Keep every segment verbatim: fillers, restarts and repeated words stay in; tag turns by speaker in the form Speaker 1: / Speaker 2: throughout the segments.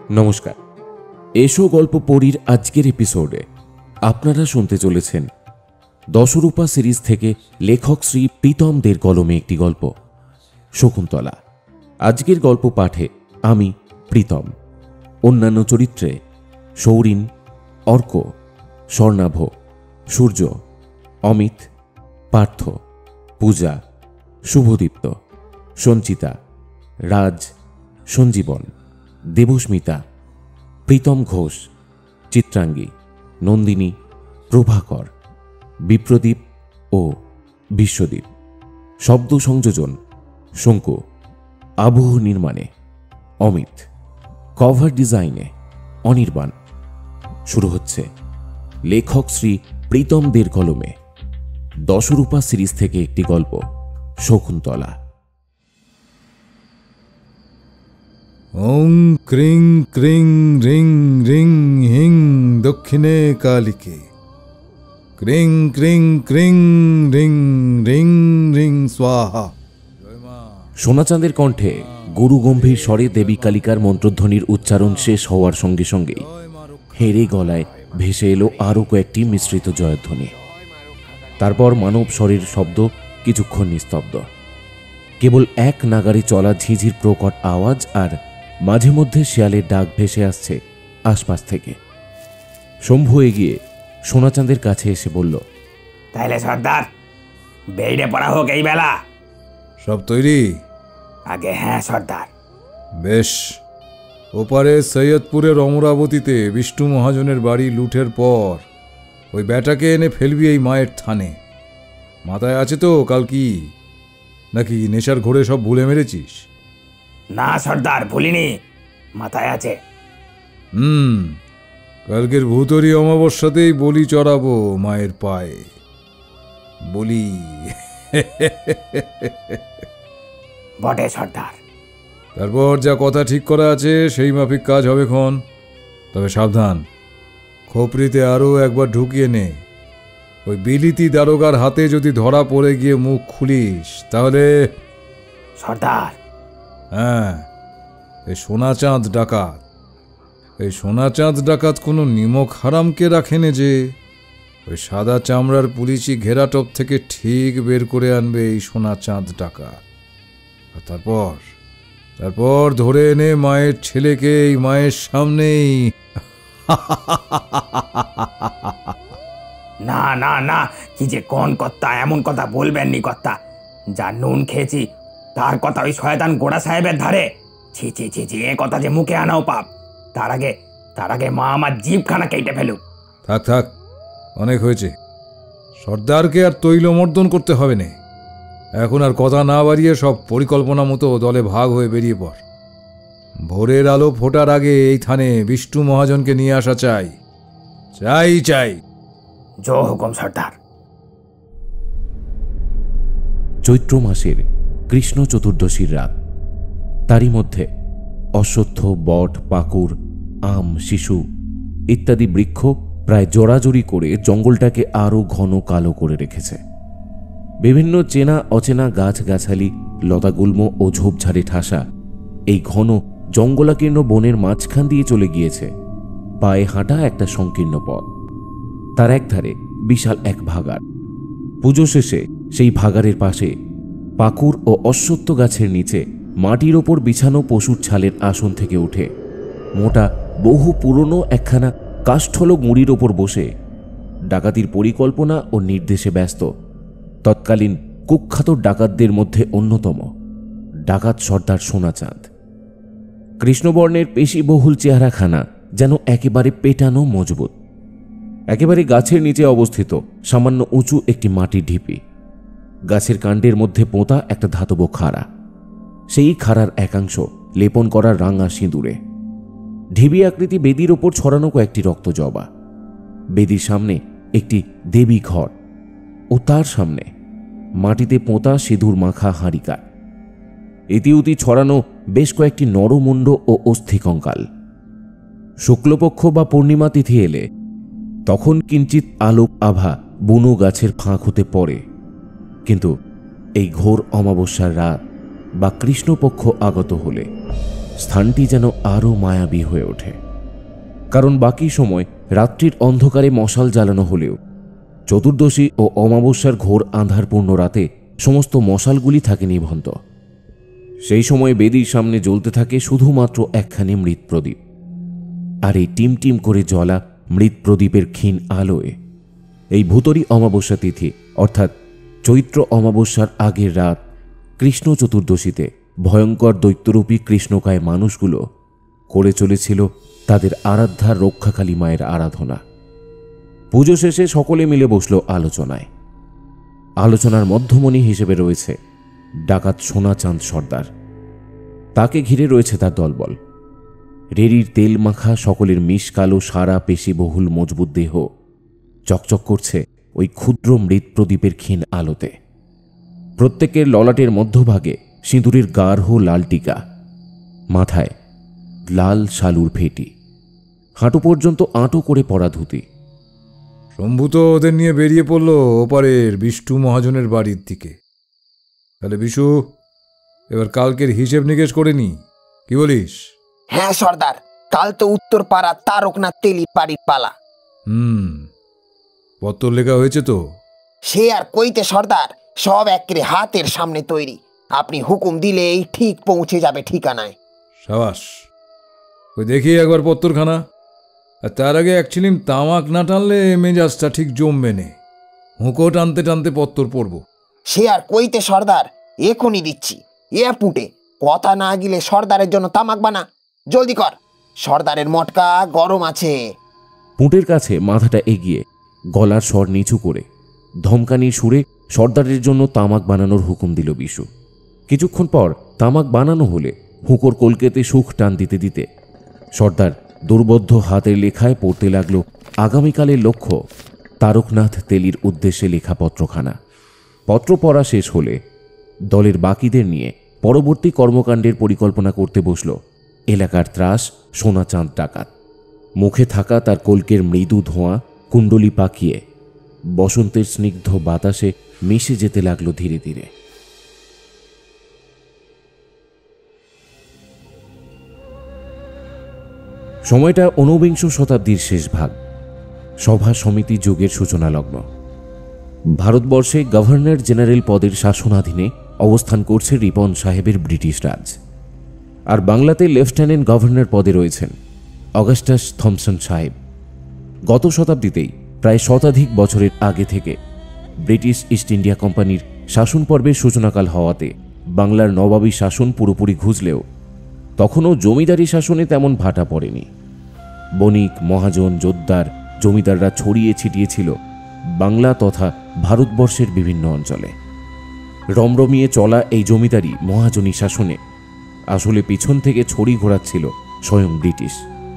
Speaker 1: নমস্কার, এসো গল্প পড়ির আজকের এপিসোডে আপনারা শুনতে চলেছেন দশরূপা সিরিজ থেকে লেখক শ্রী প্রীতম দের কলমে একটি গল্প শকুন্তলা। আজকের গল্প পাঠে আমি প্রীতম। অন্যান্য চরিত্রে সৌরিন, অর্ক, স্বর্ণাভ, সূর্য, অমিত, পার্থ, পূজা, শুভদীপ্ত, সঞ্চিতা, রাজ, সঞ্জীবন, দেবস্মিতা, প্রীতম ঘোষ, চিত্রাঙ্গী, নন্দিনী, প্রভাকর, বিপ্রদীপ ও বিশ্বদীপ। শব্দ সংযোজন শঙ্কু, আবহ নির্মাণে অমিত, কভার ডিজাইনে অনির্বাণ। শুরু হচ্ছে লেখক শ্রী প্রীতম দের কলমে দশরূপা সিরিজ থেকে একটি গল্প শকুন্তলা।
Speaker 2: ওং ক্রিং ক্রিং রিং রিং হিং দক্ষিণে কালিকে, ক্রিং ক্রিং ক্রিং রিং রিং রিং স্বাহা।
Speaker 1: সোনাচাঁদের কণ্ঠে গুরু গম্ভীর স্বরে দেবী কালিকার মন্ত্রধ্বনির উচ্চারণ শেষ হওয়ার সঙ্গে সঙ্গেই হেরে গলায় ভেসে এলো আরও কয়েকটি মিশ্রিত জয়ধ্বনি। তারপর মানব স্বরের শব্দ কিছুক্ষণ নিস্তব্ধ। কেবল এক নাগারে চলা ঝিঝির প্রকট আওয়াজ আর মাঝে মধ্যে শিয়ালের ডাক ভেসে আসছে আশপাশ থেকে। শম্ভু এগিয়ে সোনাচাঁদের কাছে এসে বলল,
Speaker 3: তাহলে সর্দার বেইরে পড়া হোক এই বেলা।
Speaker 2: সব তৈরি?
Speaker 3: আগে হ্যাঁ সর্দার।
Speaker 2: বেশ। ওপারে সৈয়দপুরের অমরাবতীতে বিষ্ণু মহাজনের বাড়ি লুঠের পর ওই ব্যাটাকে এনে ফেলবি এই মায়ের থানে। মাথায় আছে তো কাল কি, নাকি নেশার ঘোরে সব ভুলে মেরেছিস?
Speaker 3: না সর্দার, ভুলিনি, মাথায় আছে।
Speaker 2: হুম কালকের ভূতরি অমাবস্যাতেই বলি চড়াবো মায়ের পায়ে। বলি
Speaker 3: বটে সর্দার।
Speaker 2: তারপর যা কথা ঠিক করা আছে সেই মাফিক কাজ হবে খন। তবে সাবধান, খোপরিতে আরও একবার ঢুকিয়ে নে। ওই বিলিতি দারোগার হাতে যদি ধরা পড়ে গিয়ে মুখ খুলিস তাহলে।
Speaker 3: সর্দার।
Speaker 2: হ্যাঁ, এই সোনাচাঁদ ডাকাত, এই সোনাচাঁদ ডাকাত কোনো নিমক হারামকে রাখেনে যে ওই সাদা চামড়ার পুলিশি ঘেরাটপ থেকে ঠিক বের করে আনবে এই সোনাচাঁদ ডাকাত। আর তারপর তারপর ধরে এনে মায়ের ছেলেকে এই মায়ের সামনেই।
Speaker 3: না না না, কি যে কোন কর্তা, এমন কথা বলবেননি কর্তা। যা নুন খেয়েছি তার কথা ওই শয়তান গোড়া সাহেবের ধারে। ছি ছি ছি ছি, এ কথা যে মুখে আনাও পাপ। তার আগে তার আগে মা আমার জিভখানা কেটে ফেলুক।
Speaker 2: থাক থাক, অনেক হয়েছে। সর্দারকে আর তৈলমর্দন করতে হবে না। এখন আর কথা না বাড়িয়ে সব পরিকল্পনা মতো দলে ভাগ হয়ে বেরিয়ে পড়। ভোরের আলো ফোটার আগে এই থানে বিষ্ণু মহাজনকে নিয়ে আসা চাই চাই চাই।
Speaker 3: জয় হুকুম সর্দার।
Speaker 1: চৈত্র মাসের কৃষ্ণ চতুর্দশীর রাত। তারই মধ্যে অশ্বত্থ, বট, পাকুর, আম, শিশু ইত্যাদি বৃক্ষ প্রায় জোড়াজড়ি করে জঙ্গলটাকে আরও ঘন কালো করে রেখেছে। বিভিন্ন চেনা অচেনা গাছগাছালি, লতাগুল্ম ও ঝোপঝাড়ে ঠাসা এই ঘন জঙ্গলাকীর্ণ বনের মাঝখান দিয়ে চলে গিয়েছে পায়ে হাঁটা একটা সংকীর্ণ পথ। তার একধারে বিশাল এক ভাগাড়। পুজো শেষে সেই ভাগাড়ের পাশে পাকুর ও অশ্বত্থ গাছের নিচে মাটির ওপর বিছানো পশুর ছালের আসন থেকে উঠে মোটা বহু পুরনো একখানা কাষ্ঠলক মুড়ির ওপর বসে ডাকাতির পরিকল্পনা ও নির্দেশে ব্যস্ত তৎকালীন কুখ্যাত ডাকাতদের মধ্যে অন্যতম ডাকাত সর্দার সোনাচাঁদ। কৃষ্ণবর্ণের পেশিবহুল চেহারাখানা যেন একেবারে পেটানো মজবুত। একেবারে গাছের নিচে অবস্থিত সামান্য উঁচু একটি মাটির ঢিপি। গাছের কাণ্ডের মধ্যে পোঁতা একটা ধাতব খাড়া। সেই খাড়ার একাংশ লেপন করা রাঙা সিঁদুরে। ঢিবি আকৃতি বেদির ওপর ছড়ানো কয়েকটি রক্তজবা। বেদির সামনে একটি দেবী ঘর ও তার সামনে মাটিতে পোঁতা সিঁদুর মাখা হাঁড়িকা। ইতিউতি ছড়ানো বেশ কয়েকটি নরমুণ্ড ও অস্থি কঙ্কাল। শুক্লপক্ষ বা পূর্ণিমা তিথি এলে তখন কিঞ্চিত আলোক আভা বুনো গাছের ফাঁক হতে পড়ে, কিন্তু এই ঘোর অমাবস্যার রাত বা কৃষ্ণপক্ষ আগত হলে স্থানটি যেন আরও মায়াবী হয়ে ওঠে। কারণ বাকি সময় রাত্রির অন্ধকারে মশাল জ্বালানো হলেও চতুর্দশী ও অমাবস্যার ঘোর আঁধারপূর্ণ রাতে সমস্ত মশালগুলি থাকে নিভন্ত। সেই সময় বেদির সামনে জ্বলতে থাকে শুধুমাত্র একখানি মৃৎ প্রদীপ। আর এই টিম টিম করে জ্বলা মৃৎ প্রদীপের ক্ষীণ আলোয় এই ভূতরী অমাবস্যা তিথি অর্থাৎ চৈত্র অমাবস্যার আগের রাত কৃষ্ণ চতুর্দশীতে ভয়ঙ্কর দৈত্যরূপী কৃষ্ণকায় মানুষগুলো করে চলেছিল তাদের আরাধ্যা রক্ষাকালী মায়ের আরাধনা। পুজো শেষে সকলে মিলে বসল আলোচনায়। আলোচনার মধ্যমণি হিসেবে রয়েছে ডাকাত সোনাচাঁদ সর্দার। তাকে ঘিরে রয়েছে তার দলবল। রেড়ির তেল মাখা সকলের মিশ কালো সারা পেশিবহুল মজবুত দেহ চকচক করছে ওই ক্ষুদ্র মৃৎ প্রদীপের ক্ষীণ আলোতে। প্রত্যেকের ললাটের মধ্যভাগে সিঁদুরের গাঢ় লাল টিকা, মাথায় লাল শালুর ফেটি, হাঁটু পর্যন্ত আঁটো করে পরা ধুতি।
Speaker 2: শম্ভু তো ওদের নিয়ে বেরিয়ে পড়ল ওপারের বিষ্টু মহাজনের বাড়ির দিকে। তাহলে বিশু, এবার কালকের হিসেব নিকেশ করে নি, কি বলিস?
Speaker 4: হ্যাঁ সর্দার, কাল তো উত্তর পাড়া তারকনাথ তেলির বাড়ির পালা।
Speaker 2: হুম, পত্র লেখা হয়েছে তো?
Speaker 4: সে আর কইতে সর্দার, সব একেবারে হাতের সামনে তৈরি। আপনি হুকুম দিলেই ঠিক পৌঁছে যাবে ঠিকানায়।
Speaker 2: সাবাস, ওই দেখি একবার পত্রখানা। আর তার আগে এক ছিলিম তামাক না টানলে মেজাজটা ঠিক জমবে নে। হুঁকো টানতে টানতে পত্তর পড়ব।
Speaker 4: সে আর কইতে সর্দার, এখনই দিচ্ছি। এ পুটে, কথা না গিলে সর্দারের জন্য তামাক বানা, জলদি কর। সর্দারের মটকা গরম আছে।
Speaker 1: পুঁটের কাছে মাথাটা এগিয়ে গলার স্বর নিচু করে ধমকানির সুরে সর্দারের জন্য তামাক বানানোর হুকুম দিল বিশু। কিছুক্ষণ পর তামাক বানানো হলে হুঁকোর কলকেতে সুখ টান দিতে দিতে সর্দার দুর্বোধ্য হাতের লেখায় পড়তে লাগল আগামীকালের লক্ষ্য তারকনাথ তেলির উদ্দেশ্যে লেখা পত্রখানা। পত্র পড়া শেষ হলে দলের বাকিদের নিয়ে পরবর্তী কর্মকাণ্ডের পরিকল্পনা করতে বসল এলাকার ত্রাস সোনাচাঁদ ডাকাত। মুখে থাকা তার কলকের মৃদু ধোঁয়া কুণ্ডলি পাকিয়ে বসন্তের স্নিগ্ধ বাতাসে মিশে যেতে লাগলো ধীরে ধীরে। সময়টা ঊনবিংশ শতাব্দীর শেষ ভাগ। সভা সমিতি যুগের সূচনা লগ্ন। ভারতবর্ষে গভর্নর জেনারেল পদের শাসনাধীনে অবস্থান করছে রিপন সাহেবের ব্রিটিশ রাজ। আর বাংলাতে লেফটেন্যান্ট গভর্নর পদে রয়েছেন অগাস্টাস থমসন সাহেব। গত শতাব্দীতেই প্রায় শতাধিক বছরের আগে থেকে ব্রিটিশ ইস্ট ইন্ডিয়া কোম্পানির শাসন পর্বের সূচনাকাল হওয়াতে বাংলার নবাবী শাসন পুরোপুরি ঘুচলেও তখনও জমিদারি শাসনে তেমন ভাটা পড়েনি। বণিক, মহাজন, জোদ্দার, জমিদাররা ছড়িয়ে ছিটিয়েছিল বাংলা তথা ভারতবর্ষের বিভিন্ন অঞ্চলে। রমরমিয়ে চলা এই জমিদারি মহাজনী শাসনে আসলে পিছন থেকে ছড়ি ঘোরাচ্ছিল স্বয়ং ব্রিটিশ।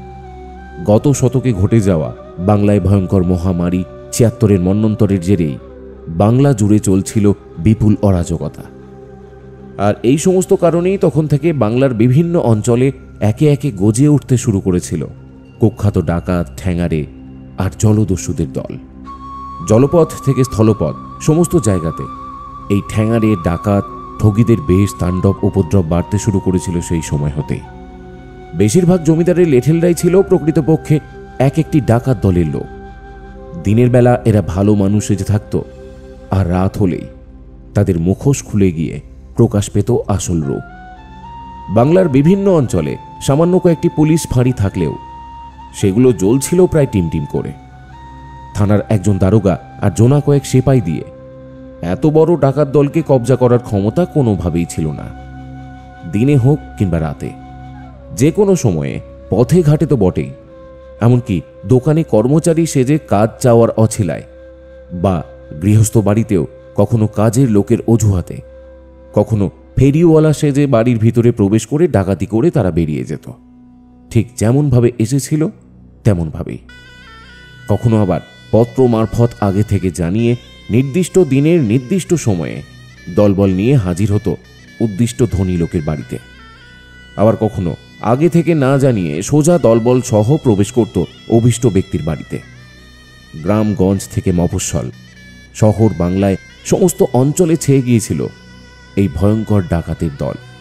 Speaker 1: গত শতকে ঘটে যাওয়া বাংলায় ভয়ঙ্কর মহামারী ছিয়াত্তরের মন্বন্তরের জেরেই বাংলা জুড়ে চলছিল বিপুল অরাজকতা। আর এই সমস্ত কারণেই তখন থেকে বাংলার বিভিন্ন অঞ্চলে একে একে গজিয়ে উঠতে শুরু করেছিল কুখ্যাত ডাকাত, ঠ্যাঙারে আর জলদস্যুদের দল। জলপথ থেকে স্থলপথ সমস্ত জায়গাতে এই ঠ্যাঙারে, ডাকাত, ঠগীদের বেশ তাণ্ডব উপদ্রব বাড়তে শুরু করেছিল সেই সময় হতেই। বেশিরভাগ জমিদারের লেঠেলরাই ছিল প্রকৃতপক্ষে এক একটি ডাকাত দলের লোক। দিনের বেলা এরা ভালো মানুষ সেজে থাকত, আর রাত হলেই তাদের মুখোশ খুলে গিয়ে প্রকাশ পেত আসল রূপ। বাংলার বিভিন্ন অঞ্চলে সামান্য কয়েকটি পুলিশ ফাঁড়ি থাকলেও সেগুলো জ্বলছিল প্রায় টিম টিম করে। থানার একজন দারোগা আর জোনা কয়েক সেপাই দিয়ে এত বড় ডাকাত দলকে কবজা করার ক্ষমতা কোনোভাবেই ছিল না। দিনে হোক কিংবা রাতে, যে কোনো সময়ে, পথে ঘাটে তো বটেই, এমনকি দোকানে কর্মচারী সেজে কাজ চাওয়ার অছিলায় বা গৃহস্থ বাড়িতেও কখনো কাজের লোকের অজুহাতে, কখনো ফেরিওয়ালা সেজে বাড়ির ভিতরে প্রবেশ করে ডাকাতি করে তারা বেরিয়ে যেত। ঠিক যেমনভাবে এসেছিল তেমনভাবেই। কখনো আবার পত্র মারফত আগে থেকে জানিয়ে নির্দিষ্ট দিনের নির্দিষ্ট সময়ে দলবল নিয়ে হাজির হতো উদ্দিষ্ট ধনী লোকের বাড়িতে। আবার কখনো আগে থেকে না জানিয়ে সোজা দলবল সহ প্রবেশ করত অভীষ্ট ব্যক্তির বাড়িতে। গ্রামগঞ্জ থেকে মফস্বল, শহর বাংলায় সমস্ত অঞ্চলে ছেয়ে গিয়েছিল এই ভয়ঙ্কর ডাকাতের দল।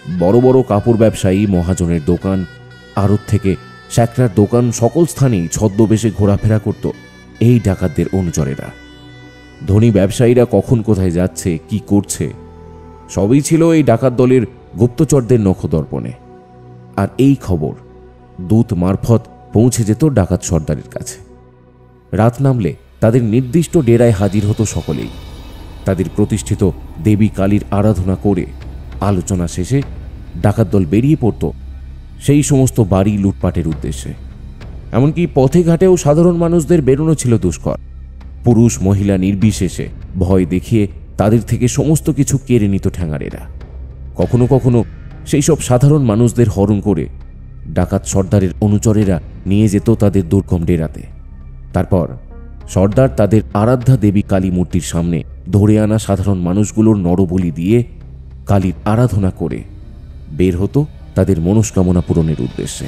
Speaker 1: বড় বড় কাপড় ব্যবসায়ী, মহাজনের দোকান, আড়ত থেকে স্যাকরার দোকান, সকল স্থানেই ছদ্মবেশে ঘোরাফেরা করত এই ডাকাতদের অনুচরেরা। ধনী ব্যবসায়ীরা কখন কোথায় যাচ্ছে, কি করছে, সবই ছিল এই ডাকাত দলের গুপ্তচরদের নখদর্পণে। আর এই খবর দূত মারফত পৌঁছে যেত ডাকাত সর্দারের কাছে। রাত নামলে তাদের নির্দিষ্ট ডেরায় হাজির হতো সকলেই। তাদের প্রতিষ্ঠিত দেবী কালীর আরাধনা করে আলোচনা শেষে ডাকাত দল বেরিয়ে পড়ত সেই সমস্ত বাড়ি লুটপাটের উদ্দেশ্যে। এমনকি পথে ঘাটেও সাধারণ মানুষদের বেরোনো ছিল দুষ্কর। পুরুষ মহিলা নির্বিশেষে ভয় দেখিয়ে তাদের থেকে সমস্ত কিছু কেড়ে নিত ঠ্যাঙারেরা। কখনো কখনো সেই সব সাধারণ মানুষদের হরণ করে ডাকাত সর্দারের অনুচরেরা নিয়ে যেত তাদের দুর্গম ডেরাতে। তারপর সর্দার তাদের আরাধ্যা দেবী কালী মূর্তির সামনে ধরে আনা সাধারণ মানুষগুলোর নরবলি দিয়ে কালীর আরাধনা করে বের হতো তাদের মনস্কামনা পূরণের উদ্দেশ্যে।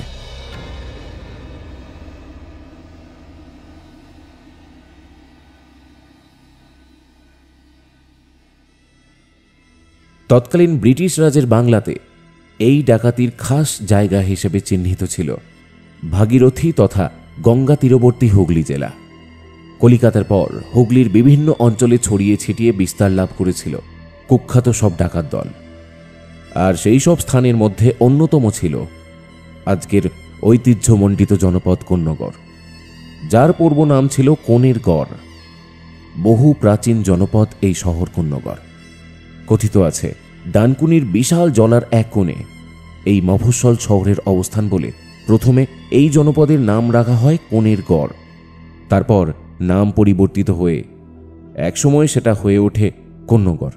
Speaker 1: তৎকালীন ব্রিটিশ রাজের বাংলাতে এই ডাকাতির খাস জায়গা হিসেবে চিহ্নিত ছিল ভাগীরথী তথা গঙ্গা তীরবর্তী হুগলি জেলা। কলিকাতার পর হুগলির বিভিন্ন অঞ্চলে ছড়িয়ে ছিটিয়ে বিস্তার লাভ করেছিল কুখ্যাত সব ডাকাত দল। আর সেই সব স্থানের মধ্যে অন্যতম ছিল আজকের ঐতিহ্যমণ্ডিত জনপদ কোন্নগর, যার পূর্ব নাম ছিল কোণের গড়। বহু প্রাচীন জনপদ এই শহর কোন্নগর। কথিত আছে ডানকুনির বিশাল জলার এক কোণে এই মফস্বল শহরের অবস্থান বলে প্রথমে এই জনপদের নাম রাখা হয় কোণের গড়। তারপর নাম পরিবর্তিত হয়ে একসময় সেটা হয়ে ওঠে কোন্নগর।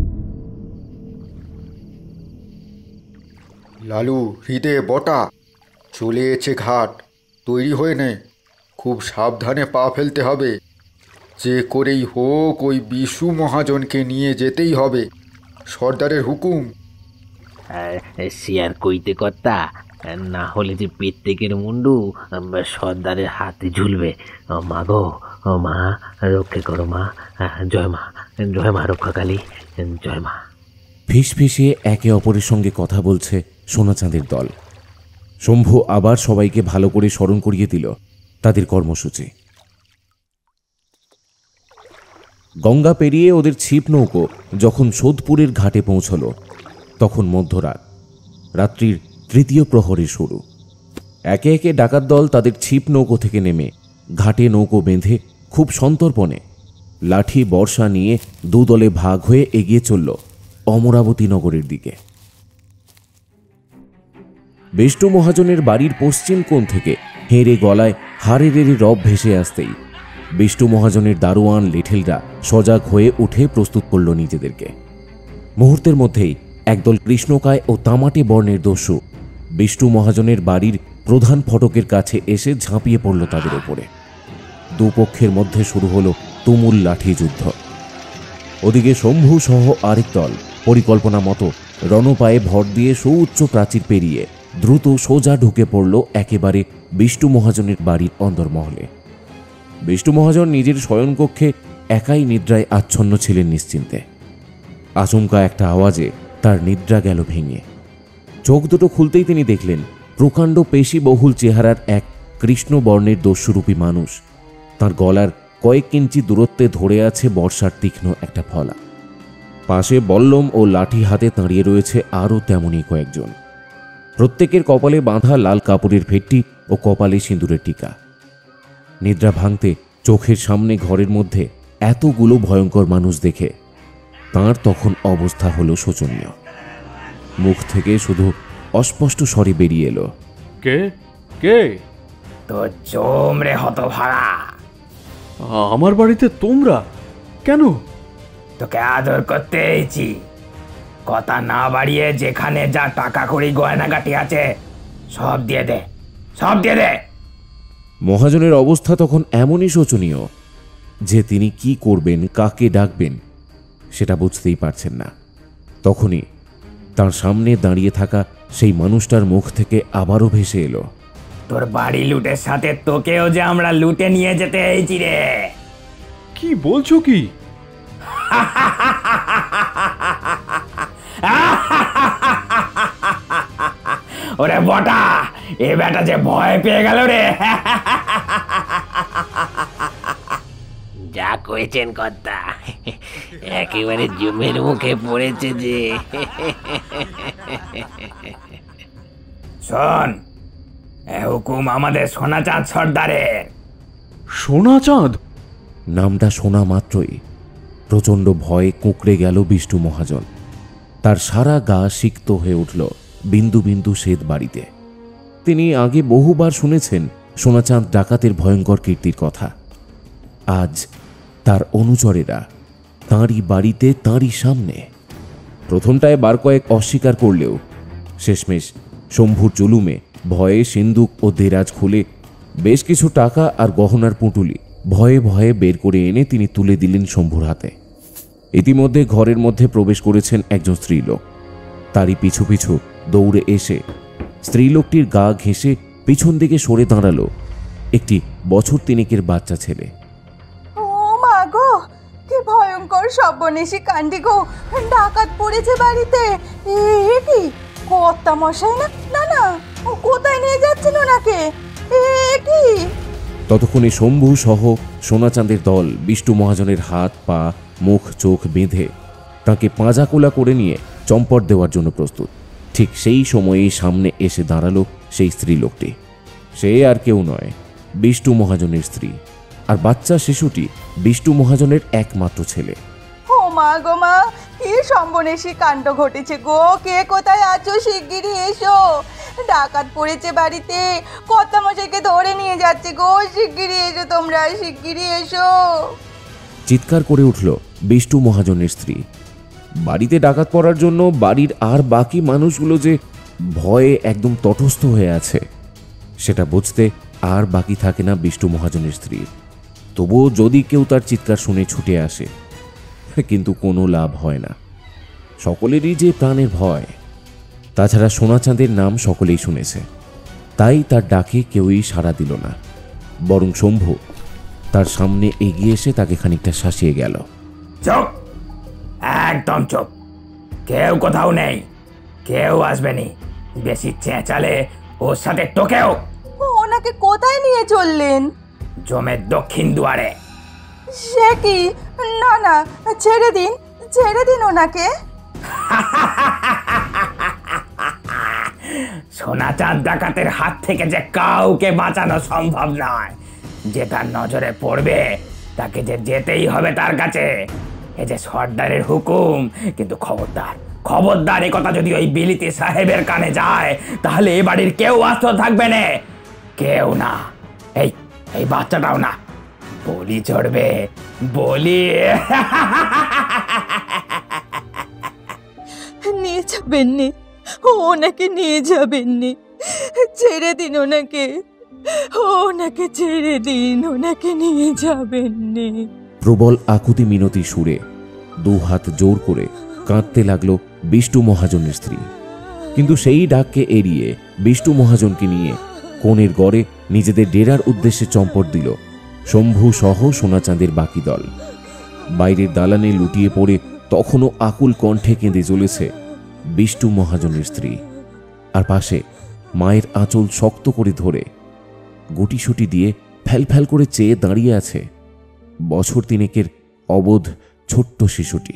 Speaker 5: লালু, হৃদে বটা চলে এসেছে ঘাট, তৈরি হয়ে নে। খুব সাবধানে পা ফেলতে হবে। যে করেই হোক ওই বিশু মহাজনকে নিয়ে যেতেই হবে, সর্দারের হুকুম।
Speaker 6: শেয়ার কইতে কর্তা, না হলে যে প্রত্যেকের মুন্ডু সর্দারের হাতে ঝুলবে। মা গো, মা রক্ষে করো মা। জয় মা, জয় মা রক্ষাকালী, জয় মা।
Speaker 1: ফিস ফিসিয়ে একে অপরের সঙ্গে কথা বলছে সোনাচাঁদের দল। শম্ভু আবার সবাইকে ভালো করে স্মরণ করিয়ে দিল তাদের কর্মসূচি। গঙ্গা পেরিয়ে ওদের ছিপ নৌকো যখন সোদপুরের ঘাটে পৌঁছল, তখন মধ্যরাত, রাত্রির তৃতীয় প্রহরের শুরু। একে একে ডাকাত দল তাদের ছিপ নৌকো থেকে নেমে ঘাটে নৌকো বেঁধে খুব সন্তর্পণে লাঠি বর্ষা নিয়ে দুদলে ভাগ হয়ে এগিয়ে চলল অমরাবতী নগরের দিকে। বিষ্টু মহাজনের বাড়ির পশ্চিম কোণ থেকে হেঁড়ে গলায় হাড়ের রব ভেসে আসতেই বিষ্টু মহাজনের দারোয়ান লেঠেলরা সজাগ হয়ে উঠে প্রস্তুত করল নিজেদেরকে। মুহূর্তের মধ্যেই একদল কৃষ্ণকায় ও তামাটে বর্ণের দস্যু বিষ্টু মহাজনের বাড়ির প্রধান ফটকের কাছে এসে ঝাঁপিয়ে পড়ল তাদের ওপরে। দুপক্ষের মধ্যে শুরু হলো তুমুল লাঠি যুদ্ধ। ওদিকে শম্ভু সহ আরেক দল পরিকল্পনা মতো রণপায়ে ভর দিয়ে সুউচ্চ প্রাচীর পেরিয়ে দ্রুত সোজা ঢুকে পড়ল একেবারে বিষ্টু মহাজনের বাড়ির অন্দরমহলে। বিষ্টু মহাজন নিজের শয়নকক্ষে একাই নিদ্রায় আচ্ছন্ন ছিলেন নিশ্চিন্তে। আচমকা একটা আওয়াজে তার নিদ্রা গেল ভেঙে। চোখ দুটো খুলতেই তিনি দেখলেন প্রকাণ্ড পেশিবহুল চেহারার এক কৃষ্ণবর্ণের দস্যুরূপী মানুষ তার গলার কয়েক ইঞ্চি দূরত্বে ধরে আছে বর্ষার তীক্ষ্ণ একটা ফলা। পাশে বল্লম ও লাঠি হাতে দাঁড়িয়ে রয়েছে আরও তেমনই কয়েকজন। প্রত্যেকের কপালে বাঁধা লাল কাপড়ের ভেট্টি ও কপালে সিঁদুরের টিকা। নিদ্রা ভাঙতে চোখের সামনে ঘরের মধ্যে এতগুলো ভয়ঙ্কর মানুষ দেখে তাঁর তখন অবস্থা হলো শোচনীয়। মুখ থেকে শুধু অস্পষ্ট স্বরে বেরিয়ে এলো,
Speaker 7: কে কে?
Speaker 3: তো জম রে হতভাগা,
Speaker 7: আমার বাড়িতে তোমরা কেন?
Speaker 3: তোকে আদর করতে এসেছি। কথা না বাড়িয়ে যেখানে যা টাকা কড়ি গয়নাগাটি আছে সব দিয়ে দে, সব দিয়ে দে।
Speaker 1: মহাজনের অবস্থা তখন এমনই শোচনীয় যে তিনি কি করবেন, কাকে ডাকবেন সেটা বুঝতেই পারছেন না। তখনই তার সামনে দাঁড়িয়ে থাকা সেই মানুষটার মুখ থেকে আবারও ভেসে এলো,
Speaker 3: তোর বাড়ি লুটের সাথে তোকেও যে আমরা লুটে নিয়ে যেতে এসেছি রে।
Speaker 7: কি বলছো কি?
Speaker 3: ওরে বটা, এ বেটা যে ভয় পেয়ে গেল রে।
Speaker 6: যা করেছেন কর্তা, একেবারে জমের মুখে পড়েছে যে।
Speaker 3: শোন, এ হুকুম আমাদের সোনাচাঁদ সর্দারের।
Speaker 7: সোনা চাঁদ?
Speaker 1: নামটা শোনা মাত্রই প্রচণ্ড ভয়ে কুঁকড়ে গেল বিষ্টু মহাজন। তার সারা গা সিক্ত হয়ে উঠল বিন্দু বিন্দু শ্বেত বাড়িতে। তিনি আগে বহুবার শুনেছেন সোনাচাঁদ ডাকাতের ভয়ঙ্কর কীর্তির কথা। আজ তার অনুচরেরা তাঁরই বাড়িতে, তাঁরই সামনে। প্রথমটায় বার কয়েক অস্বীকার করলেও শেষমেশ শম্ভুর জুলুমে ভয়ে সিন্দুক ও দেরাজ খুলে বেশ কিছু টাকা আর গহনার পুঁটুলি ভয়ে ভয়ে বের করে এনে তিনি তুলে দিলেন শম্ভুর হাতে। ইতিমধ্যে ঘরের মধ্যে প্রবেশ করেছেন একজন স্ত্রীলোক। তারই পিছু পিছু দৌড়ে এসে স্ত্রীলোকটির গা ঘেঁষে পিছন দিকে সরে দাঁড়ালো একটি বছর তিনেকের বাচ্চা ছেলে।
Speaker 8: ও মা গো, কি ভয়ঙ্কর সর্বনেশী কাণ্ডি গো! ডাকাত পড়েছে বাড়িতে। এ কি কর্তা মশাই? না না না, ও কোথায় নিয়ে যাচ্ছিল নাকে? এ কি?
Speaker 1: ততক্ষণে শম্ভু সহ সোনাচাঁদের দল বিষ্টু মহাজনের হাত পা মুখ চোখ বেঁধে তাকে পাঁজাকোলা করে নিয়ে চম্পট দেওয়ার জন্য প্রস্তুত। ঠিক সেই সময়েই সামনে এসে দাঁড়ালো সেই স্ত্রীলোকটি। সে আর কেউ নয়, বিষ্টু মহাজনের স্ত্রী। আর বাচ্চা শিশুটি বিষ্টু মহাজনের একমাত্র ছেলে।
Speaker 8: ও মা গো মা, কি সর্বনেশী কাণ্ড ঘটেছে গো! কে কোথায় আছো? শিগগিরই এসো, ডাকাত পড়েছে বাড়িতে, কর্তা মশাইকে ধরে নিয়ে যাচ্ছে গো! শিগগিরই এসো তোমরা, শিগগিরই এসো।
Speaker 1: চিৎকার করে উঠল বিষ্টু মহাজনের স্ত্রী। বাড়িতে ডাকাত পড়ার জন্য বাড়ির আর বাকি মানুষগুলো যে ভয়ে একদম তটস্থ হয়ে আছে সেটা বুঝতে আর বাকি থাকে না বিষ্টু মহাজনের স্ত্রীর। তবুও যদি কেউ তার চিৎকার শুনে ছুটে আসে, কিন্তু কোনো লাভ হয় না। সকলেরই যে প্রাণের ভয়। তাছাড়া সোনাচাঁদের নাম সকলেই শুনেছে, তাই তার ডাকে কেউই সাড়া দিল না। বরং শম্ভু তার সামনে এগিয়ে এসে তাকে খানিকটা শাসিয়ে গেল।
Speaker 3: চুপ, একদম চুপ, কেউ কোথাও নেই, কেউ আসবে নি। বেশি চেঁচালে ওর সাথে তোকেও।
Speaker 8: ওনাকে কোথায় নিয়ে চললেন?
Speaker 3: জমের দক্ষিণ দুয়ারে।
Speaker 8: সে কি? না না, ছেড়ে দিন, ছেড়ে দিন ওনাকে।
Speaker 3: সোনাচাঁদ ডাকাতের হাত থেকে যে কাউকে বাঁচানো সম্ভব নয়। যে তার নজরে পড়বে তাকে যে যেতেই হবে তার কাছে। এ যে সর্দারের হুকুম। কিন্তু খবরদার, খবরদার, এ কথা যদি ওই বিলিতি সাহেবের কানে যায় তাহলে এ বাড়ির কেউ আস্ত থাকবে না, কেউ না। এই এই বাচ্চাটাও না। বলি চড়বে, বলি।
Speaker 8: নিয়ে যাবেননি, ওনাকে নিয়ে যাবেননি, ছেড়ে দিন ওনাকে, ওনাকে ছেড়ে দিন, ওনাকে নিয়ে যাবেননি।
Speaker 1: প্রবল আকুতি মিনতি সুরে দু হাত জোর করে কাঁদতে লাগলো বিষ্টু মহাজনের স্ত্রী। কিন্তু সেই ডাককে এড়িয়ে বিষ্টু মহাজনকে নিয়ে কোণের গড়ে নিজেদের ডেরার উদ্দেশ্যে চম্পট দিল শম্ভু সহ সোনাচাঁদের বাকি দল। বাইরের দালানে লুটিয়ে পড়ে তখনও আকুল কণ্ঠে কেঁদে চলেছে বিষ্টু মহাজনের স্ত্রী। আর পাশে মায়ের আঁচল শক্ত করে ধরে গুটিসুটি দিয়ে ফ্যাল ফ্যাল করে চেয়ে দাঁড়িয়ে আছে বছর তিনেকের অবোধ ছোট্ট শিশুটি।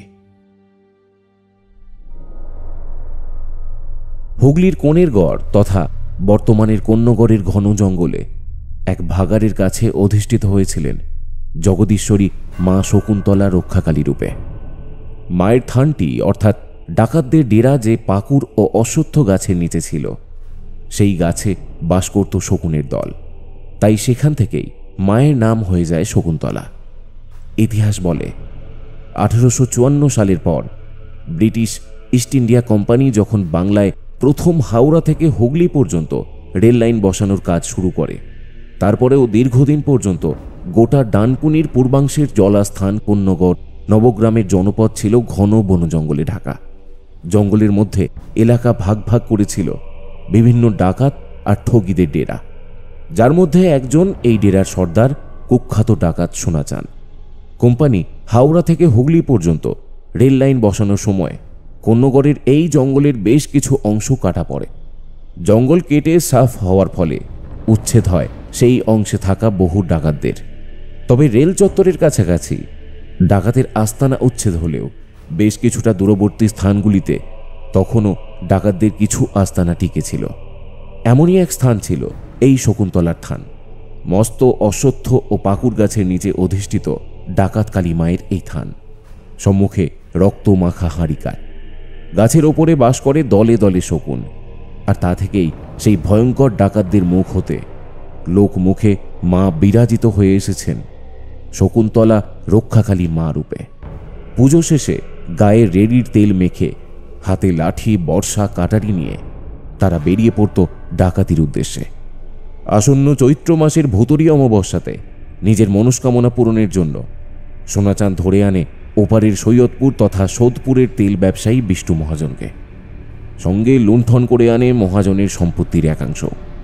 Speaker 1: হুগলির কোণের গড় তথা বর্তমানের কন্যগড়ের ঘন জঙ্গলে এক ভাগাড়ের কাছে অধিষ্ঠিত হয়েছিলেন জগদীশ্বরী মা শকুন্তলা রক্ষাকালী রূপে। মায়ের থানটি অর্থাৎ ডাকাতদের ডেরা যে পাকুর ও অশ্বত্থ গাছের নিচে ছিল, সেই গাছে বাস করত শকুনের দল। তাই সেখান থেকেই মায়ের নাম হয়ে যায় শকুন্তলা। ইতিহাস বলে আঠেরোশো চুয়ান্ন সালের পর ব্রিটিশ ইস্ট ইন্ডিয়া কোম্পানি যখন বাংলায় প্রথম হাওড়া থেকে হুগলি পর্যন্ত রেল লাইন বসানোর কাজ শুরু করে, তারপরেও দীর্ঘদিন পর্যন্ত গোটা ডানকুনির পূর্বাংশের জলাস্থান কন্যগড় নবগ্রামের জনপদ ছিল ঘন বন জঙ্গলে ঢাকা। জঙ্গলের মধ্যে এলাকা ভাগ ভাগ করেছিল বিভিন্ন ডাকাত আর ঠগিদের ডেরা, যার মধ্যে একজন এই ডেরার সর্দার কুখ্যাত ডাকাত সোনাচাঁদ। কোম্পানি হাওড়া থেকে হুগলি পর্যন্ত রেল লাইন বসানোর সময় কন্যগড়ের এই জঙ্গলের বেশ কিছু অংশ কাটা পড়ে। জঙ্গল কেটে সাফ হওয়ার ফলে উচ্ছেদ হয় সেই অংশে থাকা বহু ডাকাতদের। তবে রেল চত্বরের কাছাকাছি ডাকাতের আস্তানা উচ্ছেদ হলেও বেশ কিছুটা দূরবর্তী স্থানগুলিতে তখনও ডাকাতদের কিছু আস্তানা টিকে ছিল। এমনই এক স্থান ছিল এই শকুন্তলার থান। মস্ত অশ্বত্থ ও পাকুর গাছের নিচে অধিষ্ঠিত ডাকাত কালী মায়ের এই থান। সম্মুখে রক্ত মাখা হাঁড়িকার। গাছের ওপরে বাস করে দলে দলে শকুন, আর তা থেকেই সেই ভয়ঙ্কর ডাকাতদের মুখ হতে লোক মুখে মা বিরাজিত হয়ে এসেছেন শকুন্তলা রক্ষাকালী মা রূপে। পুজো শেষে গায়ে রেড়ির তেল মেখে হাতে লাঠি বর্ষা কাটারি নিয়ে তারা বেরিয়ে পড়ত ডাকাতির উদ্দেশ্যে। আসন্ন চৈত্র মাসের ভুতুরি অমাবস্যাতে নিজের মনস্কামনা পূরণের জন্য সোনাচাঁদ ধরে আনে ওপারের সৈয়দপুর তথা সোদপুরের তেল ব্যবসায়ী বিষ্ণু মহাজনকে। সঙ্গে লুণ্ঠন করে আনে মহাজনের সম্পত্তির একাংশ।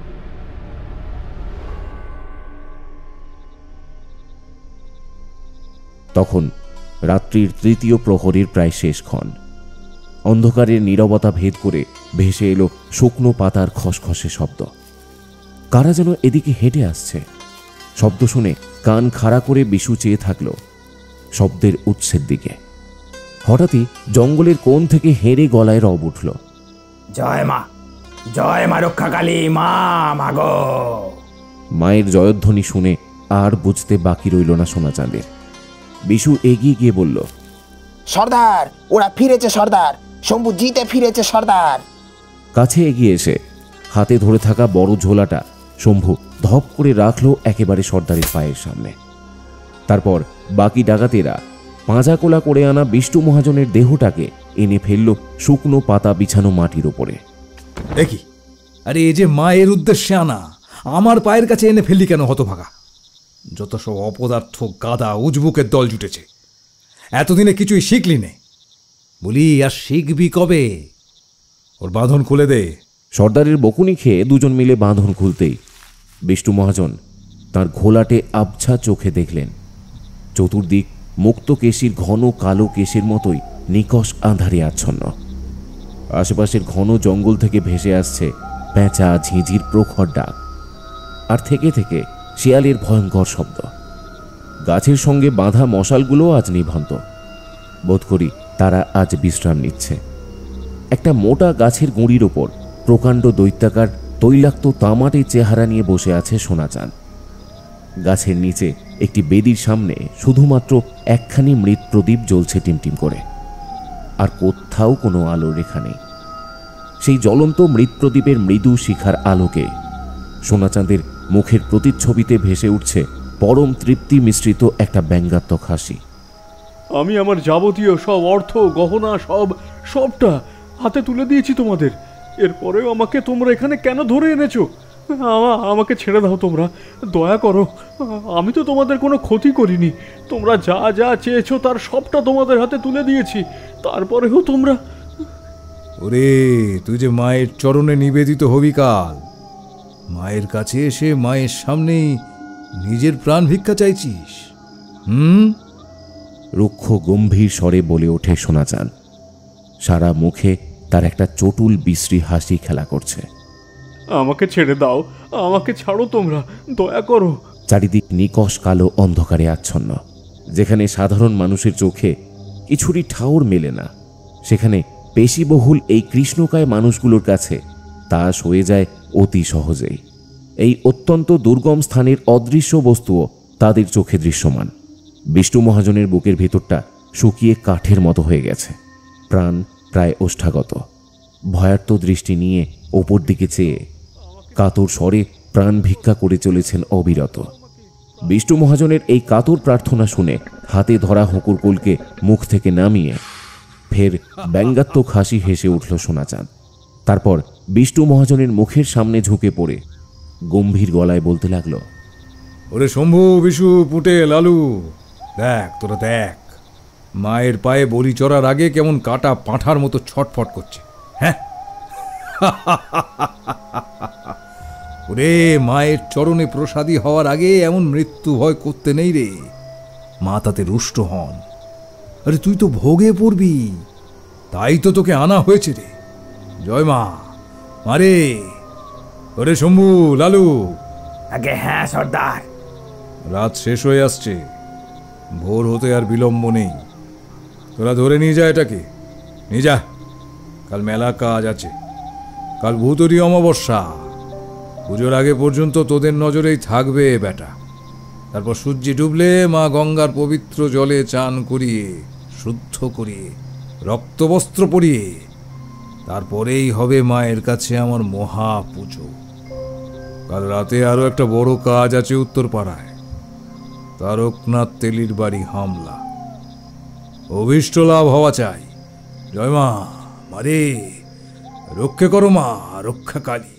Speaker 1: তখন রাত্রির তৃতীয় প্রহরের প্রায় শেষক্ষণ। অন্ধকারের নীরবতা ভেদ করে ভেসে এলো শুকনো পাতার খসখসে শব্দ। কারা যেন এদিকে হেঁটে আসছে। শব্দ শুনে কান খাড়া করে বিশু চেয়ে থাকল শব্দের উৎসের দিকে। হঠাৎই জঙ্গলের কোণ থেকে হেঁড়ে গলায় রব উঠল,
Speaker 3: জয় মা, জয় মা রক্ষাকালী মা, মাগো।
Speaker 1: মায়ের জয়ধ্বনি শুনে আর বুঝতে বাকি রইল না সোনাচাঁদের। বিশু এগিয়ে গিয়ে বলল,
Speaker 4: সর্দার, ওরা ফিরেছে সর্দার, শম্ভু জিতে ফিরেছে সর্দার।
Speaker 1: কাছে এগিয়ে এসে হাতে ধরে থাকা বড় ঝোলাটা শম্ভু ধপ করে রাখল একেবারে সর্দারের পায়ের সামনে। তারপর বাকি ডাকাতেরা পাঁজাকোলা করে আনা বিষ্ণু মহাজনের দেহটাকে এনে ফেলল শুকনো পাতা বিছানো মাটির ওপরে।
Speaker 2: দেখি, আরে এই যে মায়ের উদ্দেশ্যে আনা, আমার পায়ের কাছে এনে ফেললি কেন হতভাগা? যত সব অপদার্থ গাদা উজবুকের দল জুটেছে, এতদিনে কিছুই শিখলি নে। বলি, আর শিখবি কবে? ওর বাঁধন খুলে দে।
Speaker 1: সর্দারের বকুনি খেয়ে দুজন মিলে বাঁধন খুলতেই বিষ্ণু মহাজন তার ঘোলাটে আবছা চোখে দেখলেন চতুর্দিক মুক্ত কেশির ঘন কালো কেশের মতোই নিকষ আঁধারে আচ্ছন্ন। আশেপাশের ঘন জঙ্গল থেকে ভেসে আসছে পেঁচা ঝিঁঝির প্রখর ডাক, আর থেকে থেকে শিয়ালের ভয়ঙ্কর শব্দ। গাছের সঙ্গে বাঁধা মশালগুলো আজ নিভন্ত। বোধ করি তারা আজ বিশ্রাম নিচ্ছে। একটা মোটা গাছের গুঁড়ির ওপর প্রকাণ্ড দৈত্যাকার তৈলাক্ত তামাটে চেহারা নিয়ে বসে আছে সোনাচাঁদ। গাছের নিচে একটি বেদির সামনে শুধুমাত্র একখানি মৃৎ প্রদীপ জ্বলছে টিমটিম করে, আর কোথাও কোনো আলো রেখা নেই। সেই জ্বলন্ত মৃৎ প্রদীপের মৃদু শিখার আলোকে সোনাচাঁদের মুখের প্রতিচ্ছবিতে ভেসে উঠছে পরম তৃপ্তি মিশ্রিত একটা ব্যঙ্গাত্মক হাসি।
Speaker 7: আমি আমার যাবতীয় সব অর্থ গহনা সব সবটা হাতে তুলে দিয়েছি তোমাদের। এরপরেও আমাকে তোমরা এখানে কেন ধরে এনেছো? আমাকে ছেড়ে দাও, তোমরা দয়া করো। আমি তো তোমাদের কোনো ক্ষতি করিনি। তোমরা যা যা চেয়েছো তার সবটা তোমাদের হাতে তুলে দিয়েছি, তারপরেও তোমরা।
Speaker 2: ওরে, তুই যে মায়ের চরণে নিবেদিত হবি কাল, মায়ের কাছে এসে মায়ের সামনেই নিজের প্রাণ ভিক্ষা চাইছিস? হুম?
Speaker 1: রুক্ষ গম্ভীর স্বরে বলে ওঠে সোনাচাঁদ। সারা মুখে তার একটা চটুল বিশ্রী হাসি খেলা করছে।
Speaker 7: আমাকে ছেড়ে দাও, আমাকে ছাড়ো, তোমরা দয়া করো।
Speaker 1: চারিদিক নিকষ কালো অন্ধকারে আচ্ছন্ন। যেখানে সাধারণ মানুষের চোখে কিছুরই ঠাউর মেলে না, সেখানে পেশিবহুল এই কৃষ্ণকায় মানুষগুলোর কাছে তা সয়ে যায় অতি সহজেই। এই অত্যন্ত দুর্গম স্থানের অদৃশ্য বস্তুও তাদের চোখে দৃশ্যমান। বিষ্ণু মহাজনের বুকের ভেতরটা শুকিয়ে কাঠের মতো হয়ে গেছে। প্রাণ প্রায় ওষ্ঠাগত। ভয়ার্ত দৃষ্টি নিয়ে ওপর দিকে চেয়ে কাতর স্বরে প্রাণ ভিক্ষা করে চলেছেন অবিরত। বিষ্ণু মহাজনের এই কাতর প্রার্থনা শুনে হাতে ধরা হুকুরকুলকে মুখ থেকে নামিয়ে ফের ব্যঙ্গাত্মক হাসি হেসে উঠল সোনাচাঁদ। তারপর বিষ্ণু মহাজনের মুখের সামনে ঝুঁকে পড়ে গম্ভীর গলায় বলতে লাগল,
Speaker 2: ওরে শম্ভু, বিশু, পুটে, লালু, দেখ তোরা দেখ, মায়ের পায়ে বলি চড়ার আগে কেমন কাটা পাঁঠার মতো ছটফট করছে। হ্যাঁ, ওরে, মায়ের চরণে প্রসাদী হওয়ার আগে এমন মৃত্যু ভয় করতে নেই রে। মা তাতে রুষ্ট হন। আরে তুই তো ভোগে পড়বি, তাই তো তোকে আনা হয়েছে রে। জয় মা, মারে ওরে শম্ভু, লালু,
Speaker 3: আগে হ্যাঁ সর্দার।
Speaker 2: রাত শেষ হয়ে আসছে, ভোর হতে আর বিলম্ব নেই। তোরা ধরে নিয়ে যা এটাকে, নিয়ে যা। কাল মেলা কাজ আছে, কাল ভূতরি অমাবস্যা। পুজোর আগে পর্যন্ত তোদের নজরেই থাকবে বেটা। তারপর সূর্যি ডুবলে মা গঙ্গার পবিত্র জলে চান করিয়ে, শুদ্ধ করিয়ে, রক্তবস্ত্র পরিয়ে তারপরেই হবে মায়ের কাছে আমার মহা পুজো। কাল রাতে আরো একটা বড় কাজ আছে উত্তরপাড়ায়, তারকনাথ তেলির বাড়ি হামলা। অভীষ্ট লাভ হওয়া চাই। জয় মা, মারে রক্ষে করো মা, রক্ষা কালী।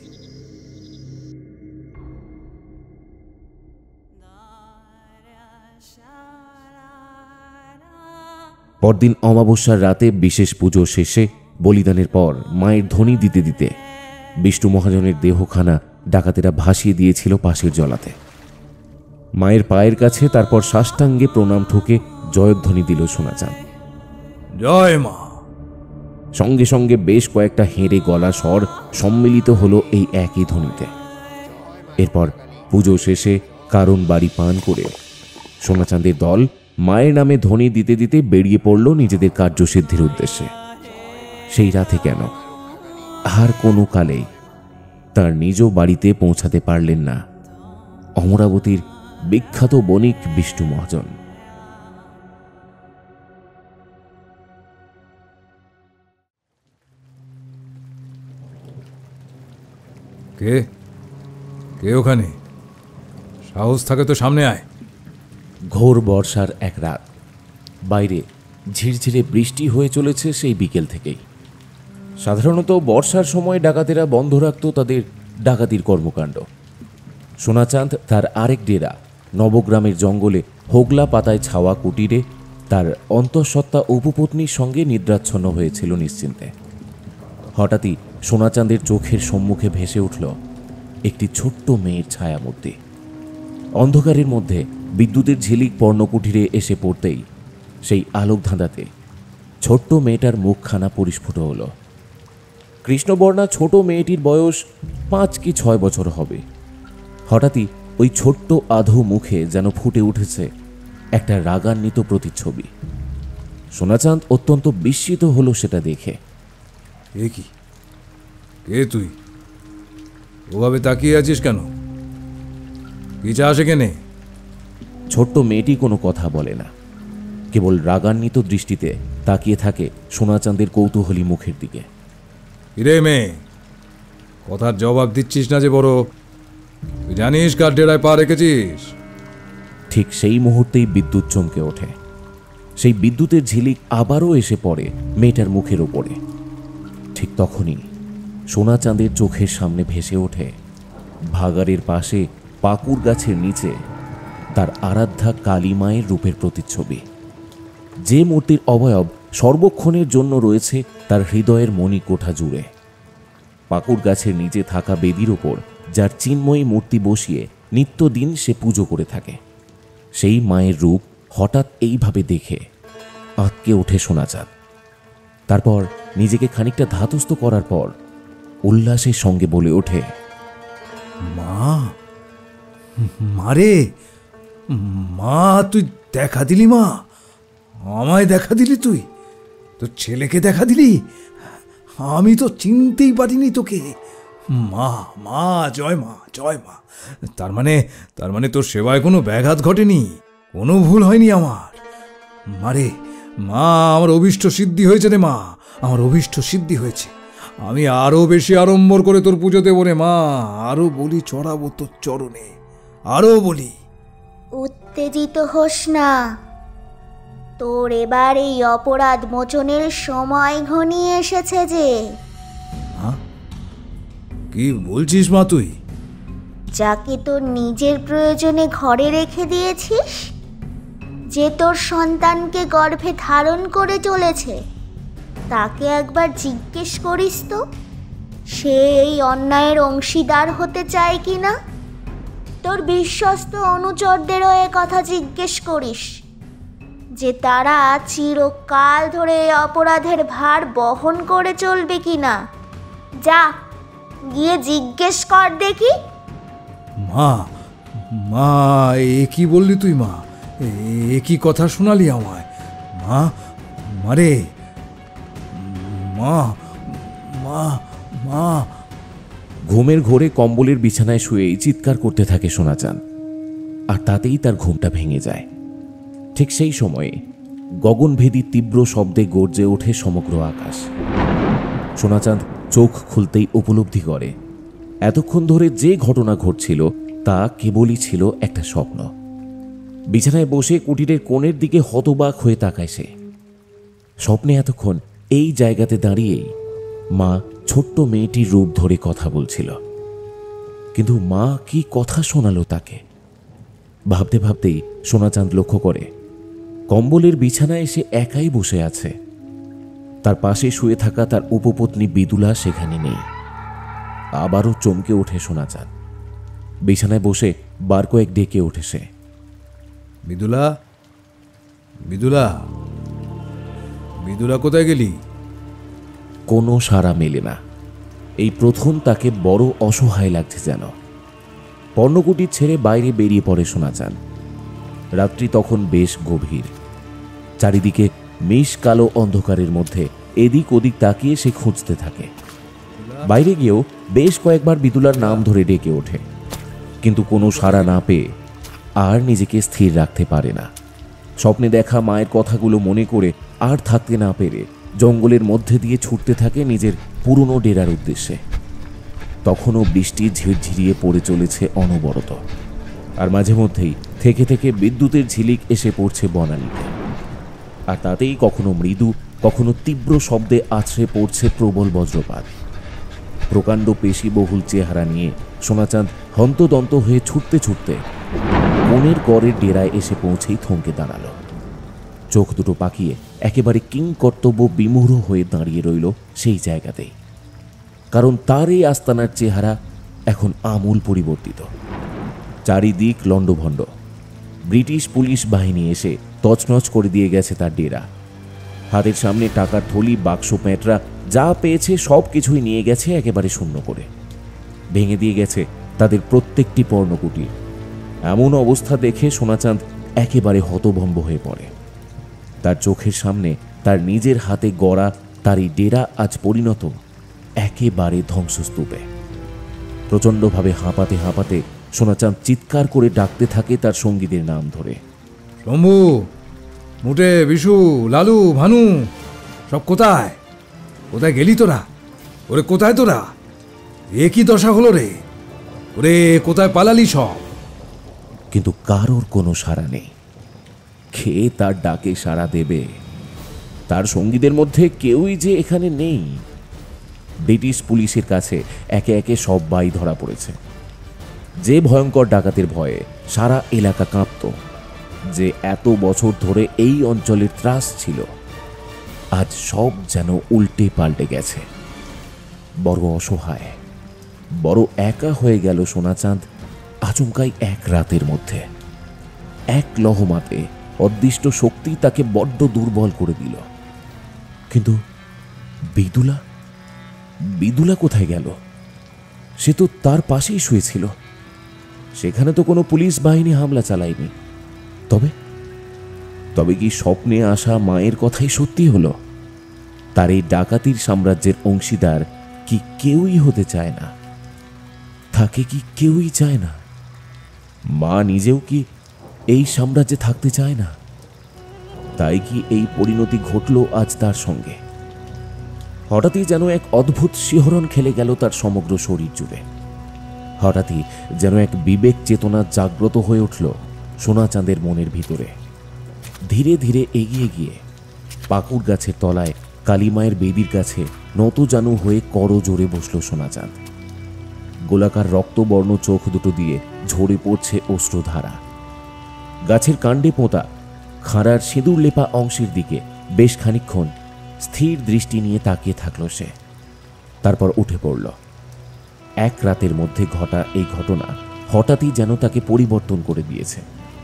Speaker 1: পরদিন অমাবস্যার রাতে বিশেষ পুজো শেষে বলিদানের পর মায়ের ধ্বনি দিতে দিতে বিষ্ণু মহাজনের দেহখানা ডাকাতেরা ভাসিয়ে দিয়েছিল পাশের জলাতে। মায়ের পায়ের কাছে তারপর সাষ্টাঙ্গে প্রণাম ঠুকে জয়ধ্বনি দিল সোনাচাঁদ।
Speaker 2: জয় মা।
Speaker 1: সঙ্গে সঙ্গে বেশ কয়েকটা হেঁড়ে গলা স্বর সম্মিলিত হলো এই একই ধ্বনিতে। এরপর পুজো শেষে কারণ বাড়ি পান করে সোনাচাঁদের দল মায়ের নামে ধ্বনি দিতে দিতে বেরিয়ে পড়ল নিজেদের কার্যসিদ্ধির উদ্দেশ্যে। সেই রাতে কেন আর কোনো কালেই তার নিজ বাড়িতে পৌঁছাতে পারলেন না অমরাবতীর বিখ্যাত বণিক বিষ্ণু মহাজন।
Speaker 2: কে কে ওখানে? সাহস থাকে তো সামনে আয়।
Speaker 1: ঘোর বর্ষার এক রাত, বাইরে ঝিরঝিরে বৃষ্টি হয়ে চলেছে সেই বিকেল থেকেই। সাধারণত বর্ষার সময় ডাকাতেরা বন্ধ রাখত তাদের ডাকাতির কর্মকাণ্ড। সোনাচাঁদ তার আরেক ডেরা নবগ্রামের জঙ্গলে হোগলা পাতায় ছাওয়া কুটিরে তার অন্তঃসত্ত্বা উপপত্নীর সঙ্গে নিদ্রাচ্ছন্ন হয়েছিল নিশ্চিন্তে। হঠাৎই সোনাচাঁদের চোখের সম্মুখে ভেসে উঠল একটি ছোট্ট মেয়ের ছায়ামূর্তি। অন্ধকারের মধ্যে বিদ্যুতের ঝিলিক পর্ণকুটিরে এসে পড়তেই সেই আলোক ধাঁধাতে ছোট্ট মেয়েটার মুখখানা পরিস্ফুট হল। কৃষ্ণবর্ণা ছোট মেয়েটির বয়স পাঁচ কি ছয় বছর হবে। হঠাৎই ওই ছোট্ট আধো মুখে যেন ফুটে উঠেছে একটা রাগান্বিত প্রতিচ্ছবি। সোনাচাঁদ অত্যন্ত বিস্মিত হলো সেটা দেখে।
Speaker 2: এ কি? কে তুই? ওভাবে তাকিয়ে আছিস কেন? কি চাস এখানে?
Speaker 1: ছোট্ট মেয়েটি কোনো কথা বলে না, কেবল রাগান্বিত দৃষ্টিতে তাকিয়ে থাকে সোনাচাঁদের কৌতূহলী মুখের দিকে।
Speaker 2: কিরে মেয়ে, কথার জবাব দিচ্ছিস না যে বড়? তুই জানিস কার ডেরায় পা রেখেছিস?
Speaker 1: ঠিক সেই মুহূর্তেই বিদ্যুৎ চমকে ওঠে। সেই বিদ্যুতের ঝিলিক আবারও এসে পড়ে মেয়েটার মুখের ওপরে। ঠিক তখনই সোনাচাঁদের চোখের সামনে ভেসে ওঠে ভাগাড়ের পাশে পাকুর গাছের নিচে তার আরাধ্যা কালী মায়ের রূপের প্রতিচ্ছবি। যে মূর্তির অবয়ব সর্বক্ষণের জন্য রয়েছে তার হৃদয়ের মণিকোঠা জুড়ে। পাকুর গাছের নিচে থাকা বেদির ওপর যার চিন্ময়ী মূর্তি বসিয়ে নিত্যদিন সে পুজো করে থাকে, সেই মায়ের রূপ হঠাৎ এইভাবে দেখে আঁতকে ওঠে সোনাচাঁদ। তারপর নিজেকে খানিকটা ধাতস্থ করার পর উল্লাসের সঙ্গে বলে ওঠে,
Speaker 2: মা, মারে মা, তুই দেখা দিলি মা, আমায় দেখা দিলি, তুই তোর ছেলেকে দেখা দিলি। আমি তো চিনতেই পারিনি তোকে। মা মা, জয় মা, জয় মা। তার মানে তার মানে তোর সেবায় কোনো ব্যাঘাত ঘটেনি, কোনো ভুল হয়নি আমার। মারে মা, আমার অভীষ্ট সিদ্ধি হয়েছে রে মা, আমার অভীষ্ট সিদ্ধি হয়েছে। আমি আরো বেশি আড়ম্বর করে তোর পুজো দেবো রে মা, আরো বলি চড়াবো তোর চরণে, আরো বলি।
Speaker 9: উত্তেজিত হোস না, তোর এবার এই অপরাধ মোচনের সময় ঘনিয়ে এসেছে যে।
Speaker 2: কি বলছিস মা তুই?
Speaker 9: যাকে তোর নিজের প্রয়োজনে ঘরে রেখে দিয়েছিস, যে তোর সন্তানকে গর্ভে ধারণ করে চলেছে, তাকে একবার জিজ্ঞেস করিস তো সে এই অন্যায়ের অংশীদার হতে চায় কি না। তোর বিশ্বস্ত অনুচরদেরও এ কথা জিজ্ঞেস করিস যে তারা চিরকাল ধরে এই অপরাধের ভার বহন করে চলবে কি না। যা, গিয়ে জিজ্ঞেস কর দেখি।
Speaker 2: মা, মা, এ কি বললি তুই মা? এ কি কথা শোনালি আমায়? মা, মারে, মা, মা, মা।
Speaker 1: ঘুমের ঘোরে কম্বলের বিছানায় শুয়েই চিৎকার করতে থাকে সোনাচাঁদ, আর তাতেই তার ঘুমটা ভেঙে যায়। ঠিক সেই সময়ে গগনভেদী তীব্র শব্দে গর্জে ওঠে সমগ্র আকাশ। সোনাচাঁদ চোখ খুলতেই উপলব্ধি করে এতক্ষণ ধরে যে ঘটনা ঘটছিল তা কেবলই ছিল একটা স্বপ্ন। বিছানায় বসে কুটিরের কোণের দিকে হতবাক হয়ে তাকায় সে। স্বপ্নে এতক্ষণ এই জায়গাতে দাঁড়িয়েই মা ছোট্ট মেয়েটির রূপ ধরে কথা বলছিল, কিন্তু মা কি কথা শোনালো তাকে? ভাবতে ভাবতেই সোনাচাঁদ লক্ষ্য করে কম্বলের বিছানায় এসে একাই বসে আছে। তার পাশে শুয়ে থাকা তার উপপত্নী বিদুলা সেখানে নেই। আবারও চমকে ওঠে সোনাচাঁদ। বিছানায় বসে বার কয়েক ডেকে ওঠে সে।
Speaker 2: বিদুলা, বিদুলা, বিদুলা, কোথায় গেলি?
Speaker 1: কোনো সাড়া মেলে না। এই প্রথম তাকে বড় অসহায় লাগছে যেন। পর্ণকুটির ছেড়ে বাইরে বেরিয়ে পড়ে সোনাচাঁদ। রাত্রি তখন বেশ গভীর। চারিদিকে মিশ কালো অন্ধকারের মধ্যে এদিক ওদিক তাকিয়ে সে খুঁজতে থাকে। বাইরে গিয়েও বেশ কয়েকবার বিদুলার নাম ধরে ডেকে ওঠে, কিন্তু কোনো সাড়া না পেয়ে আর নিজেকে স্থির রাখতে পারে না। স্বপ্নে দেখা মায়ের কথাগুলো মনে করে আর থাকতে না পেরে জঙ্গলের মধ্যে দিয়ে ছুটতে থাকে নিজের পুরনো ডেরার উদ্দেশ্যে। তখনও বৃষ্টি ঝিরঝিরিয়ে পড়ে চলেছে অনবরত, আর মাঝে মধ্যেই থেকে থেকে বিদ্যুতের ঝিলিক এসে পড়ছে বনানীতে। আর তাতেই কখনো মৃদু, কখনো তীব্র শব্দে আছড়ে পড়ছে প্রবল বজ্রপাত। প্রকাণ্ড পেশিবহুল চেহারা নিয়ে সোনাচাঁদ হন্তদন্ত হয়ে ছুটতে ছুটতে বনের গড়ের ডেরায় এসে পৌঁছেই থমকে দাঁড়াল। চোখ দুটো পাকিয়ে একেবারে কিংকর্তব্য বিমূঢ় হয়ে দাঁড়িয়ে রইল সেই জায়গাতেই, কারণ তার এই আস্তানার চেহারা এখন আমূল পরিবর্তিত। চারিদিক লণ্ডভণ্ড। ব্রিটিশ পুলিশ বাহিনী এসে তছনছ করে দিয়ে গেছে তার ডেরা। হাতের সামনে টাকার থলি, বাক্স, প্যাঁটরা যা পেয়েছে সব কিছুই নিয়ে গেছে একেবারে শূন্য করে। ভেঙে দিয়ে গেছে তাদের প্রত্যেকটি পর্ণকুটি। এমন অবস্থা দেখে সোনাচাঁদ একেবারে হতভম্ব হয়ে পড়ে। তার চোখের সামনে তার নিজের হাতে গড়া তারই ডেরা আজ পরিণত একেবারে ধ্বংসস্তূপে। প্রচণ্ডভাবে হাঁপাতে হাঁপাতে সোনাচাঁদ চিৎকার করে ডাকতে থাকে তার সঙ্গীদের নাম ধরে।
Speaker 2: শম্ভু, মুটে, বিশু, লালু, ভানু, সব কোথায়? কোথায় গেলি তোরা? ওরে কোথায় তোরা? এ কি দশা হলো রে? ওরে কোথায় পালালি সব?
Speaker 1: কিন্তু কারোর কোনো সাড়া নেই। খেয়ে তার ডাকে সাড়া দেবে? তার সঙ্গীদের মধ্যে কেউই যে এখানে নেই। ব্রিটিশ পুলিশের কাছে একে একে সব বাই ধরা পড়েছে। যে ভয়ঙ্কর ডাকাতের ভয়ে সারা এলাকা কাঁপত, যে এত বছর ধরে এই অঞ্চলের ত্রাস ছিল, আজ সব যেন উল্টে পাল্টে গেছে। বড় অসহায়, বড় একা হয়ে গেল সোনাচাঁদ আচমকাই এক রাতের মধ্যে। এক লহমাতে অদৃষ্ট শক্তি তাকে বড্ড দুর্বল করে দিল। কিন্তু বিদুলা, বিদুলা কোথায় গেল? সে তো তার পাশেই শুয়েছিল। সেখানে তো কোনো পুলিশ বাহিনী হামলা চালায়নি। তবে তবে কি স্বপ্নে আসা মায়ের কথাই সত্যি হলো? তার এই ডাকাতির সাম্রাজ্যের অংশীদার কি কেউই হতে চায় না? থাকে কি কেউই চায় না? মা নিজেও কি এই সাম্রাজ্যে থাকতে চায় না? তাই কি এই পরিণতি ঘটল আজ তার সঙ্গে? হঠাৎই যেন এক অদ্ভুত শিহরণ খেলে গেল তার সমগ্র শরীর জুড়ে। হঠাৎই যেন এক বিবেক চেতনা জাগ্রত হয়ে উঠল সোনাচাঁদের মনের ভিতরে। ধীরে ধীরে এগিয়ে গিয়ে পাকুড় গাছের তলায় কালীমায়ের বেদির কাছে নতজানু হয়ে করো জোরে বসল সোনাচাঁদ। গোলাকার রক্তবর্ণ চোখ দুটো দিয়ে ঝরে পড়ছে অশ্রুধারা। গাছের কাণ্ডে পোঁতা খাঁড়ার সিঁদুর লেপা অংশের দিকে বেশ খানিকক্ষণ স্থির দৃষ্টি নিয়ে তাকিয়ে থাকল সে। তারপর উঠে পড়ল। এক রাতের মধ্যে ঘটা এই ঘটনা হঠাৎই যেন তাকে পরিবর্তন করে দিয়েছে।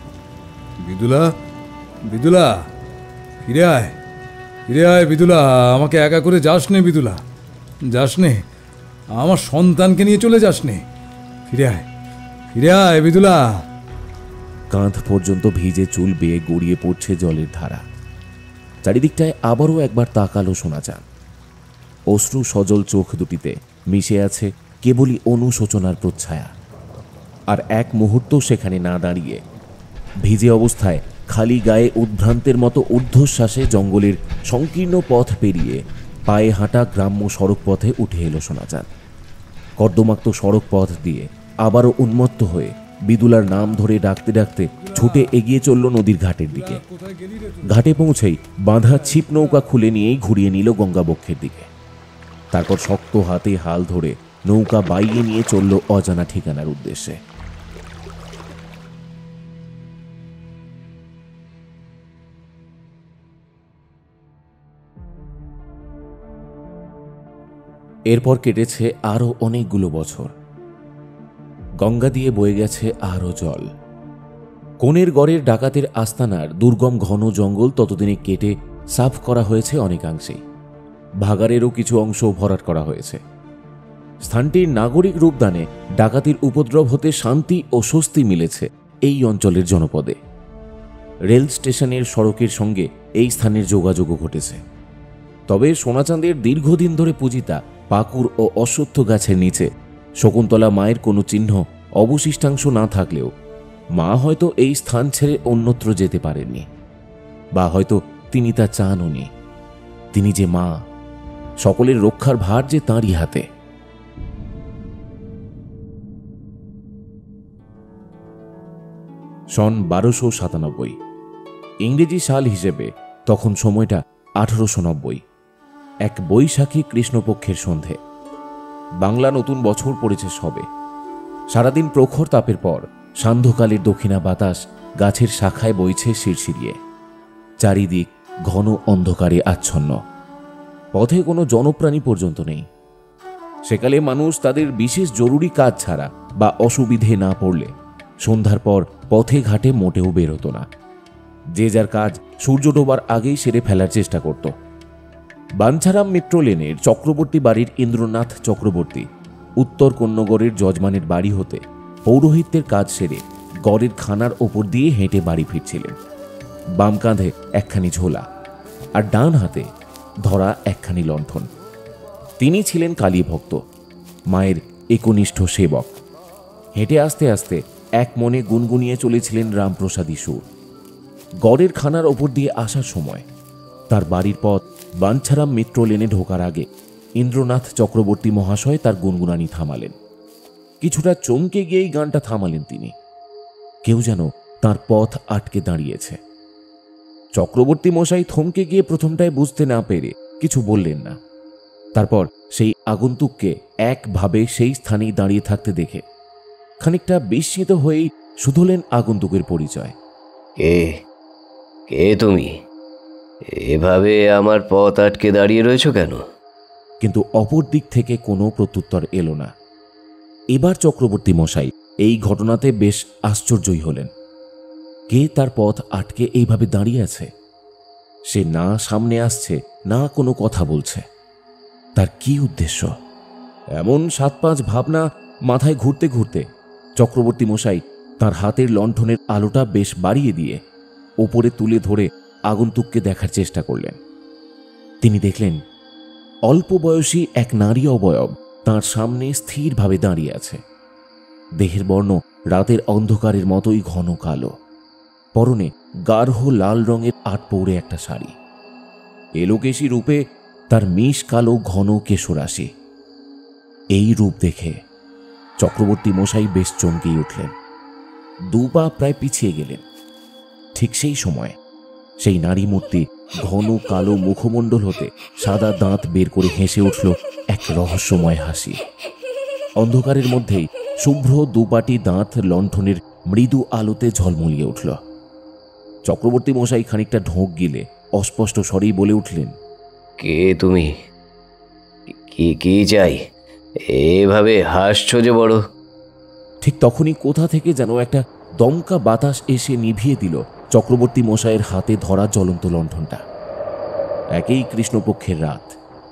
Speaker 2: বিদুলা, বিদুলা, ফিরে আয়, ফিরে আয় বিদুলা, আমাকে একা করে যাস নে বিদুলা, যাস নে। আমার সন্তানকে নিয়ে চলে যাস নে। ফিরে আয়, ফিরে আয় বিদুলা।
Speaker 1: কাঁধ পর্যন্ত ভিজে চুল বেয়ে গড়িয়ে পড়ছে জলের ধারা। চারিদিকটায় আবারও একবার তাকালো সোনাচাঁদ। অশ্রু সজল চোখ দুটিতে মিশে আছে কেবলই অনুশোচনার প্রচ্ছায়া। আর এক মুহূর্ত সেখানে না দাঁড়িয়ে ভিজে অবস্থায় খালি গায়ে উদ্ভ্রান্তের মতো ঊর্ধ্বশ্বাসে জঙ্গলের সংকীর্ণ পথ পেরিয়ে পায়ে হাঁটা গ্রাম্য সড়ক পথে উঠে এলো সোনাচাঁদ। কর্দমাক্ত সড়ক পথ দিয়ে আবারও উন্মত্ত হয়ে বিদুলার নাম ধরে ডাকতে ডাকতে ছুটে এগিয়ে চলল নদীর ঘাটের দিকে। ঘাটে পৌঁছেই বাঁধা ছিপ নৌকা খুলে নিয়েই ঘুরিয়ে নিল গঙ্গাবক্ষের দিকে। তারপর শক্ত হাতে হাল ধরে নৌকা বাইয়ে নিয়ে চলল অজানা ঠিকানার উদ্দেশ্যে। এরপর কেটেছে আরও অনেকগুলো বছর। গঙ্গা দিয়ে বয়ে গেছে আরও জল। কোণের গড়ের ডাকাতের আস্তানার দুর্গম ঘন জঙ্গল ততদিনে কেটে সাফ করা হয়েছে অনেকাংশেই। ভাগাড়েরও কিছু অংশ ভরাট করা হয়েছে। স্থানটির নাগরিক রূপদানে ডাকাতির উপদ্রব হতে শান্তি ও স্বস্তি মিলেছে এই অঞ্চলের জনপদে। রেল স্টেশনের সড়কের সঙ্গে এই স্থানের যোগাযোগও ঘটেছে। তবে সোনাচাঁদের দীর্ঘদিন ধরে পূজিতা পাকুর ও অশ্বত্থ গাছের নিচে শকুন্তলা মায়ের কোনো চিহ্ন অবশিষ্টাংশ না থাকলেও মা হয়তো এই স্থান ছেড়ে অন্যত্র যেতে পারেননি, বা হয়তো তিনি তা চানওনি। তিনি যে মা, সকলের রক্ষার ভার যে তাঁরই হাতে। সন বারোশো সাতানব্বই, ইংরেজি সাল হিসেবে তখন সময়টা আঠারোশো নব্বই। এক বৈশাখী কৃষ্ণপক্ষের সন্ধে। বাংলা নতুন বছর পড়েছে সবে। সারাদিন প্রখর তাপের পর সান্ধ্যকালের দক্ষিণা বাতাস গাছের শাখায় বইছে শিরশিরিয়ে। চারিদিক ঘন অন্ধকারে আচ্ছন্ন। পথে কোনো জনপ্রাণী পর্যন্ত নেই। সেকালে মানুষ তাদের বিশেষ জরুরি কাজ ছাড়া বা অসুবিধে না পড়লে সন্ধ্যার পর পথে ঘাটে মোটেও বের হতো না। যে যার কাজ সূর্য ডোবার আগেই সেরে ফেলার চেষ্টা করত। বাঞ্ছারাম মিত্র লেনের চক্রবর্তী বাড়ির ইন্দ্রনাথ চক্রবর্তী উত্তর কন্যগড়ের যজমানের বাড়ি হতে পৌরোহিত্যের কাজ সেরে গড়ের খানার ওপর দিয়ে হেঁটে বাড়ি ফিরছিলেন। বাম কাঁধে একখানি ঝোলা আর ডান হাতে ধরা একখানি লণ্ঠন। তিনি ছিলেন কালী ভক্ত, মায়ের একনিষ্ঠ সেবক। হেঁটে আসতে আসতে এক মনে গুনগুনিয়ে চলেছিলেন রামপ্রসাদী সুর। গড়ের খানার ওপর দিয়ে আসার সময় তার বাড়ির পথ বাঞ্ছারাম মিত্র লেনে ঢোকার আগে ইন্দ্রনাথ চক্রবর্তী মহাশয় তার গুনগুনানি থামালেন। কিছুটা চমকে গিয়েই গানটা থামালেন তিনি। কেউ যেন তার পথ আটকে দাঁড়িয়েছে। চক্রবর্তী মশাই থমকে গিয়ে প্রথমটায় বুঝতে না পেরে কিছু বললেন না। তারপর সেই আগন্তুককে একভাবে সেই স্থানেই দাঁড়িয়ে থাকতে দেখে খানিকটা বিস্মিত হয়েই শুধলেন আগন্তুকের পরিচয়।
Speaker 10: কে কে তুমি? এভাবে আমার পথ আটকে দাঁড়িয়ে রয়েছো কেন?
Speaker 1: কিন্তু অপর দিক থেকে কোনো প্রত্যুত্তর এলো না। এবার চক্রবর্তী মশাই এই ঘটনাতে বেশ আশ্চর্যই হলেন। কে তার পথ আটকে এইভাবে দাঁড়িয়ে আছে? সে না সামনে আসছে, না কোনো কথা বলছে। তার কি উদ্দেশ্য? এমন সাত পাঁচ ভাবনা মাথায় ঘুরতে ঘুরতে চক্রবর্তী মশাই তার হাতের লণ্ঠনের আলোটা বেশ বাড়িয়ে দিয়ে ওপরে তুলে ধরে আগন্তুককে দেখার চেষ্টা করলেন। তিনি দেখলেন অল্প বয়সী এক নারী অবয়ব তাঁর সামনে স্থিরভাবে দাঁড়িয়ে আছে। দেহের বর্ণ রাতের অন্ধকারের মতোই ঘন কালো। পরনে গাঢ় লাল রঙের আট পৌড়ে একটা শাড়ি। এলোকেশী রূপে তার মিশ কালো ঘন কেশরাশি। এই রূপ দেখে চক্রবর্তী মশাই বেশ চমকেই উঠলেন। দু পা প্রায় পিছিয়ে গেলেন। ঠিক সেই সময় সেই নারী মূর্তি ঘন কালো মুখমণ্ডল হতে সাদা দাঁত বের করে হেসে উঠল এক রহস্যময় হাসি। অন্ধকারের মধ্যেই শুভ্র দুপাটি দাঁত লণ্ঠনের মৃদু আলোতে ঝলমলিয়ে উঠল। চক্রবর্তী মশাই খানিকটা ঢোক গিলে অস্পষ্ট স্বরেই বলে উঠলেন,
Speaker 10: কে তুমি? কি কি চাই? এভাবে হাসছো যে বড়।
Speaker 1: ঠিক তখনই কোথা থেকে যেন একটা দমকা বাতাস এসে নিভিয়ে দিল চক্রবর্তী মশাইয়ের হাতে ধরা জ্বলন্ত লণ্ঠনটা। একেই কৃষ্ণপক্ষের রাত।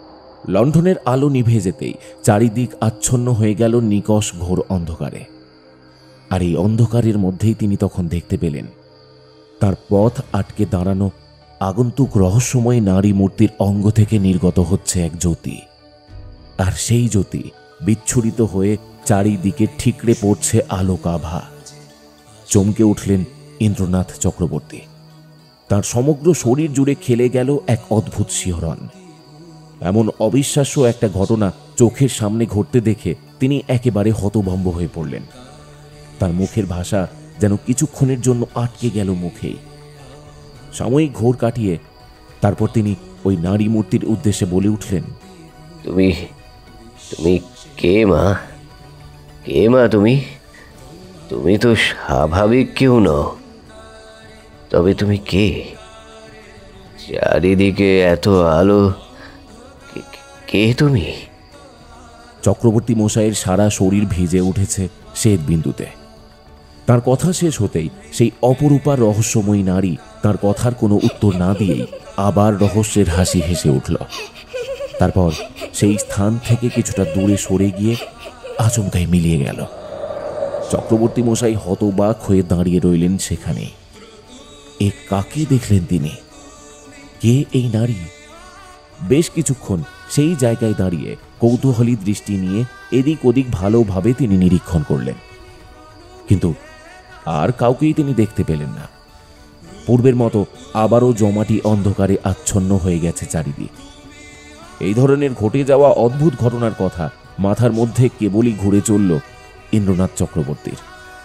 Speaker 1: লণ্ঠনের আলো নিভে যেতেই চারিদিক আচ্ছন্ন হয়ে গেল নিকষ ঘোর অন্ধকারে। আর এই অন্ধকারের মধ্যেই তিনি তখন দেখতে পেলেন তার পথ আটকে দাঁড়ানো আগন্তুক রহস্যময় নারী মূর্তির অঙ্গ থেকে নির্গত হচ্ছে এক জ্যোতি। আর সেই জ্যোতি বিচ্ছুরিত হয়ে চারিদিকে ঠিকরে পড়ছে আলোক আভা। চমকে উঠলেন ইন্দ্রনাথ চক্রবর্তী। তার সমগ্র শরীর জুড়ে খেলে গেল এক অদ্ভুত শিহরণ। এমন অবিশ্বাস্য একটা ঘটনা চোখের সামনে ঘটতে দেখে তিনি একেবারে হতভম্ব হয়ে পড়লেন। তার মুখের ভাষা যেন কিছুক্ষণের জন্য আটকে গেল মুখেই। সাময়িক ঘোর কাটিয়ে তারপর তিনি ওই নারী মূর্তির উদ্দেশ্যে বলে উঠলেন,
Speaker 10: তুমি তুমি কে মা? কে মা তুমি? তুমি তো স্বাভাবিক কেউ নও, তবে তুমি কে? চারিদিকে এত আলো, কে তুমি?
Speaker 1: চক্রবর্তী মশাইয়ের সারা শরীর ভিজে উঠেছে শ্বেত বিন্দুতে। তার কথা শেষ হতেই সেই অপরূপা রহস্যময়ী নারী তার কথার কোনো উত্তর না দিয়েই আবার রহস্যের হাসি হেসে উঠল। তারপর সেই স্থান থেকে কিছুটা দূরে সরে গিয়ে আচমকাই মিলিয়ে গেল। চক্রবর্তী মশাই হতবাক হয়ে দাঁড়িয়ে রইলেন সেখানে। এ কাকে দেখলেন তিনি? কে এই নারী? বেশ কিছুক্ষণ সেই জায়গায় দাঁড়িয়ে কৌতূহলী দৃষ্টি নিয়ে এদিক ওদিক ভালোভাবে তিনি নিরীক্ষণ করলেন, কিন্তু আর কাউকেই তিনি দেখতে পেলেন না। পূর্বের মতো আবারও জমাটি অন্ধকারে আচ্ছন্ন হয়ে গেছে চারিদিক। এই ধরনের ঘটে যাওয়া অদ্ভুত ঘটনার কথা মাথার মধ্যে কেবলই ঘুরে চলল ইন্দ্রনাথ চক্রবর্তীর।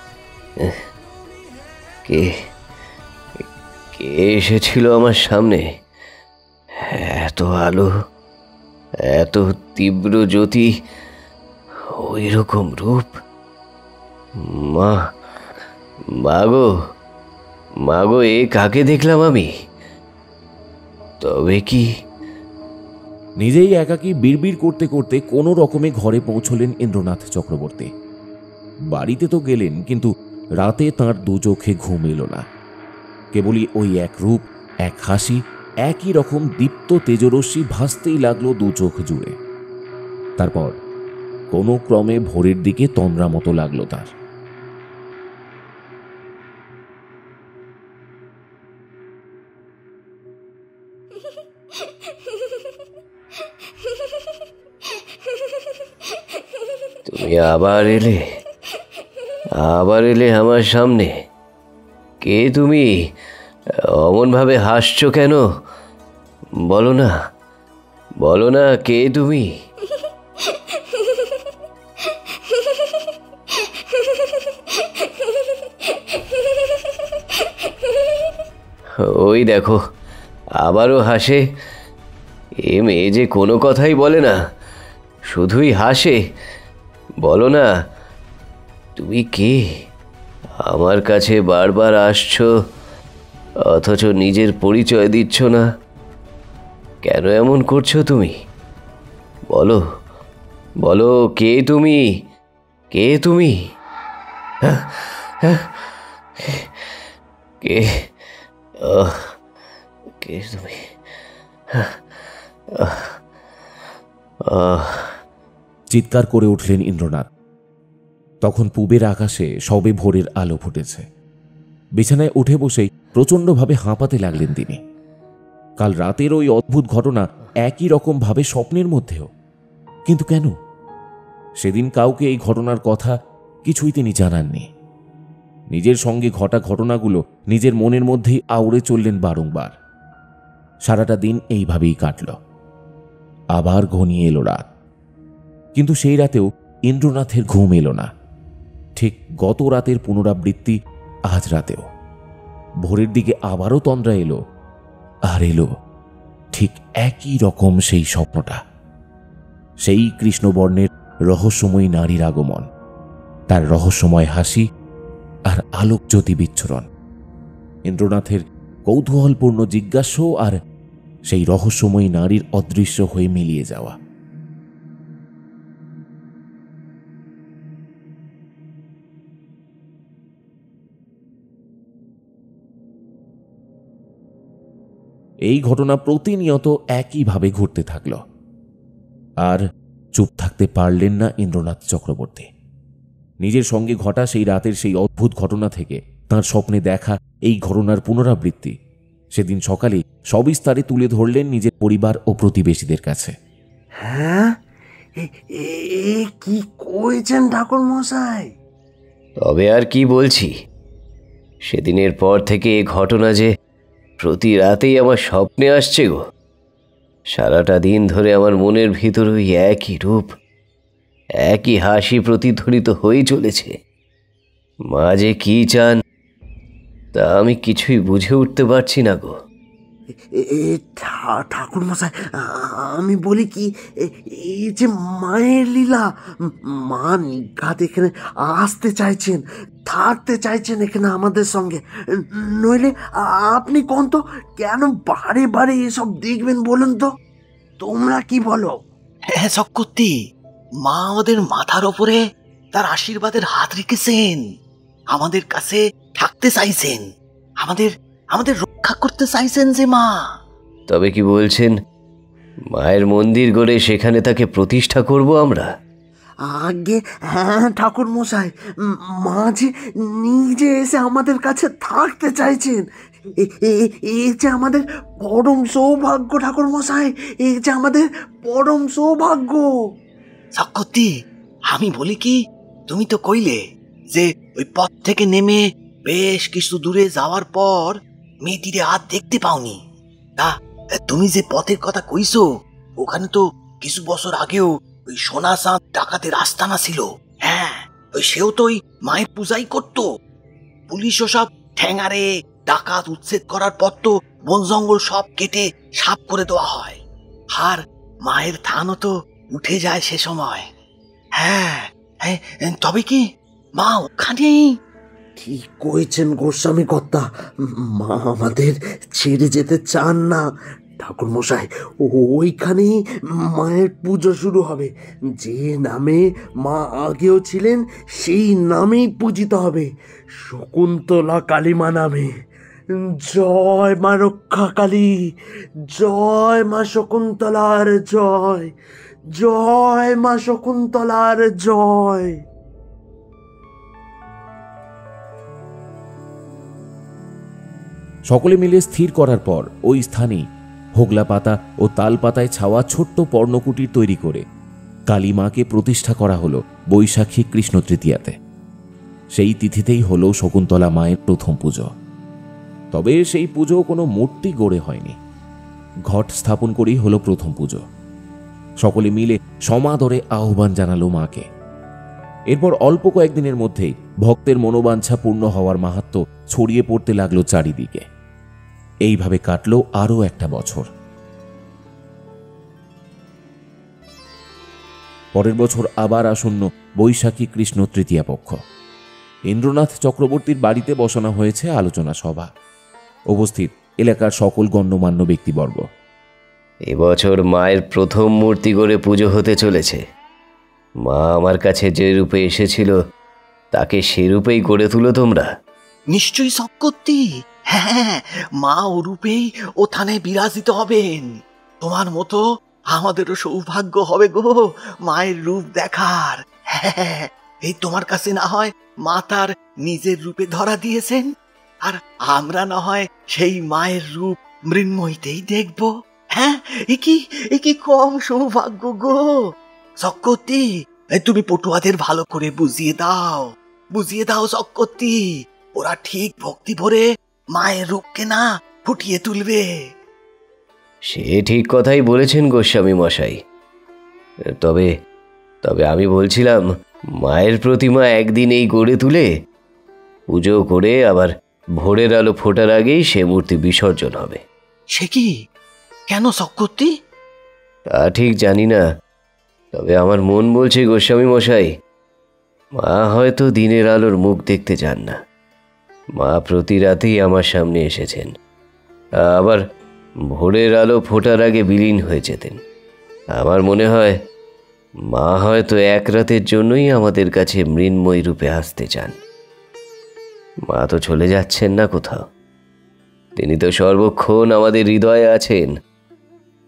Speaker 10: কে কে এসেছিল আমার সামনে? এত আলো, এত তীব্র জ্যোতি, ওই রকম রূপ। মা, মাগো মাগো, এ কাকে দেখলাম আমি? তবে কি?
Speaker 1: নিজেই একাকী বিড়বিড় করতে করতে কোনো রকমে ঘরে পৌঁছলেন ইন্দ্রনাথ চক্রবর্তী। বাড়িতে তো গেলেন, কিন্তু রাতে তাঁর দু চোখে ঘুম এলো না। কেবলই ওই এক রূপ, এক হাসি, একই রকম দীপ্ত তেজরশ্মি ভাসতেই লাগলো দু চোখ জুড়ে। তারপর কোনো ক্রমে ভোরের দিকে তন্দ্রা মতো লাগলো তার।
Speaker 10: তুমি আবার এলে, আবার এলে আমার সামনে। কে তুমি? অমন ভাবে হাসছো কেন? বলো না, বলো না, কে তুমি? ওই দেখো, আবারও হাসে। এ মেয়ে যে কোনো কথাই বলে না, শুধুই হাসে। বলো না, তুমি কে? আমার কাছে বারবার আসছো, অথচ নিজের পরিচয় দিচ্ছ না। কেন এমন করছো তুমি? বলো, বলো, কে তুমি? কে তুমি? কে? আহ, কে তুমি? আহ
Speaker 1: চিৎকার করে উঠলেন ইন্দ্রনাথ। তখন পূবের আকাশে সবে ভোরের আলো ফুটেছে। বিছানায় উঠে বসেই প্রচণ্ডভাবে হাঁপাতে লাগলেন তিনি। কাল রাতের ওই অদ্ভুত ঘটনা একই রকম ভাবে স্বপ্নের মধ্যেও, কিন্তু কেন? সেদিন কাউকে এই ঘটনার কথা কিছুই তিনি জানাননি। নিজের সঙ্গে ঘটা ঘটনাগুলো নিজের মনের মধ্যেই আউড়ে চললেন বারংবার। সারাটা দিন এইভাবেই কাটল। আবার ঘনিয়ে এলো রাত, কিন্তু সেই রাতেও ইন্দ্রনাথের ঘুম এলো না। ঠিক গত রাতের পুনরাবৃত্তি আজ রাতেও। ভোরের দিকে আবারও তন্দ্রা এলো, আর এলো ঠিক একই রকম সেই স্বপ্নটা। সেই কৃষ্ণবর্ণের রহস্যময়ী নারীর আগমন, তার রহস্যময় হাসি আর আলোকজ্যোতি বিচ্ছুরণ, ইন্দ্রনাথের কৌতূহলপূর্ণ জিজ্ঞাসা আর সেই রহস্যময়ী নারীর অদৃশ্য হয়ে মিলিয়ে যাওয়া। এই ঘটনা প্রতিনিয়ত একইভাবে ঘটতে থাকল। আর চুপ থাকতে পারলেন না ইন্দ্রনাথ চক্রবর্তী। নিজের সঙ্গে ঘটা সেই রাতের সেই অদ্ভুত ঘটনা থেকে তাঁর স্বপ্নে দেখা এই ঘটনার পুনরাবৃত্তি সেদিন সকালে সবিস্তারে তুলে ধরলেন নিজের পরিবার ও প্রতিবেশীদের কাছে।
Speaker 11: হ্যাঁ, এ কি কইছেন ঠাকুর মশাই?
Speaker 10: তবে আর কি বলছি, সেদিনের পর থেকে এ ঘটনা যে প্রতি রাতেই আমার স্বপ্নে আসছে গো। সারাটা দিন ধরে আমার মনের ভিতর ওই একই রূপ, একই হাসি প্রতিধ্বনিত হয়ে চলেছে। মা যে কি চান তা আমি কিছুই বুঝে উঠতে পারছি না গো।
Speaker 11: ঠাকুর মশাই, আমি বলি কি, এই যে মায়ের লীলা, মা নিঘাত এখানে আসতে চাইছেন, থাকতে চাইছেন এখানে আমাদের সঙ্গে, নইলে আপনি কোন তো কেন বারে বারে এসব দেখবেন বলুন তো? তোমরা কি বলো?
Speaker 12: হ্যাঁ শক্তি, মা আমাদের মাথার ওপরে তার আশীর্বাদের হাত রেখেছেন, আমাদের কাছে থাকতে চাইছেন, আমাদের আমাদের রক্ষা করতে চাইছেন যে মা।
Speaker 10: তবে কি বলছেন, মায়ের মন্দির গড়ে সেখানে তাকে প্রতিষ্ঠা করব আমরা?
Speaker 11: আগে হ্যাঁ ঠাকুর মশাই, মা যে নিজে এসে আমাদের কাছে থাকতে চাইছেন, এই যে আমাদের পরম সৌভাগ্য ঠাকুর মশাই, এই যে আমাদের পরম সৌভাগ্য।
Speaker 12: শক্তি, আমি বলি কি, তুমি তো কইলে যে ওই পথ থেকে নেমে বেশ কিছু দূরে যাওয়ার পর মেয়েটিরে আর দেখতে পাওনি। তা তুমি যে পথের কথা কইছো, ওখানে তো কিছু বছর আগেও ওই সোনা চাঁদ ডাকাতের আস্তানা ছিল। হ্যাঁ, ওই সেও তো ওই মায়ের পূজাই করতো। পুলিশও সব ঠ্যাঙারে ডাকাত উচ্ছেদ করার পর তো বন জঙ্গল সব কেটে সাফ করে দেওয়া হয়, আর মায়ের থানও তো উঠে যায় সে সময়। হ্যাঁ, তবে কি মা ওখানেই?
Speaker 11: ঠিক কইছেন গোস্বামী কর্তা, মা আমাদের ছেড়ে যেতে চান না ঠাকুর মশাই। ওইখানেই মায়ের পুজো শুরু হবে, যে নামে মা আগেও ছিলেন সেই নামেই পূজিত হবে, শকুন্তলা কালীমা নামে। জয় মা রক্ষা কালী, জয় মা শকুন্তলার জয়, জয় মা শকুন্তলার জয়।
Speaker 1: সকলে মিলে স্থির করার পর ওই স্থানেই হোগলা পাতা ও তাল পাতায় ছাওয়া ছোট্ট পর্ণকুটির তৈরি করে কালী মাকে প্রতিষ্ঠা করা হলো বৈশাখী কৃষ্ণ তৃতীয়াতে। সেই তিথিতেই হলো শকুন্তলা মায়ের প্রথম পুজো। তবে সেই পুজো কোনো মূর্তি গড়ে হয়নি, ঘট স্থাপন করেই হলো প্রথম পুজো। সকলে মিলে সমাদরে আহ্বান জানালো মাকে। এরপর অল্প কয়েকদিনের মধ্যেই ভক্তের মনোবাঞ্ছা পূর্ণ হওয়ার মাহাত্ম্য ছড়িয়ে পড়তে লাগলো চারিদিকে। এইভাবে কাটলো আরও একটা বছর। পরের বছর আবার আসন্ন বৈশাখী কৃষ্ণ তৃতীয়া পক্ষ। ইন্দ্রনাথ চক্রবর্তীর বাড়িতে বসানো হয়েছে আলোচনা সভা। উপস্থিত এলাকার সকল গণ্যমান্য ব্যক্তিবর্গ।
Speaker 10: এবছর মায়ের প্রথম মূর্তি গড়ে পুজো হতে চলেছে। মা আমার কাছে যে রূপে এসেছিল তাকে সে রূপেই গড়ে তুলো তোমরা।
Speaker 12: নিশ্চয়ই শক্তি, হ্যাঁ, মা ও রূপেই ও থানে বিরাজিত হবেন। তোমার মতো আমাদেরও সৌভাগ্য হবে গো মায়ের রূপ দেখার। হ্যাঁ, এই তোমার কাছে না হয় মা তার নিজের রূপে ধরা দিয়েছেন, আর আমরা না হয় সেই মায়ের রূপ মৃন্ময়ীতেই দেখব। হ্যাঁ, একি একি কম সৌভাগ্য গো শক্তি। তুমি পটুয়াদের ভালো করে বুঝিয়ে দাও, বুঝিয়ে দাও শক্তি, ওরা ঠিক ভক্তি ভরে মায়ের রূপকে না ফুটিয়ে তুলবে।
Speaker 10: সে ঠিক কথাই বলেছেন গোস্বামী মশাই। তবে তবে আমি বলছিলাম, মায়ের প্রতিমা একদিন এই গড়ে তুলে পুজো করে আবার ভোরের আলো ফোটার আগেই সে মূর্তি বিসর্জন হবে।
Speaker 12: সে কি, কেন শক্তি?
Speaker 10: তা ঠিক জানি না, তবে আমার মন বলছে গোস্বামী মশাই, মা হয়তো দিনের আলোর মুখ দেখতে চান না। মা প্রতি রাতেই আমার সামনে এসেছেন, আবার ভোরের আলো ফোটার আগে বিলীন হয়ে যেতেন। আমার মনে হয় মা হয়তো এক রাতের জন্যই আমাদের কাছে মৃন্ময়ী রূপে আসতে চান। মা তো চলে যাচ্ছেন না কোথাও, তিনি তো সর্বক্ষণ আমাদের হৃদয়ে আছেন।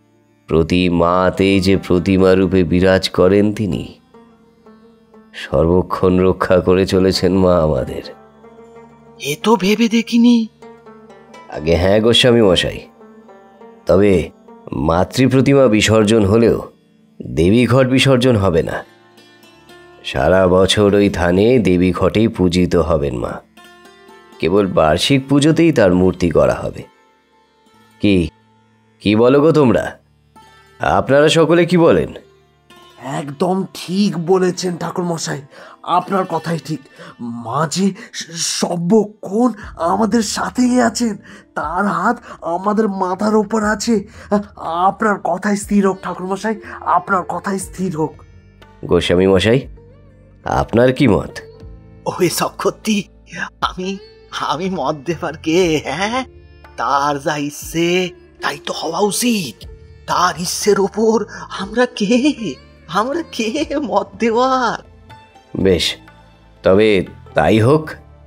Speaker 10: প্রতি মাতেই যে প্রতিমা রূপে বিরাজ করেন তিনি সর্বক্ষণ রক্ষা করে চলেছেন মা আমাদের।
Speaker 12: এ তো ভেবে দেখিনি।
Speaker 10: আগে হ্যাঁ গোস্বামী মশাই, তবে মাতৃ প্রতিমা বিসর্জন হলেও দেবী ঘট বিসর্জন হবে না। সারা বছর ওই থানে দেবী ঘটেই পূজিত হবেন মা। কেবল বার্ষিক পুজোতেই তার মূর্তি করা হবে। কি কি বলো গো তোমরা? আপনারা সকলে কি বলেন?
Speaker 11: একদম ঠিক বলেছেন ঠাকুর মশাই, আপনার কথাই ঠিক। মাঝে সর্বক্ষণ আমাদের সাথেই আছেন, তার হাত আমাদের মাথার উপর আছে। আপনার কথাই স্থির হোক ঠাকুর মশাই, আপনার কথাই স্থির হোক।
Speaker 10: গোস্বামী মশাই, আপনার কি মত?
Speaker 12: ওই সক্ষত্তি, আমি আমি মত দেবার কে? হ্যাঁ, তার যা ইচ্ছে তাই তো হওয়া উচিত। তার ইচ্ছের ওপর আমরা কে আমরা কে মত দেওয়ার?
Speaker 10: বেশ, তবে তাই হোক।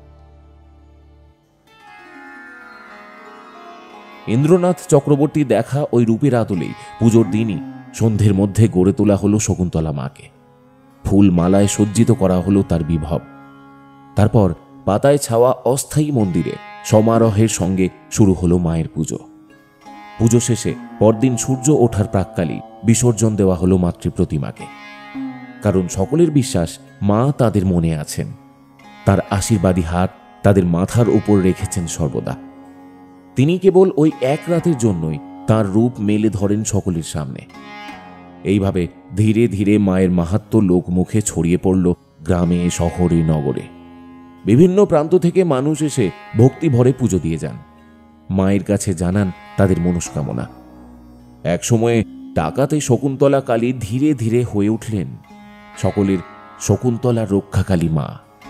Speaker 1: ইন্দ্রনাথ চক্রবর্তী দেখা ওই রূপের আদলেই পুজোর দিনই সন্ধ্যের মধ্যে গড়ে তোলা হলো শকুন্তলা মাকে। ফুল মালায় সজ্জিত করা হলো তার বিভব। তারপর পাতায় ছাওয়া অস্থায়ী মন্দিরে সমারোহের সঙ্গে শুরু হলো মায়ের পুজো। পুজো শেষে পরদিন সূর্য ওঠার প্রাক্কালেই বিসর্জন দেওয়া হলো মাতৃ প্রতিমাকে। কারণ সকলের বিশ্বাস মা তাদের মনে আছেন, তার আশীর্বাদী হাত তাদের মাথার উপর রেখেছেন সর্বদা। তিনি কেবল ওই এক রাতের জন্যই তার রূপ মেলে ধরেন সকলের সামনে। এইভাবে ধীরে ধীরে মায়ের মাহাত্ম্য লোকমুখে ছড়িয়ে পড়ল গ্রামে, শহরে, নগরে। বিভিন্ন প্রান্ত থেকে মানুষ এসে ভক্তি ভরে পুজো দিয়ে যান, মায়ের কাছে জানান তাদের মনস্কামনা। একসময়ে ডাকাতে শকুন্তলা কালী ধীরে ধীরে হয়ে উঠলেন সকলের শকুন্তলা রক্ষাকালী মা।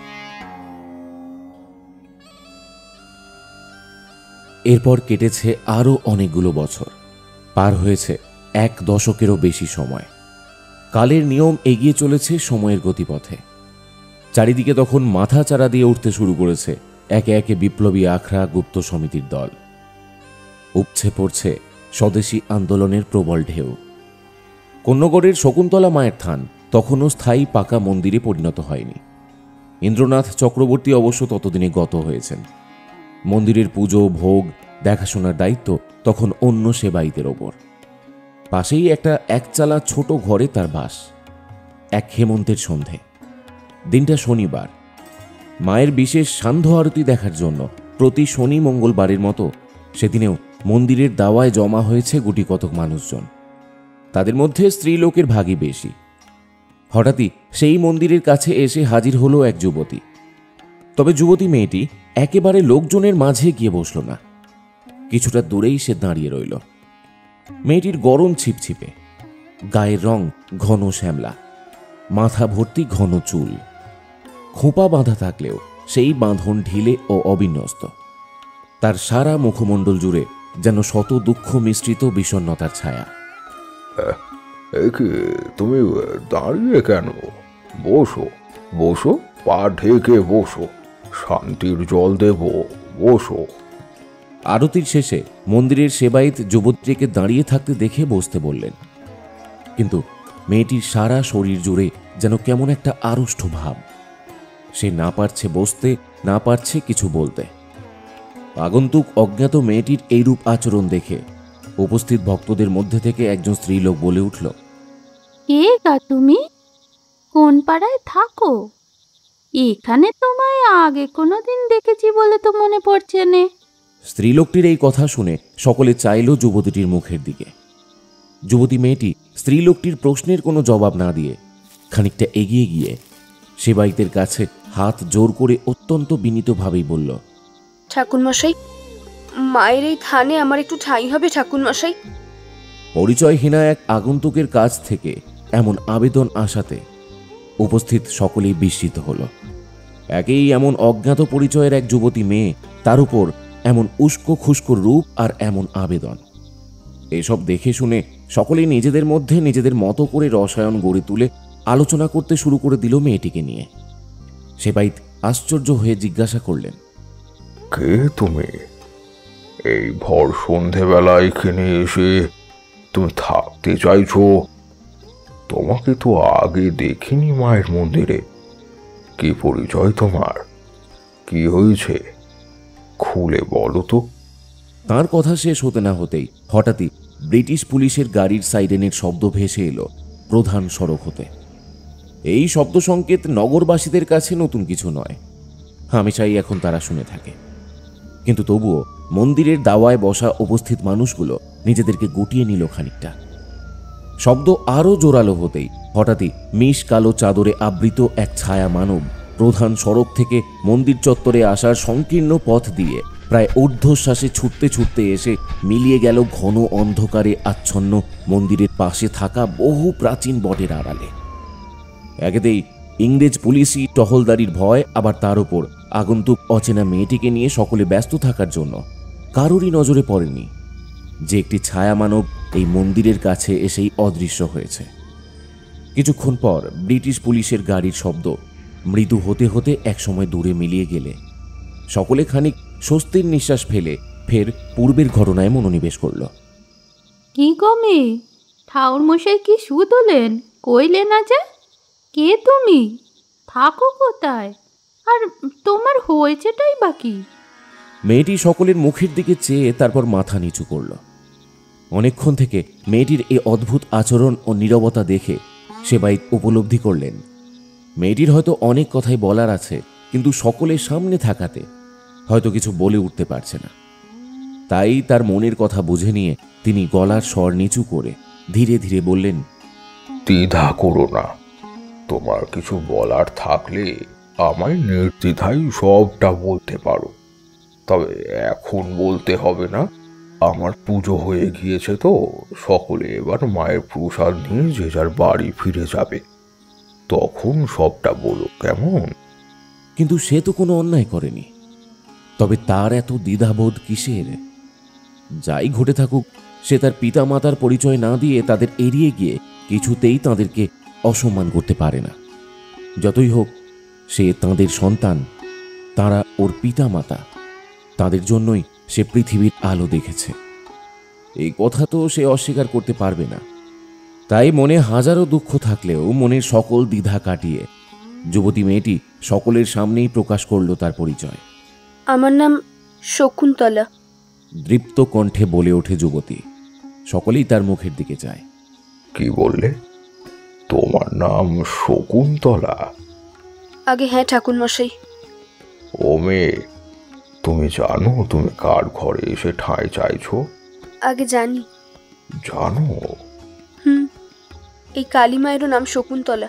Speaker 1: এরপর কেটেছে আরও অনেকগুলো বছর, পার হয়েছে এক দশকেরও বেশি সময়। কালের নিয়ম এগিয়ে চলেছে সময়ের গতিপথে। চারিদিকে তখন মাথা চারা দিয়ে উঠতে শুরু করেছে একে একে বিপ্লবী আখড়া, গুপ্ত সমিতির দল। উপছে পড়ছে স্বদেশী আন্দোলনের প্রবল ঢেউ। কন্যগড়ের শকুন্তলা মায়ের থান তখনও স্থায়ী পাকা মন্দিরে পরিণত হয়নি। ইন্দ্রনাথ চক্রবর্তী অবশ্য ততদিনে গত হয়েছেন। মন্দিরের পুজো, ভোগ, দেখাশোনার দায়িত্ব তখন অন্য সেবায়িতের ওপর। পাশেই একটা একচালা ছোট ঘরে তার বাস। এক হেমন্তের সন্ধে, দিনটা শনিবার। মায়ের বিশেষ সান্ধ্য আরতি দেখার জন্য প্রতি শনি মঙ্গলবারের মতো সেদিনেও মন্দিরের দাওয়ায় জমা হয়েছে গুটি কতক মানুষজন। তাদের মধ্যে স্ত্রীলোকের ভাগই বেশি। হঠাৎই সেই মন্দিরের কাছে এসে হাজির হলো এক যুবতী। তবে যুবতী মেয়েটি একেবারে লোকজনের মাঝে গিয়ে বসল না, কিছুটা দূরেই সে দাঁড়িয়ে রইল। মেয়েটির গরম ছিপছিপে, গায়ের রং ঘন শ্যামলা, মাথা ভর্তি ঘন চুল। খোঁপা বাঁধা থাকলেও সেই বাঁধন ঢিলে ও অবিন্যস্ত। তার সারা মুখমণ্ডল জুড়ে যেন শত দুঃখ মিশ্রিত বিষণ্ণতার ছায়া।
Speaker 5: তুমি দাঁড়িয়ে কেন? বসো বসো, পা ঢেকে বসো, শান্তির জল দেব, বসো।
Speaker 1: আরতির শেষে মন্দিরের সেবায়েত যুবতীকে দাঁড়িয়ে থাকতে দেখে বসতে বললেন, কিন্তু মেয়েটির সারা শরীর জুড়ে যেন কেমন একটা আড়ষ্ট ভাব। সে না পারছে বসতে, না পারছে কিছু বলতে। আগন্তুক অজ্ঞাত মেয়েটির এইরূপ আচরণ দেখে উপস্থিত ভক্তদের মধ্যে থেকে একজন স্ত্রীলোক বলে উঠল,
Speaker 13: কে গা তুমি? কোন পাড়ায় থাকো? এখানে তোমায় আগে কোনোদিন দেখেছি বলে তো মনে পড়ছে না।
Speaker 1: স্ত্রীলোকটির এই কথা শুনে সকলে চাইল যুবতীটির মুখের দিকে। যুবতী মেয়েটি স্ত্রীলোকটির প্রশ্নের কোনো জবাব না দিয়ে খানিকটা এগিয়ে গিয়ে সেবায়িতের কাছে হাত জোর করে অত্যন্ত বিনীতভাবেই বলল,
Speaker 14: ঠাকুরমশাই, মায়ের এই থানে আমার একটু ঠাঁই হবে ঠাকুরমশাই।
Speaker 1: পরিচয়হীনা এক আগন্তুকের কাছ থেকে এমন আবেদন আসাতে উপস্থিত সকলেই বিস্মিত হল। একেই এমন অজ্ঞাত পরিচয়ের এক যুবতী মেয়ে, তার উপর এমন উস্কো খুস্কো রূপ আর এমন আবেদন। এসব দেখে শুনে সকলেই নিজেদের মধ্যে নিজেদের মতো করে রসায়ন গড়ে তুলে আলোচনা করতে শুরু করে দিল মেয়েটিকে নিয়ে। সেবাইত আশ্চর্য হয়ে জিজ্ঞাসা করলেন,
Speaker 5: কে তুমি? এই ভর সন্ধেবেলা এখানে এসে
Speaker 15: তুমি থাকতে চাইছো? তোমাকে তো আগে দেখিনি মায়ের মন্দিরে। কি পরিচয় তোমার? কি হয়েছে খুলে বলো তো।
Speaker 1: তার কথা শেষ হতে না হতেই হঠাৎই ব্রিটিশ পুলিশের গাড়ির সাইরেনের শব্দ ভেসে এলো প্রধান সড়ক হতে। এই শব্দ সংকেত নগরবাসীদের কাছে নতুন কিছু নয়, হামেশাই এখন তারা শুনে থাকে। কিন্তু তবুও মন্দিরের দাওয়ায় বসা উপস্থিত মানুষগুলো নিজেদেরকে গুটিয়ে নিল খানিকটা। শব্দ আরও জোরালো হতেই হঠাৎই মিশ কালো চাদরে আবৃত এক ছায়া মানব প্রধান সড়ক থেকে মন্দির চত্বরে আসার সংকীর্ণ পথ দিয়ে প্রায় ঊর্ধ্বশ্বাসে ছুটতে ছুটতে এসে মিলিয়ে গেল ঘন অন্ধকারে আচ্ছন্ন মন্দিরের পাশে থাকা বহু প্রাচীন বটের আড়ালে। একেতেই ইংরেজ পুলিশি টহলদারির ভয়, আবার তার উপর আগন্তুক অচেনা মেয়েটিকে নিয়ে সকলে ব্যস্ত থাকার জন্য কারোরই নজরে পড়েনি যে একটি ছায়া মানব এই মন্দিরের কাছে এসেই অদৃশ্য হয়েছে। কিছুক্ষণ পর ব্রিটিশ পুলিশের গাড়ির শব্দ মৃদু হতে হতে একসময় দূরে মিলিয়ে গেলে সকলে খানিক স্বস্তির নিঃশ্বাস ফেলে ফের পূর্বের ঘটনায় মনোনিবেশ করল।
Speaker 13: কি গমে ঠাউর মশাই কি শুধলেন, কইলে না যে? কে তুমি? থাকো কোথায়? আর তোমার হয়েছেটাই বাকি?
Speaker 1: মেয়েটি সকলের মুখের দিকে চেয়ে তারপর মাথা নিচু করল। অনেকক্ষণ থেকে মেয়েটির এই অদ্ভুত আচরণ ও নীরবতা দেখে সেবাই উপলব্ধি করলেন মেয়েটির হয়তো অনেক কথাই বলার আছে, কিন্তু সকলের সামনে থাকাতে হয়তো কিছু বলে উঠতে পারছে না। তাই তার মনের কথা বুঝে নিয়ে তিনি গলার স্বর নিচু করে ধীরে ধীরে বললেন,
Speaker 15: দ্বিধা করো না, তোমার কিছু বলার থাকলে আমায় নির্দ্বিধায় সবটা বলতে পারো। তবে এখন বলতে হবে না, আমার পুজো হয়ে গিয়েছে তো সকলে এবার মায়ের প্রসাদ নিয়ে যে যার বাড়ি ফিরে যাবে, তখন সবটা বলো, কেমন?
Speaker 1: কিন্তু সে তো কোনো অন্যায় করেনি, তবে তার এত দ্বিধাবোধ কিসের? যাই ঘটে থাকুক, সে তার পিতা মাতার পরিচয় না দিয়ে তাদের এড়িয়ে গিয়ে কিছুতেই তাদেরকে অসম্মান করতে পারে না। যতই হোক সে তাঁদের সন্তান, তারা ওর পিতা মাতা, তাদের জন্যই সে পৃথিবীর আলো দেখেছে। এই কথা তো সে অস্বীকার করতে পারবে না। তাই মনে হাজারো দুঃখ থাকলেও মনের সকল দ্বিধা কাটিয়ে যুবতী মেয়েটি সকলের সামনেই প্রকাশ করল তার পরিচয়।
Speaker 14: আমার নাম শকুন্তলা।
Speaker 1: দৃপ্ত কণ্ঠে বলে ওঠে যুবতী। সকলেই তার মুখের দিকে যায়।
Speaker 15: কি বললে? তোমার নাম শকুন্তলা?
Speaker 14: আগে হ্যাঁ ঠাকুর মশাই।
Speaker 15: ও মেয়ে, তুমি জানো তুমি কার ঘরে এসে ঠাঁই চাইছো?
Speaker 14: আগে জানি।
Speaker 15: জানো?
Speaker 14: হুম, এই কালী মায়েরও নাম শকুন্তলা।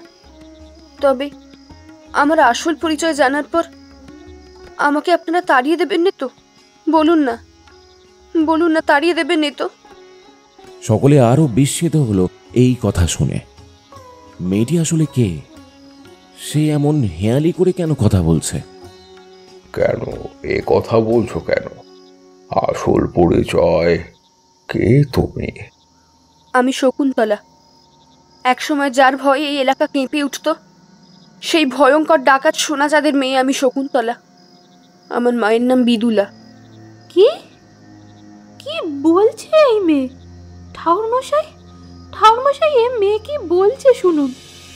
Speaker 14: তবে আমার আসল পরিচয় জানার পর আমাকে আপনারা তাড়িয়ে দেবেন না তো? বলুন না, বলুন না, তাড়িয়ে দেবেন না তো?
Speaker 1: সকলে আরো বিস্মিত হলো এই কথা শুনে। মেয়েটি আসলে কে? সে এমন হেয়ালি করে কেন কথা বলছে?
Speaker 15: কেন এ কথা বলছো কেন? আসল পরিচয় কে তুমি?
Speaker 14: আমি শকুন্তলা। একসময় যার ভয়ে এই এলাকা কেঁপে উঠত, সেই ভয়ঙ্কর ডাকাত সোনা চাঁদের মেয়ে আমি শকুন্তলা। আমার মায়ের নাম বিদুলা।
Speaker 13: কি কি বলছে এই মেয়ে? ঠাকুর মশাই, ঠাকুর মশাই, এ মেয়ে কি বলছে শুনুন।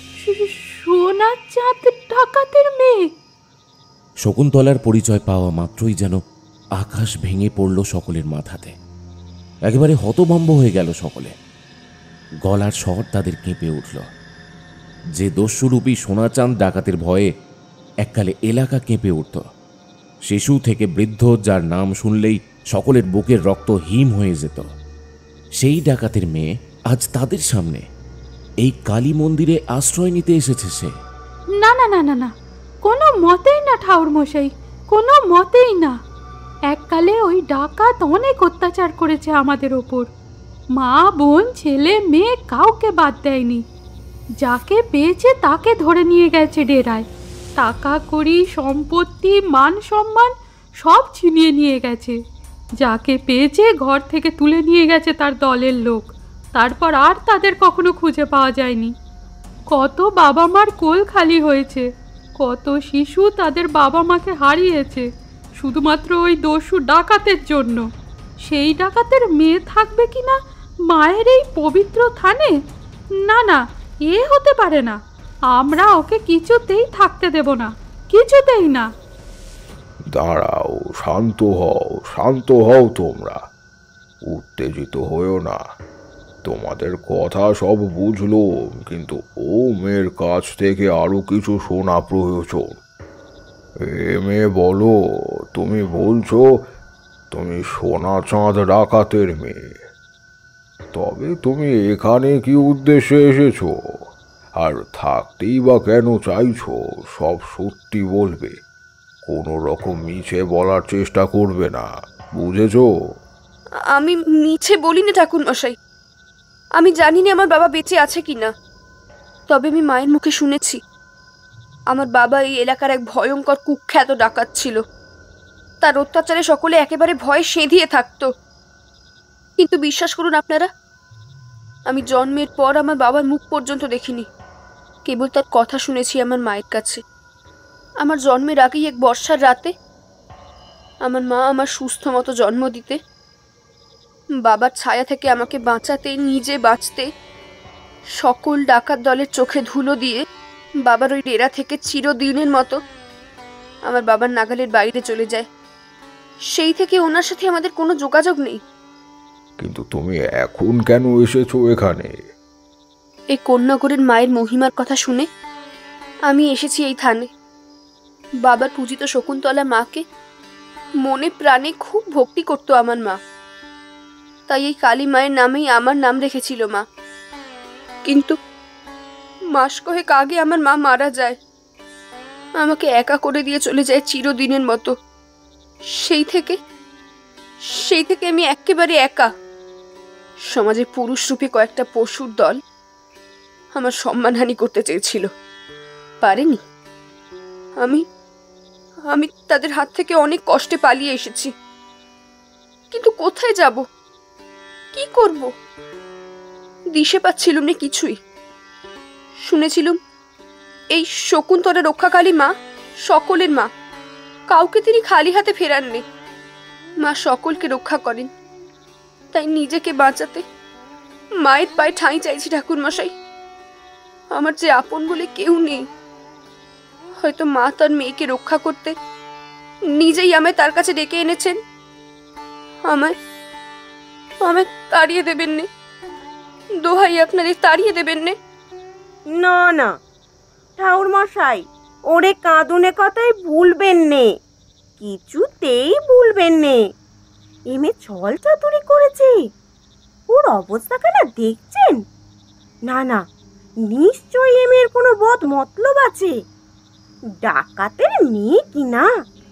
Speaker 13: সোনা চাঁদ ডাকাতের মেয়ে।
Speaker 1: শকুন্তলার পরিচয় পাওয়া মাত্রই যেন আকাশ ভেঙে পড়ল সকলের মাথাতে। একেবারে হতভম্ব হয়ে গেল সকলে। গলার স্বর তাদের কেঁপে উঠল। যে দস্যুরূপী সোনাচাঁদ ডাকাতের ভয়ে এককালে এলাকা কেঁপে উঠত, শিশু থেকে বৃদ্ধ যার নাম শুনলেই সকলের বুকের রক্ত হিম হয়ে যেত, সেই ডাকাতের মেয়ে আজ তাদের সামনে এই কালী মন্দিরে আশ্রয় নিতে এসেছে সে।
Speaker 13: না না না না না, কোনো মতেই না ঠাকুর মশাই, কোনো মতেই না। এককালে ওই ডাকাত অনেক অত্যাচার করেছে আমাদের ওপর। মা বোন ছেলে মেয়ে কাউকে বাদ দেয়নি। যাকে পেয়েছে তাকে ধরে নিয়ে গেছে ডেরায়। টাকা কড়ি সম্পত্তি মান সম্মান সব ছিনিয়ে নিয়ে গেছে। যাকে পেয়েছে ঘর থেকে তুলে নিয়ে গেছে তার দলের লোক। তারপর আর তাদের কখনো খুঁজে পাওয়া যায়নি। কত বাবা মার কোল খালি হয়েছে, কত শিশু তাদের বাবা মাকে হারিয়েছে শুধুমাত্র ওই দস্যু ডাকাতের জন্য। সেই ডাকাতের মেয়ে থাকবে কিনা মায়ের এই পবিত্র থানে? না না, এ হতে পারে না। আমরা ওকে কিছুতেই থাকতে দেব না, কিছুতেই না।
Speaker 15: দাঁড়াও, শান্ত হও, শান্ত হও তোমরা, উত্তেজিত হয়েও না। তোমাদের কথা সব বুঝলুম, কিন্তু ও মেয়ের কাছ থেকে আরো কিছু শোনা প্রয়োজন। এ মেয়ে, বলো, তুমি বলছো তুমি সোনা চাঁদ ডাকাতের মেয়ে, তবে তুমি এখানে কি উদ্দেশ্যে এসেছো, আর থাকতেই বা কেন চাইছো? সব সত্যি বলবে, কোনো রকম মিছে বলার চেষ্টা করবে না, বুঝেছো?
Speaker 14: আমি মিছে বলিনি ঠাকুর মশাই। আমি জানি না আমার বাবা বেঁচে আছে কিনা, তবে আমি মায়ের মুখে শুনেছি আমার বাবা এই এলাকার এক ভয়ঙ্কর কুখ্যাত ডাকাত ছিল। তার অত্যাচারে সকলে একেবারে ভয়ে সেঁধিয়ে থাকতো। কিন্তু বিশ্বাস করুন আপনারা, আমি জন্মের পর আমার বাবার মুখ পর্যন্ত দেখিনি, কেবল তার কথা শুনেছি আমার মায়ের কাছে। আমার জন্মের আগেই এক বর্ষার রাতে আমার মা আমার সুস্থ মতো জন্ম দিতে, বাবার ছায়া থেকে আমাকে বাঁচাতে, নিজে বাঁচতে, সকল ডাকাত দলের চোখে ধুলো দিয়ে বাবার ওই ডেরা থেকে চিরদিনের মতো আমার বাবার নাগালের বাইরে চলে যায়। সেই থেকে ওনার সাথে আমাদের কোনো যোগাযোগ নেই।
Speaker 15: কিন্তু তুমি এখন কেন এসেছো এখানে?
Speaker 14: এই কন্যাগরের মায়ের মহিমার কথা শুনে আমি এসেছি এই থানে। বাবার পূজিত শকুন্তলা মাকে মনে প্রাণে খুব ভক্তি করতো আমার মা, তাই এই কালী মায়ের নামেই আমার নাম রেখেছিল মা। কিন্তু মাস কয়েক আগে আমার মা মারা যায়, আমাকে একা করে দিয়ে চলে যায় চিরদিনের মতো। সেই থেকে সেই থেকে আমি একেবারে একা। সমাজে পুরুষ রূপে কয়েকটা পশুর দল আমার সম্মানহানি করতে চেয়েছিল, পারেনি। আমি আমি তাদের হাত থেকে অনেক কষ্টে পালিয়ে এসেছি, কিন্তু কোথায় যাব, কি করব, দিশে পাচ্ছিলুম না কিছুই। শুনেছিলুম এই শকুন্তলা রক্ষাকালী মা সকলের মা, কাউকে তিনি খালি হাতে ফেরাননি। মা সকলকে রক্ষা করেন, তাই নিজেকে বাঁচাতে মায়ের পায়ে ঠাঁই চাইছি ঠাকুর মশাই। আমার যে আপন বলে কেউ নেই। হয়তো মা তার মেয়েকে রক্ষা করতে নিজেই আমায় তার কাছে ডেকে এনেছেন। আমায় আমায় তাড়িয়ে দেবেন নে, দোহাই আপনাদের তাড়িয়ে দেবেন নে।
Speaker 16: না না ঠাকুর মশাই, ওরে কাঁদুনে কথাই ভুলবেন নে, কিছুতেই ভুলবেন নে। এমে ছল চাতুরি করেছে, ওর অবস্থাখানা দেখছেন? না না, নিশ্চয়ই এমের কোনো বদ মতলব আছে। ডাকাতের মেয়ে কিনা,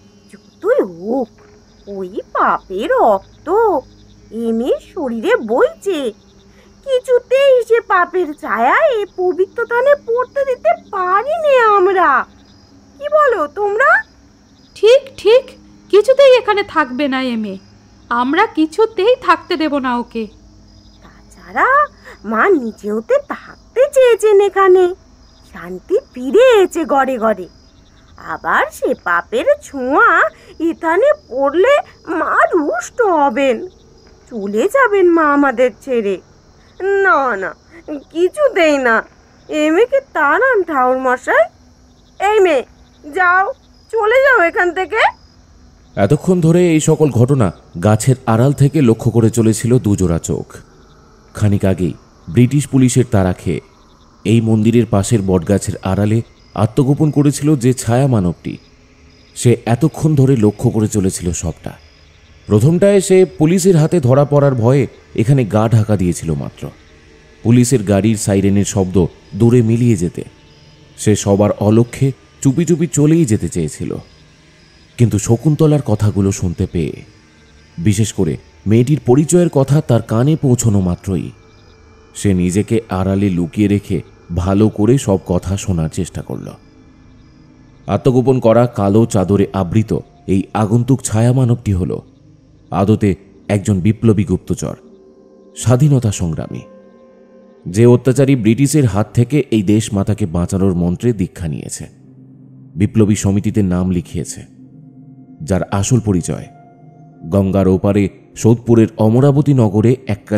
Speaker 16: যতই হোক ওই পাপের রক্ত এমের শরীরে বইছে। কিছুতেই সে পাপের ছায়া এ পবিত্র থানে পড়তে দিতে পারিনি আমরা। কি বলো তোমরা?
Speaker 13: ঠিক ঠিক, কিছুতেই এখানে থাকবে না এমে, আমরা কিছুতেই থাকতে দেব না ওকে।
Speaker 16: তাছাড়া মা নিজেওতে থাকতে চেয়েছেন এখানে, শান্তি ফিরে এসেছে ঘরে ঘরে। আবার সে পাপের ছোঁয়া এখানে পড়লে মা রুষ্ট হবেন, চলে যাবেন মা আমাদের ছেড়ে। না না, কিছুতেই না, এমেকে তাড়ান ঠাকুর মশাই। এই মেয়ে, যাও, চলে যাও এখান থেকে।
Speaker 1: এতক্ষণ ধরে এই সকল ঘটনা গাছের আড়াল থেকে লক্ষ্য করে চলেছিল দুজোড়া চোখ। খানিক আগেই ব্রিটিশ পুলিশের তাড়া খেয়ে এই মন্দিরের পাশের বটগাছের আড়ালে আত্মগোপন করেছিল যে ছায়া মানবটি, সে এতক্ষণ ধরে লক্ষ্য করে চলেছিল সবটা। প্রথমটায় সে পুলিশের হাতে ধরা পড়ার ভয়ে এখানে গা ঢাকা দিয়েছিল মাত্র। পুলিশের গাড়ির সাইরেনের শব্দ দূরে মিলিয়ে যেতে সে সবার অলক্ষ্যে চুপি চুপি চলেই যেতে চেয়েছিল। কিন্তু শকুন্তলার কথাগুলো শুনতে পেয়ে, বিশেষ করে মেয়েটির পরিচয়ের কথা তার কানে পৌঁছনো মাত্রই সে নিজেকে আড়ালে লুকিয়ে রেখে ভালো করে সব কথা শোনার চেষ্টা করল। আত্মগোপন করা কালো চাদরে আবৃত এই আগন্তুক ছায়া মানবটি হল আদতে একজন বিপ্লবী গুপ্তচর, স্বাধীনতা সংগ্রামী, যে অত্যাচারী ব্রিটিশের হাত থেকে এই দেশ মাতাকে বাঁচানোর মন্ত্রে দীক্ষা নিয়েছে, বিপ্লবী সমিতিতে নাম লিখিয়েছে, যার আসল পরিচয় গঙ্গার ওপারে সোদপুরের অমরাবতী নগরে এককালের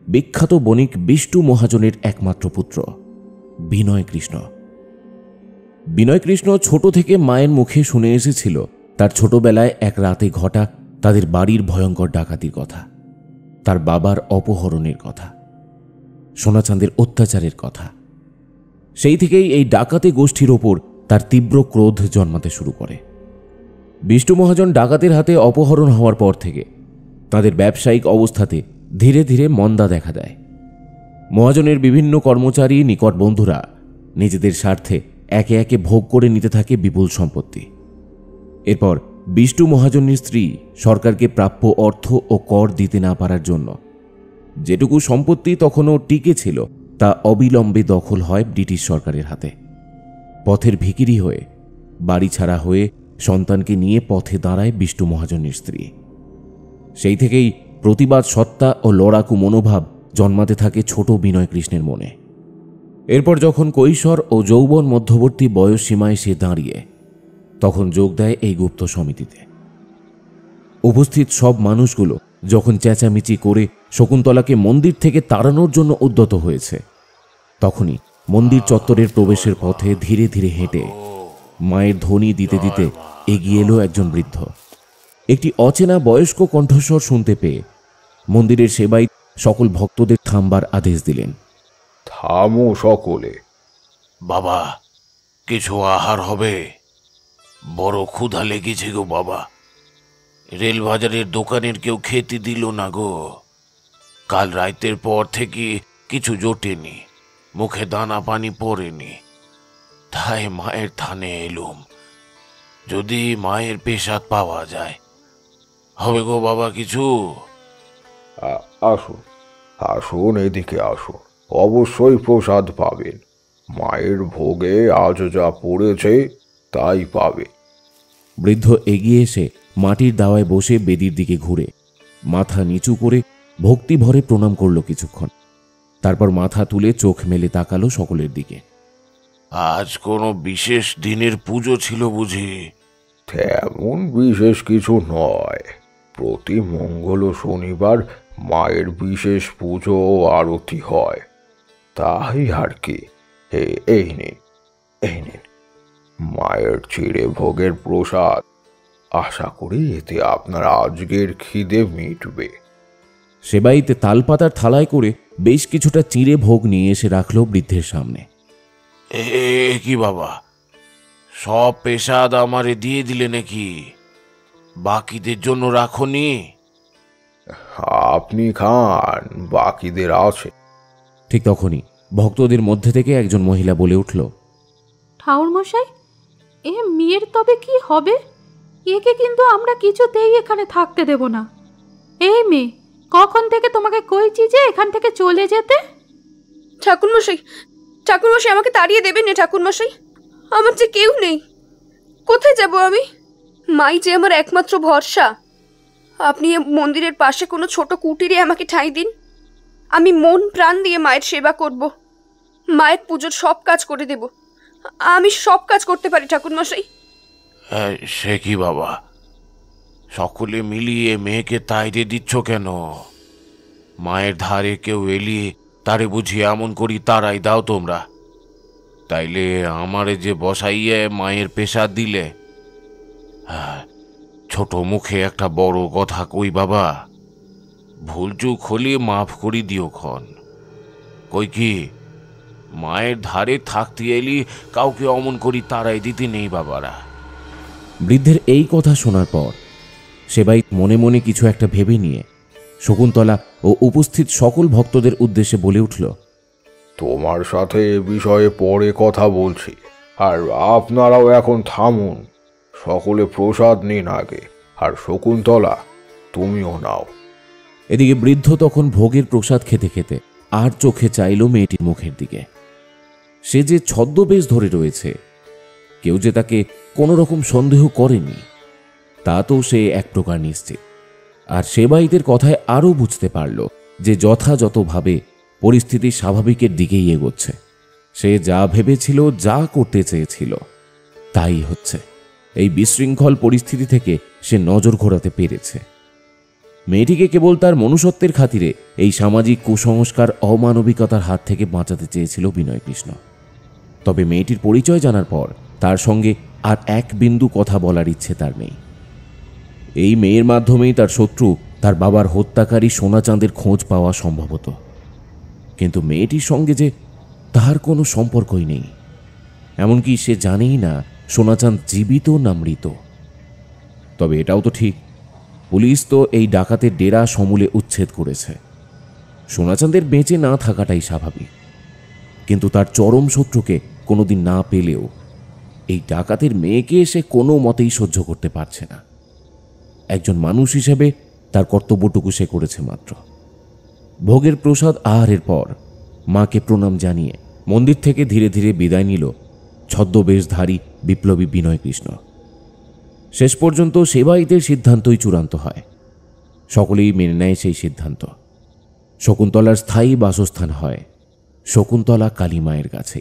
Speaker 1: বিখ্যাত বণিক বিষ্টু মহাজনের একমাত্র পুত্র বিনয় কৃষ্ণ। বিনয় কৃষ্ণ ছোট থেকে মায়ের মুখে শুনে এসেছিল তার ছোটবেলায় এক রাতে ঘটা তাদের বাড়ির ভয়ঙ্কর ডাকাতির কথা, তার বাবার অপহরণের কথা, সোনাচাঁদের অত্যাচারের কথা। সেই থেকেই এই ডাকাতি গোষ্ঠীর ওপর তার তীব্র ক্রোধ জন্মাতে শুরু করে। বিষ্টু মহাজন ডাকাতের হাতে অপহরণ হওয়ার পর থেকে তাদের ব্যবসায়িক অবস্থাতে ধীরে ধীরে মন্দা দেখা দেয়। মহাজনের বিভিন্ন কর্মচারী নিকট বন্ধুরা নিজেদের স্বার্থে একে একে ভোগ করে নিতে থাকে বিপুল সম্পত্তি। এরপর বিষ্টু মহাজনের স্ত্রী সরকারকে প্রাপ্য অর্থ ও কর দিতে না পারার জন্য যেটুকু সম্পত্তি তখনও টিকে ছিল তা অবিলম্বে দখল হয় ব্রিটিশ সরকারের হাতে। পথের ভিখিরি হয়ে, বাড়ি ছাড়া হয়ে সন্তানকে নিয়ে পথে দাঁড়ায় বিষ্টু মহাজনের স্ত্রী। সেই থেকেই প্রতিবাদ সত্তা ও লড়াকু মনোভাব জন্মাতে থাকে ছোট বিনয় কৃষ্ণের মনে। এরপর যখন কৈশোর ও যৌবন মধ্যবর্তী বয়স সীমায় সে দাঁড়িয়ে, তখন যোগ দেয় এই গুপ্ত সমিতিতে। উপস্থিত সব মানুষগুলো যখন চেঁচামেচি করে শকুন্তলাকে মন্দির থেকে তাড়ানোর জন্য উদ্যত হয়েছে, তখনই মন্দির চত্বরের প্রবেশের পথে ধীরে ধীরে হেঁটে মায়ের ধ্বনি দিতে দিতে এগিয়ে এলো একজন বৃদ্ধ। একটি অচেনা বয়স্ক কণ্ঠস্বর শুনতে পেয়ে মন্দিরের সেবাই সকল ভক্তদের থামবার আদেশ দিলেন।
Speaker 15: থামো সকলে।
Speaker 17: বাবা, কিছু আহার হবে? বড় ক্ষুধা লেগেছে গো বাবা। রেলবাজারের দোকানের কেউ খেতে দিল না গো। কাল রাতের পর থেকে কিছু জোটেনি, মুখে দানা পানি পড়েনি, তাই মায়ের থানে এলুম। যদি মায়ের পেশাদ পাওয়া যায় হবে গো বাবা কিছু।
Speaker 15: আসুন আসুন, এদিকে আসুন, অবশ্যই প্রসাদ পাবেন। মায়ের ভোগে আজ যা পড়েছে তাই পাবে।
Speaker 1: বৃদ্ধ এগিয়ে এসে মাটির দাওয়ায় বসে বেদির দিকে ঘুরে মাথা নিচু করে ভক্তি ভরে প্রণাম করল কিছুক্ষণ। তারপর মাথা তুলে চোখ মেলে তাকালো সকলের দিকে।
Speaker 17: আজ কোনো বিশেষ দিনের পুজো ছিল বুঝি?
Speaker 15: তেমন বিশেষ কিছু নয়, প্রতি মঙ্গল ও শনিবার মায়ের বিশেষ পুজো ও আরতি হয়, তাই আর কি। এই নিন, এই নিন মায়ের চিড়ে ভোগের প্রসাদ। আশা করি এতে আপনার আজকের খিদে মিটবে।
Speaker 1: সেবাইতে তালপাতার থালায় করে বেশ কিছুটা চিড়ে ভোগ নিয়ে এসে রাখলো বৃদ্ধের সামনে।
Speaker 17: এ কি বাবা, সব পেশাদ আমারে দিয়ে দিলে নাকি? বাকিদের জন্য রাখনি?
Speaker 15: আপনি খান, বাকিদের আছে।
Speaker 1: ঠিক তখনই ভক্তদের মধ্যে থেকে একজন মহিলা বলে উঠল,
Speaker 13: ঠাউর মশাই, এ মেয়ের তবে কি হবে? একে কিন্তু আমরা কিছুতেই এখানে থাকতে দেব না। এই মেয়ে, কখন থেকে তোমাকে কইছি যে এখান থেকে চলে যেতে?
Speaker 14: ঠাকুরমশাই, ঠাকুরমশাই আমাকে তাড়িয়ে দেবেন না ঠাকুরমশাই। আমার যে কেউ নেই, কোথায় যাব আমি? মাই যে আমার একমাত্র ভরসা। আপনি এ মন্দিরের পাশে কোনো ছোট কুটিরে আমাকে ঠাঁই দিন। আমি মন প্রাণ দিয়ে মায়ের সেবা করব, মায়ের পুজোর সব কাজ করে দেব। আমি সব কাজ করতে পারি ঠাকুরমশাই।
Speaker 17: সে কি বাবা, সকলে মিলিয়ে মেয়েকে তাইতে দিচ্ছ কেন? মায়ের ধারে কেউ এলিয়ে তারে বুঝি এমন করি তারাই দাও তোমরা। তাইলে আমারে যে বসাইয়ে মায়ের পেশা দিলে, ছোট মুখে একটা বড় কথা কই বাবা, ভুলচুক হলে মাফ করি দিও খন। কই কি মায়ের ধারে থাকতে এলি কাউকে অমন করি তারাই দিতে নেই বাবারা।
Speaker 1: বৃদ্ধের এই কথা শোনার পর সেবাই মনে মনে কিছু একটা ভেবে নিয়ে শকুন্তলা ও উপস্থিত সকল ভক্তদের উদ্দেশ্যে বলে উঠল,
Speaker 15: তোমার সাথে এ বিষয়ে পরে কথা বলছি, আর আপনারাও এখন থামুন। সকলে প্রসাদ নিন আগে, আর শকুন্তলা তুমিও নাও।
Speaker 1: এদিকে বৃদ্ধ তখন ভোগের প্রসাদ খেতে খেতে আর চোখে চাইল মেয়েটির মুখের দিকে। সে যে ছদ্মবেশ ধরে রয়েছে, কেউ যে তাকে কোনো রকম সন্দেহ করেনি তা তো সে এক প্রকার নিশ্চিত। আর সেবাইদের কথায় আরও বুঝতে পারল যে যথাযথভাবে পরিস্থিতি স্বাভাবিকের দিকেই এগোচ্ছে। সে যা ভেবেছিল, যা করতে চেয়েছিল তাই হচ্ছে। এই বিশৃঙ্খল পরিস্থিতি থেকে সে নজর ঘোরাতে পেরেছে। মেয়েটিকে কেবল তার মনুষ্যত্বের খাতিরে এই সামাজিক কুসংস্কার অমানবিকতার হাত থেকে বাঁচাতে চেয়েছিল বিনয়কৃষ্ণ। তবে মেয়েটির পরিচয় জানার পর তার সঙ্গে আর এক বিন্দু কথা বলার ইচ্ছে তার নেই। এই মেয়ের মাধ্যমেই তার শত্রু তার বাবার হত্যাকারী সোনাচাঁদের খোঁজ পাওয়া সম্ভব হতো। কিন্তু মেয়েটির সঙ্গে যে তার কোনো সম্পর্কই নেই, এমনকি সে জানেই না সোনাচাঁদ জীবিত না মৃত। তবে এটাও তো ঠিক, পুলিশ তো এই ডাকাতের ডেরা সমূলে উচ্ছেদ করেছে। সোনাচাঁদের বেঁচে না থাকাটাই স্বাভাবিক, কিন্তু তার চরম শত্রুকে কোনোদিন না পেলেও এই ডাকাতের মেয়েকে সে কোনো মতেই সহ্য করতে পারছে না। একজন মানুষ হিসেবে তার কর্তব্যটুকু সে করেছে মাত্র। ভোগের প্রসাদ আহারের পর মাকে প্রণাম জানিয়ে মন্দির থেকে ধীরে ধীরে বিদায় নিল ছদ্মবেশধারী বিপ্লবী বিনয়কৃষ্ণ। শেষ পর্যন্ত সেবায়িতের সিদ্ধান্তই চূড়ান্ত হয়। সকলেই মেনে নেয় সেই সিদ্ধান্ত। শকুন্তলার স্থায়ী বাসস্থান হয় শকুন্তলা কালী মায়ের কাছেই।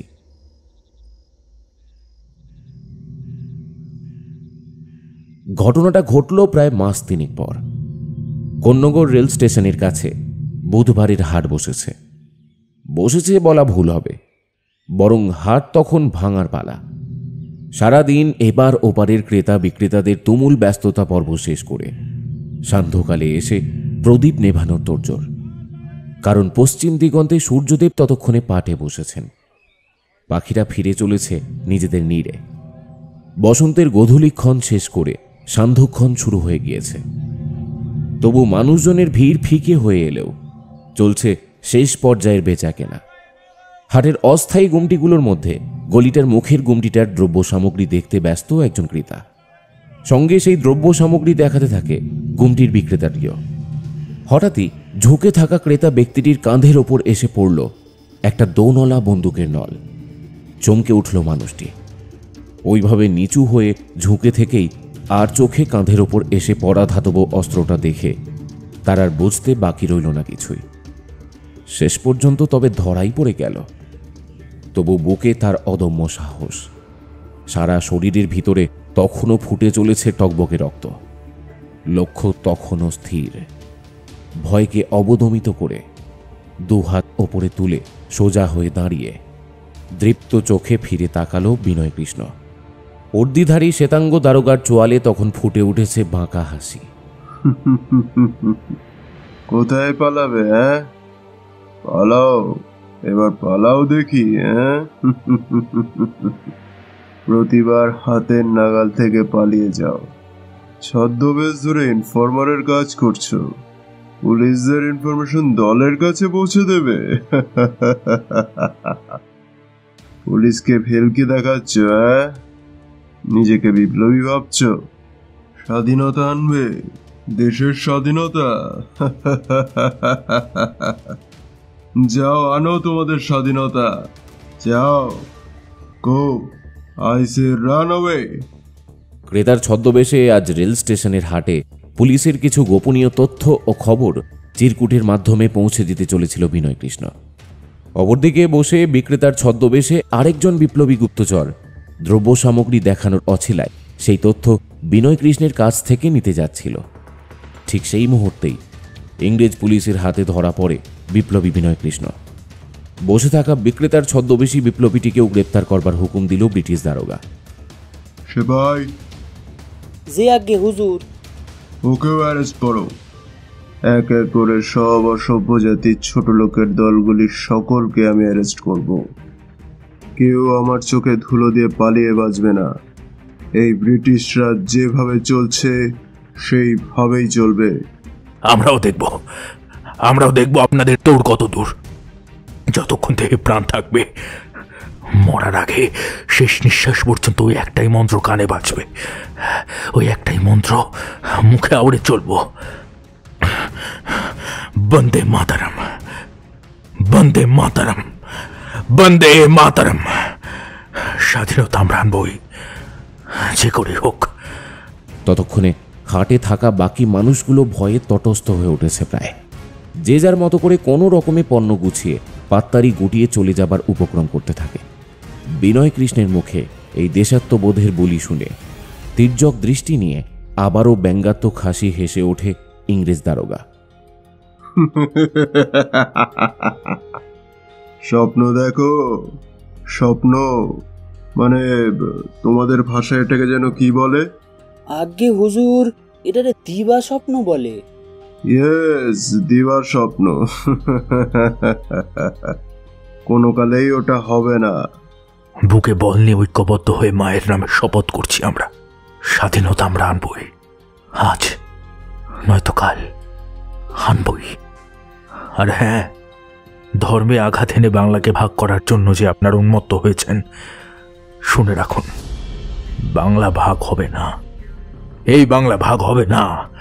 Speaker 1: ঘটনাটা ঘটল প্রায় মাস তিনেক পর। কন্যগড় রেল স্টেশনের কাছে বুধবারের হাট বসেছে। বসেছে বলা ভুল হবে, বরং হাট তখন ভাঙার পালা। সারাদিন এবার ওপারের ক্রেতা বিক্রেতাদের তুমুল ব্যস্ততা পর্ব শেষ করে সান্ধ্যকালে এসে প্রদীপ নেভানোর তোড়জোড়। কারণ পশ্চিম দিগন্তে সূর্যদেব ততক্ষণে পাটে বসেছেন। পাখিরা ফিরে চলেছে নিজেদের নীড়ে। বসন্তের গোধূলিক্ষণ শেষ করে সান্ধ্যক্ষণ শুরু হয়ে গিয়েছে। তবু মানুষজনের ভিড় ফিকে হয়ে এলেও চলছে শেষ পর্যায়ের বেচা কেনা। হাটের অস্থায়ী গুমটিগুলোর মধ্যে গলিটার মুখের গুমটিটার দ্রব্য সামগ্রী দেখতে ব্যস্ত একজন ক্রেতা। সঙ্গে সেই দ্রব্য সামগ্রী দেখাতে থাকে গুমটির বিক্রেতাটিও। হঠাৎই ঝুঁকে থাকা ক্রেতা ব্যক্তিটির কাঁধের ওপর এসে পড়ল একটা দোনলা বন্দুকের নল। চমকে উঠল মানুষটি। ওইভাবে নিচু হয়ে ঝুঁকে থেকেই আর চোখে কাঁধের ওপর এসে পড়া ধাতব অস্ত্রটা দেখে তার আর বুঝতে বাকি রইল না কিছুই। শেষ পর্যন্ত তবে ধরাই পড়ে গেল। তবু বুকে তার অদম্য সাহস। সারা শরীরের ভিতরে তখনও ফুটে চলেছে টকবকে রক্ত। লক্ষ্য তখনও স্থির। ভয়কে অবদমিত করে দুহাত ওপরে তুলে সোজা হয়ে দাঁড়িয়ে দৃপ্ত চোখে ফিরে তাকালো বিনয়কৃষ্ণ। উর্দিধারী শ্বেতাঙ্গ দারোগার চোয়ালে তখন ফুটে উঠেছে বাঁকা হাসি।
Speaker 18: কোথায় পালাবে? হ্যাঁ, পালাও, এবার পালাও দেখি। হ্যাঁ, প্রতিবার হাতের নাগাল থেকে পালিয়ে যাও। ছদ্মবেশ ধরে ইনফরমারের কাজ করছো, পুলিশদের ইনফরমেশন দলের কাছে পৌঁছে দেবে। পুলিশকে ভেলকি দেখাচ্ছ? হ্যাঁ, নিজেকে বিপ্লবী ভাবছ? স্বাধীনতা আনবে, দেশের স্বাধীনতা। যাও, আনো তোমাদের স্বাধীনতা, যাও। Go, I say run away.
Speaker 1: ক্রেতার ছদ্মবেশে আজ রেল স্টেশনের হাটে পুলিশের কিছু গোপনীয় তথ্য ও খবর চিরকুটের মাধ্যমে পৌঁছে দিতে চলেছিল বিনয়কৃষ্ণ। অপরদিকে বসে বিক্রেতার ছদ্মবেশে আরেকজন বিপ্লবী গুপ্তচর দ্রব্য সামগ্রী দেখানোর অছিলায় সেই তথ্য বিনয়কৃষ্ণের কাছ থেকে নিতে যাচ্ছিল। ঠিক সেই মুহূর্তেই ইংরেজ পুলিশের হাতে ধরা পড়ে বিপ্লবী বিনয়কৃষ্ণ। বসে থাকা বিক্রেতার ছদ্মবেশী বিপ্লবীটিকেও গ্রেপ্তার করবার হুকুম দিল ব্রিটিশ দারোগা।
Speaker 18: সেবাই,
Speaker 19: জি আজ্ঞে হুজুর।
Speaker 18: ওকেও অ্যারেস্ট করো। এক এক করে সব অসভ্য জাতির ছোট লোকের দলগুলির সকলকে আমি অ্যারেস্ট করব। কেউ আমার চোখে ধুলো দিয়ে পালিয়ে বাঁচবে না। এই ব্রিটিশরা যেভাবে চলছে সেইভাবেই চলবে।
Speaker 17: আমরাও দেখব, আমরাও দেখব আপনাদের দৌড় কত দূর। যতক্ষণ থেকে প্রাণ থাকবে, মরার আগে শেষ নিঃশ্বাস পর্যন্ত ওই একটাই মন্ত্র কানে বাজবে। ওই একটাই মন্ত্র মুখে আওড়ে চলব, বন্দে মাতারাম, বন্দে মাতারাম, বন্দে মাতারাম। স্বাধীনতা আমরা আনবই, যে করে হোক।
Speaker 1: ততক্ষণে হাটে থাকা বাকি মানুষগুলো ভয়ে তটস্থ হয়ে উঠেছে প্রায়। যে যার মতো করে কোনো রকমে পণ্য গুছিয়ে পাত্তারি গুটিয়ে চলে যাবার উপক্রম করতে থাকে। বিনয়কৃষ্ণের মুখে এই দেশাত্মবোধের বলি শুনে তির্যক দৃষ্টি নিয়ে আবারও ব্যঙ্গাত্মক হাসি হেসে ওঠে ইংরেজ দারোগা।
Speaker 18: স্বপ্ন দেখো, স্বপ্ন মানে তোমাদের ভাষায় এটাকে যেন কি বলে?
Speaker 19: আগে হুজুর, এটারে দিবা স্বপ্ন বলে।
Speaker 18: ইয়েস, দিবার স্বপ্ন। কোনো কালেই ওটা হবে না।
Speaker 20: বুকে বল নিয়ে ঐক্যবদ্ধ হয়ে মায়ের নামে শপথ করছি, আমরা স্বাধীনতা আমরা আনবই, আজ নয়তো কাল আনবই। আর হ্যাঁ, ধর্মে আঘাত এনে বাংলাকে ভাগ করার জন্য যে আপনার উন্মত্ত হয়েছেন, শুনে রাখুন, বাংলা ভাগ হবে না, এই বাংলা ভাগ হবে না।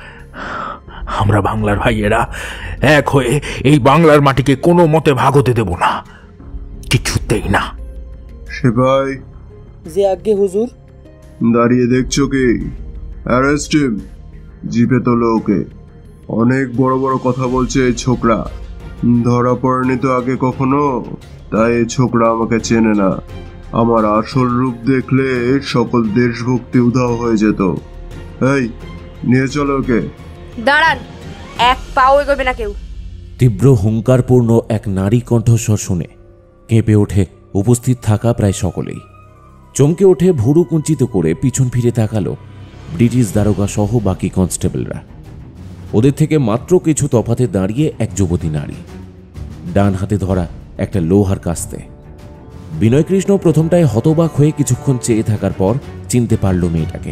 Speaker 20: আমরা বাংলার ভাইয়েরা এক হয়ে এই বাংলার মাটিকে কোনো মতে ভাগ হতে দেব না, কিছুতেই না।
Speaker 18: সেপাই
Speaker 19: যে আগে হুজুর।
Speaker 18: দাঁড়িয়ে দেখছো কি? অ্যারেস্ট হিম, জিপে তোলো ওকে। অনেক বড় বড় কথা বলছে এই ছোকরা, ধরা পড়েনি তো আগে কখনো, তাই এই ছোকরা আমাকে চেনে না। আমার আসল রূপ দেখলে সকল দেশভক্তি উধাও হয়ে যেত। এই নিয়ে চলো ওকে।
Speaker 14: দাঁড়ান, এক পাও এগোবে না কেউ।
Speaker 1: তীব্র হুঙ্কারপূর্ণ এক নারী কণ্ঠস্বর শুনে কেঁপে ওঠে উপস্থিত থাকা প্রায় সকলেই। চমকে ওঠে ভুরু কুঞ্চিত করে পিছন ফিরে তাকালো ব্রিটিশ দারোগা সহ বাকি কনস্টেবলরা। ওদের থেকে মাত্র কিছু তফাতে দাঁড়িয়ে এক যুবতী নারী, ডান হাতে ধরা একটা লোহার কাস্তে। বিনয়কৃষ্ণ প্রথমটায় হতবাক হয়ে কিছুক্ষণ চেয়ে থাকার পর চিনতে পারল মেয়েটাকে।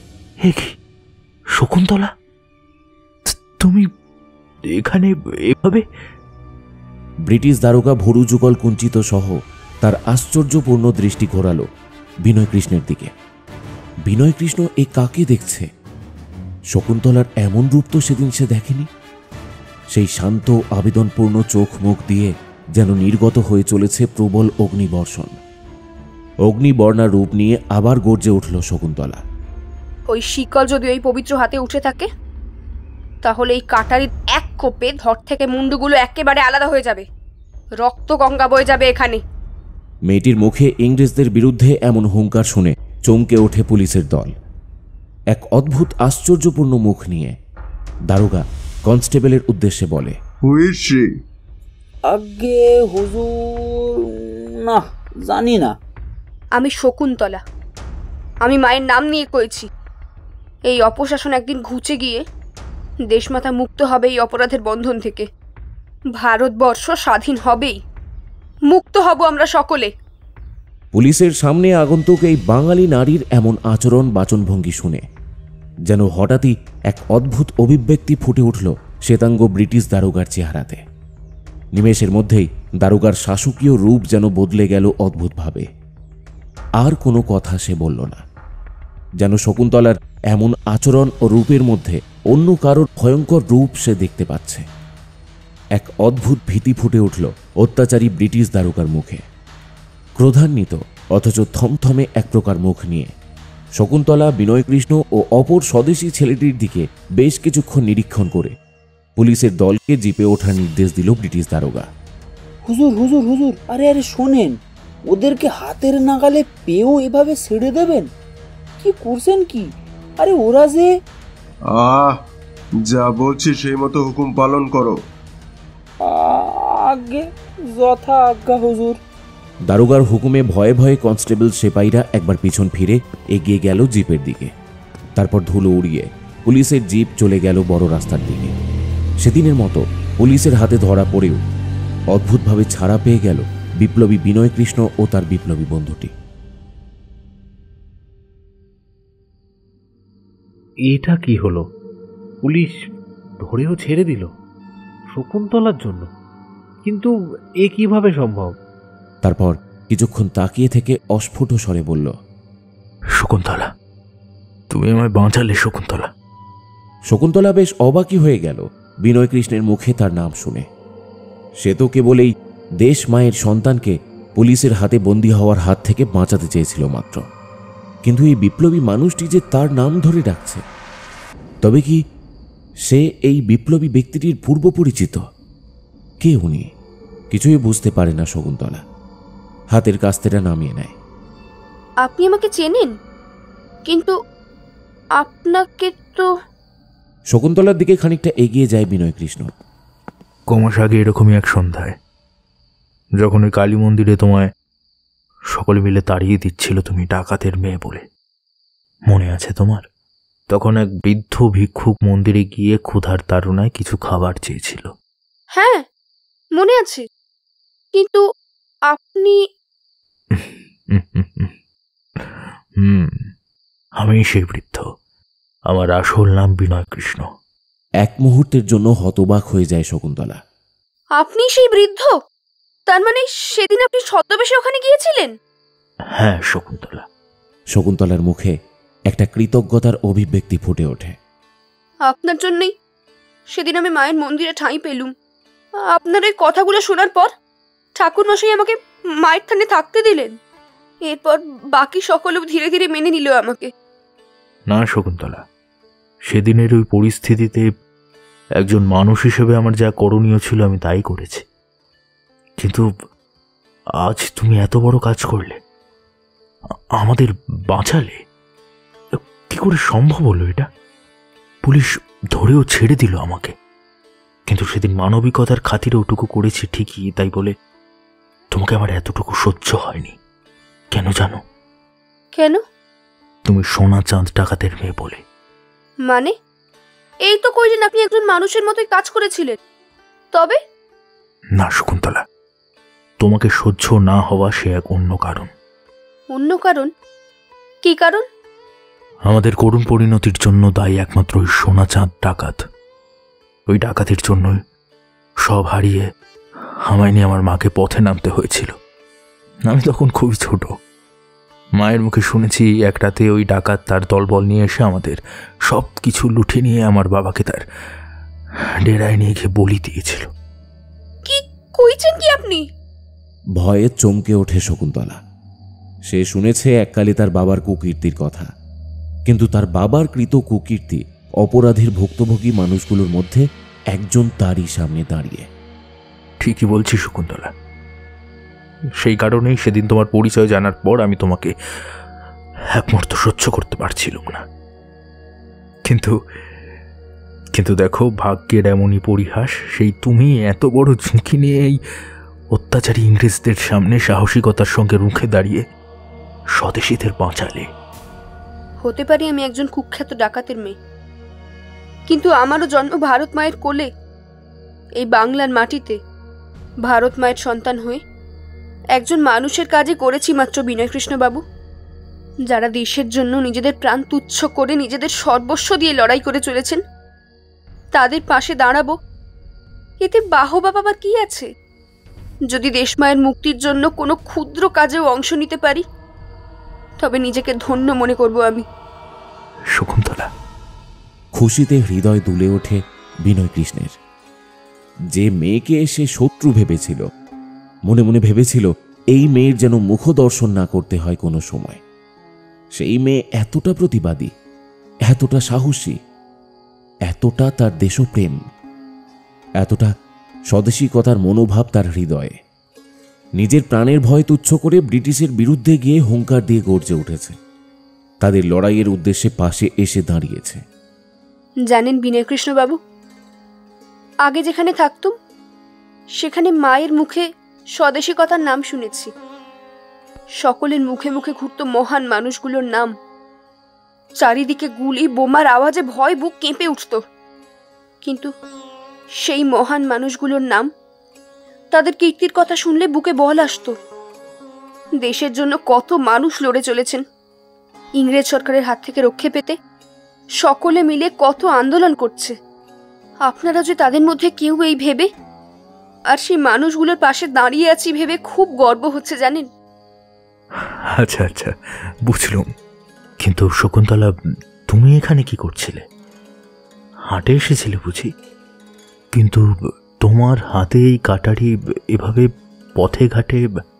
Speaker 20: শকুন্তলা, তুমি এখানে এভাবে?
Speaker 1: ব্রিটিশ দারোগা ভুরু যুগল কুঞ্চিত সহ তার আশ্চর্যপূর্ণ দৃষ্টি ঘোরালো বিনয়কৃষ্ণের দিকে। বিনয়কৃষ্ণ এ কাকে দেখছে? শকুন্তলার এমন রূপ তো সেদিন সে দেখেনি। সেই শান্ত আবেদনপূর্ণ চোখ মুখ দিয়ে যেন নির্গত হয়ে চলেছে প্রবল অগ্নিবর্ষণ। অগ্নিবর্ণা রূপ নিয়ে আবার গর্জে উঠল শকুন্তলা।
Speaker 14: ওই শিকল যদি ওই পবিত্র হাতে উঠে থাকে, তাহলে এই কাটারির এক কোপে ধর থেকে মুন্ডুগুলো একেবারে আলাদা হয়ে যাবে, রক্ত গঙ্গা বয়ে যাবে এখানে।
Speaker 1: মেয়েটির মুখে ইংরেজদের বিরুদ্ধে এমন হুঙ্কার শুনে চমকে ওঠে পুলিশের দল। এক অদ্ভুত আশ্চর্যপূর্ণ মুখ নিয়ে দারোগা কনস্টেবলের উদ্দেশ্যে বলে,
Speaker 19: আগে হুজুর, না জানি না।
Speaker 14: আমি শকুন্তলা, আমি মায়ের নাম নিয়ে কইছি। এই অপশাসন একদিন ঘুচে গিয়ে দেশমাতা মুক্ত হবে এই অপরাধের বন্ধন থেকে। ভারতবর্ষ স্বাধীন হবেই, মুক্ত হব আমরা সকলে।
Speaker 1: পুলিশের সামনে আগন্তুক এই বাঙালি নারীর এমন আচরণ বাচনভঙ্গি শুনে যেন হঠাৎই এক অদ্ভুত অভিব্যক্তি ফুটে উঠল শ্বেতাঙ্গ ব্রিটিশ দারোগার চেহারাতে। নিমেষের মধ্যেই দারোগার শাসকীয় রূপ যেন বদলে গেল অদ্ভুতভাবে। আর কোনো কথা সে বলল না, যেন শকুন্তলার এমন আচরণ ও রূপের মধ্যে অন্য কারোর ভয়ঙ্কর রূপ সে দেখতে পাচ্ছে। এক অদ্ভুত ভীতি ফুটে উঠল অত্যাচারী ব্রিটিশ দারোগার মুখে। ক্রোধান্বিত অথচ থমথমে এক প্রকার মুখ নিয়ে শকুন্তলা বিনয়কৃষ্ণ ও অপর স্বদেশী ছেলেটির দিকে বেশ কিছুক্ষণ নিরীক্ষণ করে পুলিশের দলকে জিপে ওঠার নির্দেশ দিল ব্রিটিশ দারোগা।
Speaker 19: হুজুর হুজুর হুজুর, আরে আরে শোনেন, ওদেরকে হাতের নাগালে পেয়েও এভাবে ছেড়ে দেবেন? কি করছেন কি? আরে ওরা যে।
Speaker 18: আহ, যা বলছি সেই মতো হুকুম পালন করো।
Speaker 19: আগে যথা আজ্ঞা হুজুর।
Speaker 1: দারোগার হুকুমে ভয়ে ভয়ে কনস্টেবল সেপাইরা একবার পিছন ফিরে এগিয়ে গেল জিপের দিকে। তারপর ধুলো উড়িয়ে পুলিশের জিপ চলে গেল বড় রাস্তার দিকে। সেদিনের মতো পুলিশের হাতে ধরা পড়েও অদ্ভুতভাবে ছাড়া পেয়ে গেল বিপ্লবী বিনয়কৃষ্ণ ও তার বিপ্লবী বন্ধুটি।
Speaker 6: এটা কি হলো? পুলিশ ধরেও ছেড়ে দিল শকুন্তলার জন্য? কিন্তু এ কিভাবে সম্ভব?
Speaker 1: তারপর কিছুক্ষণ তাকিয়ে থেকে অস্ফুট স্বরে বলল,
Speaker 20: শকুন্তলা, তুমি আমায় বাঁচালে শকুন্তলা।
Speaker 1: শকুন্তলা বেশ অবাকই হয়ে গেল বিনয়কৃষ্ণের মুখে তার নাম শুনে। সে তো কেবল এই দেশ মায়ের সন্তানকে পুলিশের হাতে বন্দী হওয়ার হাত থেকে বাঁচাতে চেয়েছিল মাত্র, কিন্তু এই বিপ্লবী মানুষটি যে তার নাম ধরে ডাকছে, তবে কি সে এই বিপ্লবী ব্যক্তিটির পূর্ব পরিচিত? কে উনি? কিছুই বুঝতে পারে না শকুন্তলা। হাতের কাস্তেটা নামিয়ে নেয়।
Speaker 14: আপনি আমাকে চেনেন, কিন্তু আপনাকে তো।
Speaker 1: শকুন্তলার দিকে খানিকটা এগিয়ে যায় বিনয় কৃষ্ণ।
Speaker 20: কমাস আগে এরকমই এক সন্ধ্যায় যখন ওই কালী মন্দিরে তোমায় সকলে মিলে তাড়িয়ে দিচ্ছিল তুমি ডাকাতের মেয়ে বলে, মনে আছে তোমার? তখন এক বৃদ্ধ ভিক্ষুক মন্দিরে গিয়ে ক্ষুধার তাড়নায় কিছু খাবার চেয়েছিল।
Speaker 14: হ্যাঁ মনে আছে, কিন্তু আপনি?
Speaker 20: হুম, আমি সেই বৃদ্ধ। আমার আসল নাম বিনয় কৃষ্ণ।
Speaker 1: এক মুহূর্তের জন্য হতবাক হয়ে যায় শকুন্তলা।
Speaker 14: আপনি সেই বৃদ্ধ? তার মানে সেদিন আপনি ছদ্মবেশে ওখানে গিয়েছিলেন?
Speaker 20: হ্যাঁ শকুন্তলা।
Speaker 1: শকুন্তলার মুখে একটা কৃতজ্ঞতার অভিব্যক্তি ফুটে ওঠে।
Speaker 14: আপনার জন্যই সেদিন আমি মায়ের মন্দিরে ঠাঁই পেলুম। আপনার এই কথাগুলো শোনার পর ঠাকুর মশাই আমাকে মায়ের থানে থাকতে দিলেন। এরপর বাকি সকলেও ধীরে ধীরে মেনে নিল আমাকে।
Speaker 20: না শকুন্তলা, সেদিনের ওই পরিস্থিতিতে একজন মানুষ হিসেবে আমার যা করণীয় ছিল আমি তাই করেছি, কিন্তু আজ তুমি এত বড় কাজ করলে, আমাদের বাঁচালে। কি করে সম্ভব হলো এটা? পুলিশ ধরেও ছেড়ে দিল আমাকে, কিন্তু সেদিন মানবিকতার খাতিরে ওটুকু করেছি ঠিকই, তাই বলে তোমাকে আমার এতটুকু সহ্য হয়নি। কেন জানো?
Speaker 14: কেন?
Speaker 20: তুমি সোনা চাঁদ ডাকাতের মেয়ে বলে।
Speaker 14: মানে? এই তো কইলেন আপনি একজন মানুষের মতোই কাজ করেছিলেন। তবে
Speaker 20: না শকুন্তলা, তোমাকে সহ্য না হওয়া সে এক অন্য কারণ।
Speaker 14: অন্য কারণ? কি কারণ?
Speaker 20: আমাদের করুণ পরিণতির জন্য দায়ী একমাত্র ওই সোনা চাঁদ ডাকাত। ওই ডাকাতের জন্যই সব হারিয়ে আমায় নিয়ে আমার মাকে পথে নামতে হয়েছিল। আমি তখন খুবই ছোট। মায়ের মুখে শুনেছি এক রাতে ওই ডাকাত তার দলবল নিয়ে এসে আমাদের সব কিছু লুঠে নিয়ে আমার বাবাকে তার ডেরায় নিয়ে গিয়ে বলি দিয়েছিল।
Speaker 14: কি কইছেন কি আপনি?
Speaker 1: ভয়ে চমকে ওঠে শকুন্তলা। সে শুনেছে এককালে তার বাবার কুকীর্তির কথা, কিন্তু তার বাবার কৃত কুকীর্তি অপরাধের ভুক্তভোগী মানুষগুলোর মধ্যে একজন তারই সামনে দাঁড়িয়ে।
Speaker 20: ঠিকই বলছি শকুন্তলা। সেই কারণেই সেদিন তোমার পরিচয় জানার পর আমি তোমাকে এক মুহূর্ত সহ্য করতে পারছিলাম না। কিন্তু কিন্তু দেখো, ভাগ্যের এমনই পরিহাস, সেই তুমি এত বড় ঝুঁকি নিয়ে এই অত্যাচারী ইংরেজদের সামনে সাহসিকতার সঙ্গে রুখে দাঁড়িয়ে স্বদেশীদের বাঁচালে।
Speaker 14: হতে পারি আমি একজন কুখ্যাত ডাকাতের মেয়ে, কিন্তু আমারও জন্ম ভারত মায়ের কোলে। এই বাংলার মাটিতে ভারত মায়ের সন্তান হয়ে একজন মানুষের কাজে করেছি মাত্র বিনয় কৃষ্ণবাবু। যারা দেশের জন্য নিজেদের প্রাণ তুচ্ছ করে নিজেদের সর্বস্ব দিয়ে লড়াই করে চলেছেন, তাদের পাশে দাঁড়াবো, এতে বাহবা পাবার কি আছে? যদি দেশমায়ের মুক্তির জন্য কোনো ক্ষুদ্র কাজেও অংশ নিতে পারি, তবে নিজেকে ধন্য মনে করব আমি।
Speaker 20: শকুন্তলা।
Speaker 1: খুশিতে হৃদয় দুলে ওঠে বিনয় কৃষ্ণের। যে মেয়েকে সে শত্রু ভেবেছিল, মনে মনে ভেবেছিল এই মেয়ের যেন মুখ দর্শন না করতে হয় কোনো সময়। সেই মেয়ে এতটা প্রতিবাদী, এতটা সাহসী, এতটা তার দেশপ্রেম, এতটা স্বদেশিকতার মনোভাব তার হৃদয়ে। নিজের প্রাণের ভয় তুচ্ছ করে ব্রিটিশের বিরুদ্ধে গিয়ে হুঙ্কার দিয়ে গর্জে উঠেছে, তাদের লড়াইয়ের উদ্দেশ্যে পাশে এসে দাঁড়িয়েছে।
Speaker 14: জানেন বিনয় কৃষ্ণবাবু, আগে যেখানে থাকতুম সেখানে মায়ের মুখে স্বদেশিকতার নাম শুনেছি। সকলের মুখে মুখে ঘুরত মহান মানুষগুলোর নাম। চারিদিকে গুলি বোমার আওয়াজে ভয় বুক কেঁপে উঠত। কিন্তু সেই মহান মানুষগুলোর নাম, তাদের কীর্তির কথা শুনলে বুকে বল আসতো। দেশের জন্য কত মানুষ লড়ে চলেছেন। ইংরেজ সরকারের হাত থেকে রক্ষে পেতে সকলে মিলে কত আন্দোলন করছে। আপনারা যে তাদের মধ্যে কেউ এই ভেবে আর সেই মানুষগুলোর পাশে দাঁড়িয়ে আছি ভেবে খুব গর্ব হচ্ছে, জানেন?
Speaker 20: আচ্ছা আচ্ছা, বুঝলাম। কিন্তু শকুন্তলা, তুমি এখানে কি করছিলে? হাটে এসেছিলে বুঝি? কিন্তু তোমার হাতে এই কাটারি এভাবে পথে ঘাটে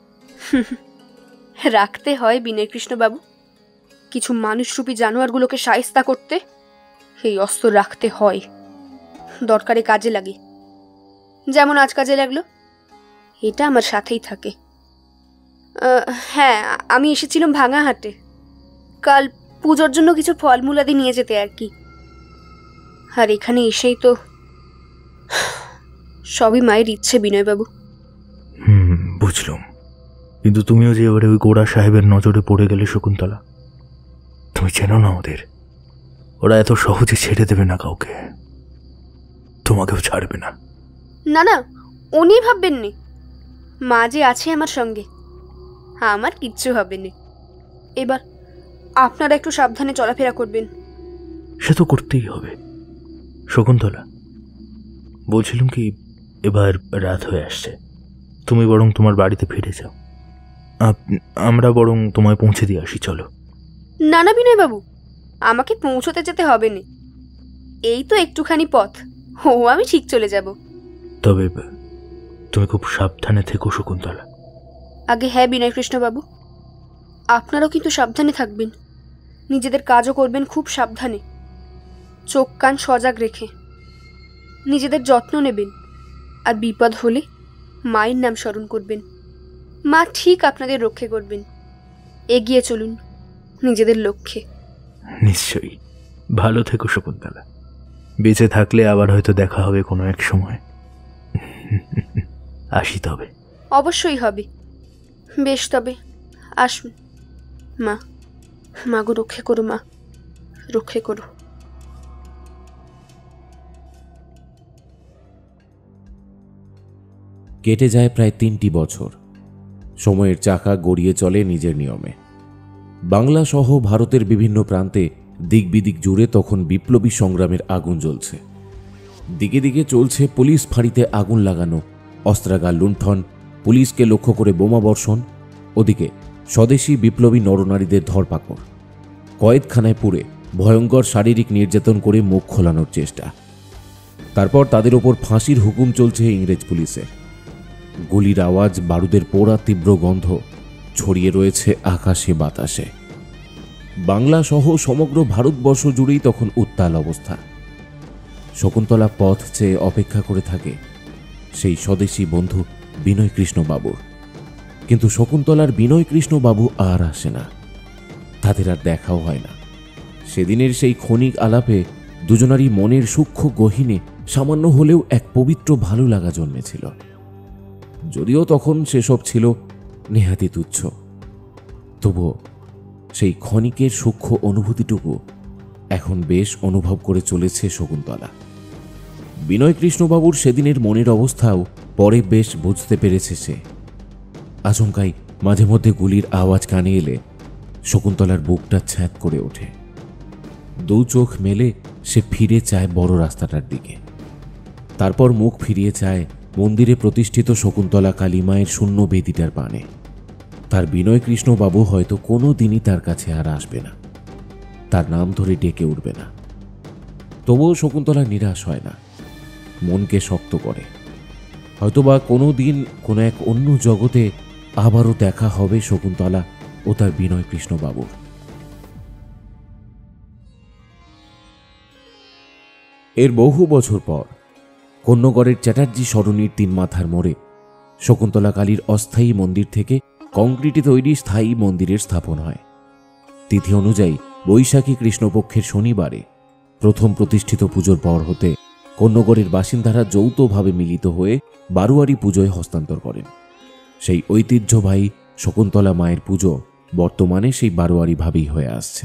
Speaker 14: রাখতে হয় বিনয় কৃষ্ণবাবু। কিছু মানুষরূপী জানোয়ারগুলোকে শায়েস্তা করতে এই অস্ত্র রাখতে হয়। দরকারে কাজে লাগে, যেমন আজ কাজে লাগলো। এটা আমার সাথেই থাকে। হ্যাঁ, আমি এসেছিলাম ভাঙা হাটে, কাল পুজোর জন্য কিছু ফলমূলাদি নিয়ে যেতে আর কি। আর এখানে এসেই তো সবই মায়ের ইচ্ছে বিনয়বাবু।
Speaker 20: হুম, বুঝলাম। কিন্তু তুমিও যে এবারে ওই গোড়া সাহেবের নজরে পড়ে গেলে শকুন্তলা, তুমি চেনো না ওদের, ওরা এত সহজে ছেড়ে দেবে না কাউকে, তোমাকেও ছাড়বে না।
Speaker 14: না না, উনি ভাববেন নি, মা যে আছে আমার সঙ্গে, আমার কিচ্ছু হবে না। এবার আপনারা একটু সাবধানে চলাফেরা করবেন।
Speaker 20: সে তো করতেই হবে। শকুন্তলা, বলছিলাম কি, এবার রাত হয়ে আসছে, তুমি বরং তোমার বাড়িতে ফিরে যাও, আমরা বরং তোমায় পৌঁছে দিয়ে আসি। চলো।
Speaker 14: না না বিনয়বাবু, আমাকে পৌঁছতে যেতে হবে না, এই তো একটুখানি পথ, ও আমি ঠিক চলে যাব।
Speaker 20: তবে তুমি খুব সাবধানে থেকো শকুন্তলা।
Speaker 14: আগে হ্যাঁ বিনয় কৃষ্ণবাবু, আপনারাও কিন্তু সাবধানে থাকবেন, নিজেদের কাজও করবেন খুব সাবধানে, চোখ কান সজাগ রেখে নিজেদের যত্ন নেবেন, আর বিপদ হলে মায়ের নাম স্মরণ করবেন, মা ঠিক আপনাদের রক্ষে করবেন। এগিয়ে চলুন নিজেদের লক্ষ্যে।
Speaker 20: নিশ্চয়ই। ভালো থেকো শকুন্তলা, বেঁচে থাকলে আবার হয়তো দেখা হবে কোনো এক সময়। আসি তবে।
Speaker 14: অবশ্যই হবে। বেশ, তবে আসুন। মা, মাগো রক্ষে করো, মা রক্ষে করো।
Speaker 1: কেটে যায় প্রায় তিনটি বছর। সময়ের চাকা গড়িয়ে চলে নিজের নিয়মে। বাংলা সহ ভারতের বিভিন্ন প্রান্তে দিক বিদিক জুড়ে তখন বিপ্লবী সংগ্রামের আগুন জ্বলছে। দিকে দিকে চলছে পুলিশ ফাঁড়িতে আগুন লাগানো, অস্ত্রাগার লুণ্ঠন, পুলিশকে লক্ষ্য করে বোমা বর্ষণ। ওদিকে স্বদেশী বিপ্লবী নরনারীদের ধরপাকড়, কয়েদখানায় পুরে ভয়ঙ্কর শারীরিক নির্যাতন করে মুখ খোলানোর চেষ্টা। তারপর তাদের ওপর ফাঁসির হুকুম চলছে ইংরেজ পুলিশের। গুলির আওয়াজ, বারুদের পোড়া তীব্র গন্ধ ছড়িয়ে রয়েছে আকাশে বাতাসে। বাংলা সহ সমগ্র ভারতবর্ষ জুড়েই তখন উত্তাল অবস্থা। শকুন্তলা পথ চেয়ে অপেক্ষা করে থাকে সেই স্বদেশী বন্ধু বিনয় কৃষ্ণ বাবুর। কিন্তু শকুন্তলার বিনয় কৃষ্ণ বাবু আর আসে না, তাদের আর দেখাও হয় না। সেদিনের সেই ক্ষণিক আলাপে দুজনারই মনের সূক্ষ্ম গহীনে সামান্য হলেও এক পবিত্র ভালো লাগা জন্মেছিল, যদিও তখন সেসব ছিল নেহাতি তুচ্ছ। তবুও সেই ক্ষণিকের সূক্ষ্ম অনুভূতিটুকু এখন বেশ অনুভব করে চলেছে শকুন্তলা। বিনয় কৃষ্ণবাবুর সেদিনের মনের অবস্থাও পরে বেশ বুঝতে পেরেছে সে। আচমকাই মাঝে মধ্যে গুলির আওয়াজ কানে এলে শকুন্তলার বুকটা ছ্যাঁত করে ওঠে। দু চোখ মেলে সে ফিরে চায় বড় রাস্তাটার দিকে, তারপর মুখ ফিরিয়ে চায় মন্দিরে প্রতিষ্ঠিত শকুন্তলা কালীমায়ের শূন্য বেদিটার পানে। তার বিনয় কৃষ্ণবাবু হয়তো কোনো দিনই তার কাছে আর আসবে না, তার নাম ধরে ডেকে উঠবে না। তবুও শকুন্তলা নিরাশ হয় না, মনকে শক্ত করে। হয়তোবা কোনো দিন কোনো এক অন্য জগতে আবারও দেখা হবে শকুন্তলা ও তার বিনয় কৃষ্ণবাবুর। এর বহু বছর পর কন্যগড়ের চ্যাটার্জি সরণির তিন মাথার মোড়ে শকুন্তলা কালীর অস্থায়ী মন্দির থেকে কংক্রিটে তৈরি স্থায়ী মন্দিরের স্থাপন হয়। তিথি অনুযায়ী বৈশাখী কৃষ্ণপক্ষের শনিবারে প্রথম প্রতিষ্ঠিত পুজোর পর হতে কন্যগড়ের বাসিন্দারা যৌথভাবে মিলিত হয়ে বারোয়ারি পুজোয় হস্তান্তর করেন। সেই ঐতিহ্যবাহী শকুন্তলা মায়ের পুজো বর্তমানে সেই বারোয়ারি ভাবেই হয়ে আসছে।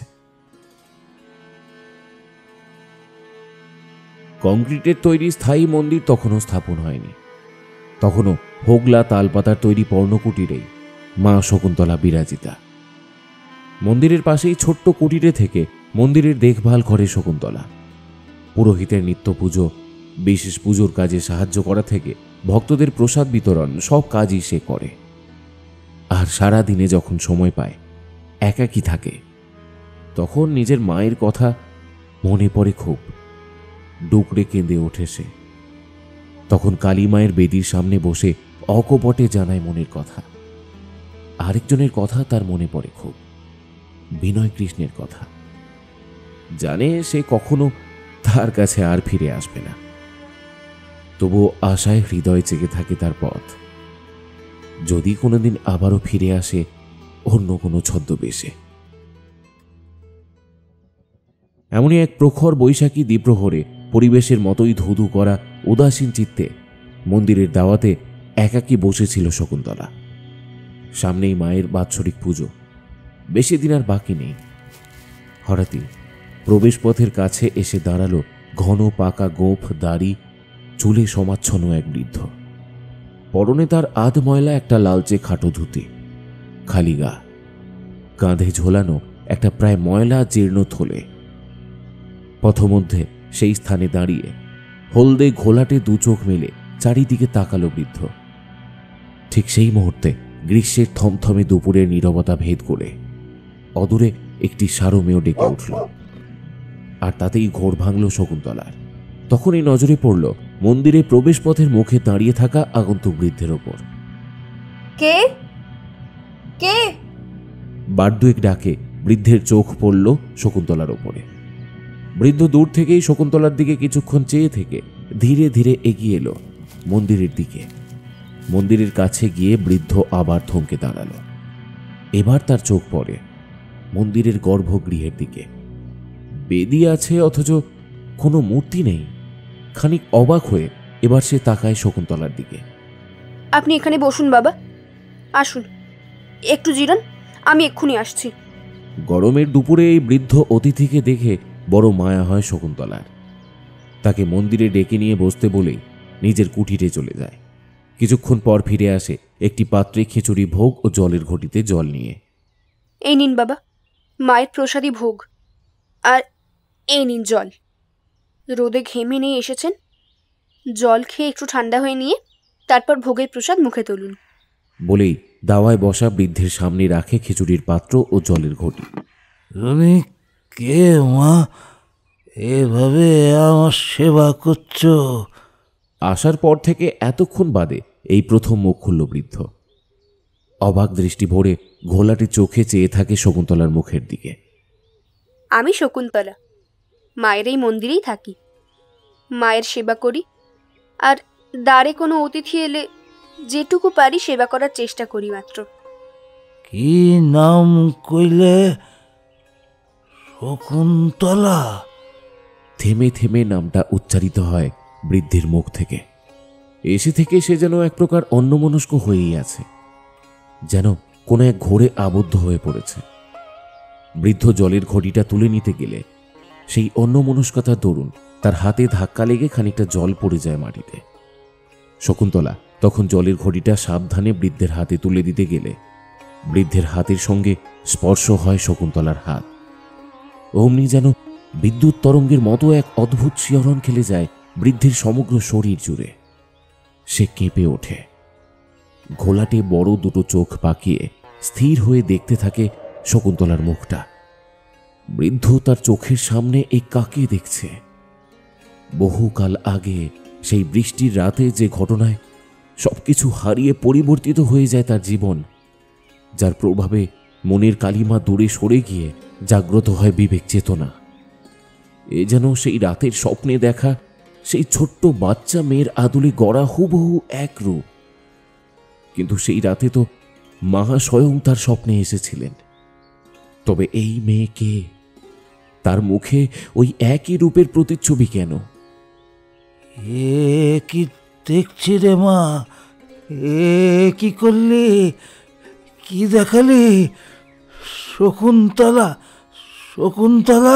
Speaker 1: কংক্রিটের তৈরি স্থায়ী মন্দির তখনও স্থাপন হয়নি। তখনও হোগলা তালপাতার তৈরি পর্ণকুটিরেই মা শকুন্তলা বিরাজিতা। মন্দিরের পাশেই ছোট্ট কুটিরে থেকে মন্দিরের দেখভাল করে শকুন্তলা। পুরোহিতের নিত্য পুজো, বিশেষ পুজোর কাজে সাহায্য করা থেকে ভক্তদের প্রসাদ বিতরণ সব কাজই সে করে। আর সারা দিনে যখন সময় পায়, একাকী থাকে, তখন নিজের মায়ের কথা মনে পড়ে খুব। ডুকরে কেঁদে ওঠে সে। তখন কালী মায়ের বেদির সামনে বসে অকপটে জানায় মনের কথা। আরেকজনের কথা তার মনে পড়ে খুব, বিনয় কৃষ্ণের কথা। জানে সে কখনো তার কাছে আর ফিরে আসবে না, তবুও আশায় হৃদয় জেগে থাকে তার পথ। যদি কোনোদিন আবারও ফিরে আসে অন্য কোনো ছদ্মবেশে। এমনই এক প্রখর বৈশাখী দ্বিপ্রহরে পরিবেশের মতোই ধুধু করা উদাসীন চিত্তে মন্দিরের দাওয়াতে একাকী বসেছিল শকুন্তলা। সামনেই মায়ের বাৎসরিক পুজো, বেশি দিন আর বাকি নেই। হঠাৎই প্রবেশপথের কাছে এসে দাঁড়ালো ঘন পাকা গোঁফ দাড়ি চুলে সমাচ্ছন্ন এক বৃদ্ধ। পরনে তার আধ ময়লা একটা লালচে খাটো ধুতি, খালি গা, কাঁধে ঝোলানো একটা প্রায় ময়লা জীর্ণ থলে। পথমধ্যে সেই স্থানে দাঁড়িয়ে হলদে ঘোলাটে দু চোখ মেলে চারিদিকে তাকালো বৃদ্ধ। ঠিক সেই মুহূর্তে গ্রীষ্মের থমথমে দুপুরের নীরবতা ভেদ করে অদূরে একটি সারমেয় ডেকে উঠল, আর তাতেই ঘোর ভাঙল শকুন্তলার। তখনই নজরে পড়ল মন্দিরে প্রবেশপথের মুখে দাঁড়িয়ে থাকা আগন্তুক বৃদ্ধের ওপর।
Speaker 14: কে কে?
Speaker 1: বার দুয়েক ডাকে বৃদ্ধের চোখ পড়ল শকুন্তলার ওপরে। বৃদ্ধ দূর থেকেই শকুন্তলার দিকে কিছুক্ষণ চেয়ে থেকে ধীরে ধীরে এগিয়ে এলো মন্দিরের দিকে। মন্দিরের কাছে গিয়ে বৃদ্ধ আবার থমকে দাঁড়ালো। এবার তার চোখ পড়ে মন্দিরের গর্ভগৃহের দিকে। বেদি আছে অথচ কোনো মূর্তি নেই। খানিক অবাক হয়ে এবার সে তাকায় শকুন্তলার দিকে।
Speaker 14: আপনি এখানে বসুন বাবা, আসুন একটু জিরান, আমি এক্ষুনি আসছি।
Speaker 1: গরমের দুপুরে এই বৃদ্ধ অতিথিকে দেখে বড় মায়া হয় শকুন্তলার। তাকে মন্দিরে ডেকে নিয়ে বসতে বলেই নিজের কুঠিরে চলে যায়। কিছুক্ষণ পর ফিরে আসে একটি পাত্রে খিচুড়ি ভোগ ও জলের ঘটিতে জল নিয়ে।
Speaker 14: এই নিন বাবা মায়ের প্রসাদী ভোগ, আর এই নিন জল। রোদে ঘেমে নিয়ে এসেছেন, জল খেয়ে একটু ঠান্ডা হয়ে নিয়ে তারপর ভোগের প্রসাদ মুখে তুলুন।
Speaker 1: বলেই দাওয়ায় বসা বৃদ্ধের সামনে রাখে খিচুড়ির পাত্র ও জলের ঘটি।
Speaker 11: তুমি কে মা? এভাবে আমার সেবা করছো?
Speaker 1: আসার পর থেকে এতক্ষণ বাদে এই প্রথম মুখ খুলল বৃদ্ধ। অবাক দৃষ্টি ভরে ঘোলাটে চোখে চেয়ে থাকে শকুন্তলার মুখের দিকে।
Speaker 14: আমি শকুন্তলা, মায়ের এই মন্দিরেই থাকি, মায়ের সেবা করি, আর দ্বারে কোনো অতিথি এলে যেটুকু পারি সেবা করার চেষ্টা করি মাত্র।
Speaker 11: কি নাম কইলে? শকুন্তলা?
Speaker 1: থেমে থেমে নামটা উচ্চারিত হয় বৃদ্ধের মুখ থেকে। এসে থেকে সে যেন এক প্রকার অন্যমনস্ক হয়েই আছে, যেন কোনো এক ঘোরে আবদ্ধ হয়ে পড়েছে। বৃদ্ধ জলের ঘটিটা তুলে নিতে গেলে সেই অন্যমনস্কতার দরুন তার হাতে ধাক্কা লেগে খানিকটা জল পড়ে যায় মাটিতে। শকুন্তলা তখন জলের ঘটিটা সাবধানে বৃদ্ধের হাতে তুলে দিতে গেলে বৃদ্ধের হাতের সঙ্গে স্পর্শ হয় শকুন্তলার হাত। অমনি যেন বিদ্যুৎ তরঙ্গের মতো এক অদ্ভুত শিহরণ খেলে যায় বৃদ্ধের সমগ্র শরীর জুড়ে। সে কেঁপে ওঠে, ঘোলাটে বড় দুটো চোখ পাকিয়ে স্থির হয়ে দেখতে থাকে শকুন্তলার মুখটা। বৃদ্ধ তার চোখের সামনে এই কাকে দেখছে? বহুকাল আগে সেই বৃষ্টির রাতে যে ঘটনায় সবকিছু হারিয়ে পরিবর্তিত হয়ে যায় তার জীবন, যার প্রভাবে মনের কালিমা দূরে সরে গিয়ে জাগ্রত হয় বিবেক চেতনা। এ যেন সেই রাতের স্বপ্নে দেখা সেই ছোট্ট বাচ্চা মেয়ের আদলে গড়া হুবহু এক রূপ। কিন্তু সেই রাতে তো মা স্বয়ং তার স্বপ্নে এসেছিলেন। তবে এই মেয়ে কে? তার মুখে ওই একই রূপের প্রতিচ্ছবি কেন?
Speaker 11: এ কি দেখছি রে মা? এ কি করলি? কি দেখালি? শকুন্তলা, শকুন্তলা,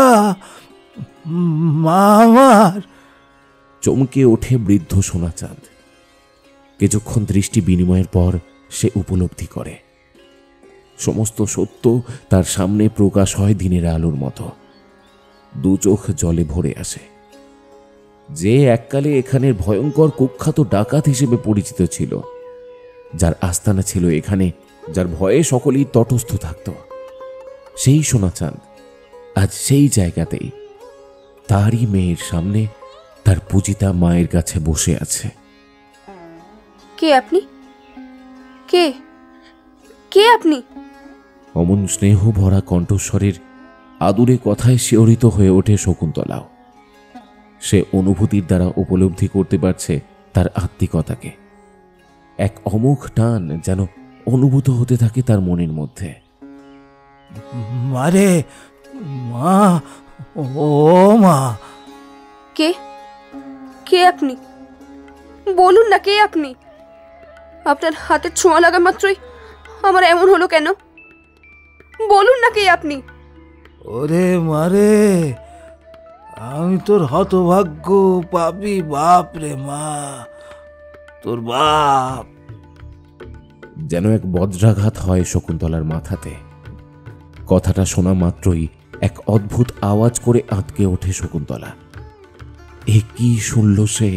Speaker 11: মা আমার!
Speaker 1: চমকে ওঠে বৃদ্ধ সোনাচাঁদ। কিছুক্ষণ দৃষ্টি বিনিময়ের পর সে উপলব্ধি করে সমস্ত সত্য তার সামনে প্রকাশ হয় দিনের আলোর মতো। দু চোখ জলে ভরে আসে। যে এককালে এখানের ভয়ঙ্কর কুখ্যাত ডাকাত হিসেবে পরিচিত ছিল, যার আস্তানা ছিল এখানে, যার ভয়ে সকলেই তটস্থ থাকত, সেই সোনাচাঁদ আজ সেই জায়গাতেই তারই মেয়ের সামনে তার পূজিতা মায়ের কাছে বসে আছে।
Speaker 14: কে আপনি? কে কে আপনি?
Speaker 1: অমন স্নেহ ভরা কণ্ঠস্বরের আদুরে কথায় শিহরিত হয়ে ওঠে শকুন্তলাও। সে অনুভূতির দ্বারা উপলব্ধি করতে পারছে তার আত্মিকতাকে। এক অমোঘ টান যেন অনুভূত হতে থাকে তার মনের মধ্যে।
Speaker 11: মারে, মা, ও মা!
Speaker 14: কে আপনি? বলুন না কে আপনি? আপনার হাতের ছোঁয়া লাগা মাত্রই আমার এমন হলো কেন? বলুন না কে আপনি?
Speaker 21: ওরে মারে, আমি তোর হতভাগ্য পাপী বাপ রে মা, তোর বাপ।
Speaker 1: যেন এক বজ্রাঘাত হয় শকুন্তলার মাথাতে। কথাটা শোনা মাত্রই এক অদ্ভুত আওয়াজ করে আঁতকে ওঠে শকুন্তলা। এ কি শুনল সে?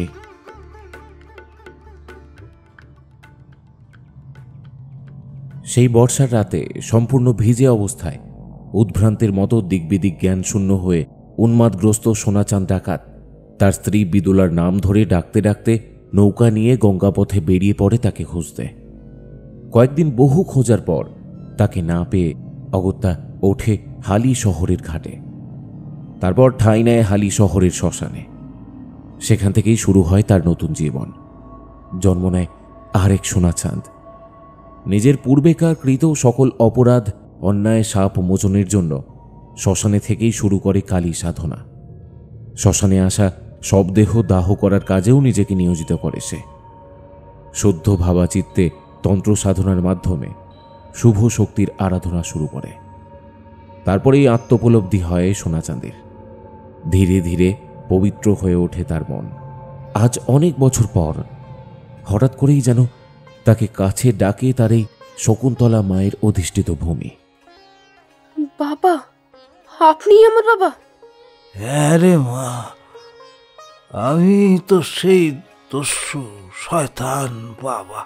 Speaker 1: সেই বর্ষার রাতে সম্পূর্ণ ভিজে অবস্থায় উদ্ভ্রান্তের মতো দিকবিদিক জ্ঞান শূন্য হয়ে উন্মাদগ্রস্ত সোনাচাঁদ ডাকাত তার স্ত্রী বিদুলার নাম ধরে ডাকতে ডাকতে নৌকা নিয়ে গঙ্গাপথে বেরিয়ে পড়ে তাকে খুঁজতে। কয়েকদিন বহু খোঁজার পর তাকে না পেয়ে অগত্যা ওঠে হালি শহরের ঘাটে। তারপর ঠাঁই নেয় হালি শহরের শ্মশানে। সেখান থেকেই শুরু হয় তার নতুন জীবন। জন্ম নেয় আরেক সোনাচাঁদ। নিজের পূর্বেকার কৃত সকল অপরাধ অন্যায় সাপ মোচনের জন্য শ্মশানে থেকেই শুরু করে কালী সাধনা। শ্মশানে আসা সব দেহ দাহ করার কাজেও নিজেকে নিয়োজিত করে সে। শুদ্ধ ভাবাচিত্তে তন্ত্র সাধনার মাধ্যমে শুভ শক্তির আরাধনা শুরু করে। তারপরেই আত্মোপলব্ধি হয় সোনাচাঁদের। ধীরে ধীরে পবিত্র হয়ে ওঠে তার মন। আজ অনেক বছর পর হঠাৎ করেই যেন তাকে কাছে ডাকে তার এই শকুন্তলা মায়ের অধিষ্ঠিত ভূমি।
Speaker 14: বাবা, আপনি আমার বাবা?
Speaker 21: হ্যাঁ রে মা, আমি তো সেই দস্যু শয়তান বাবা।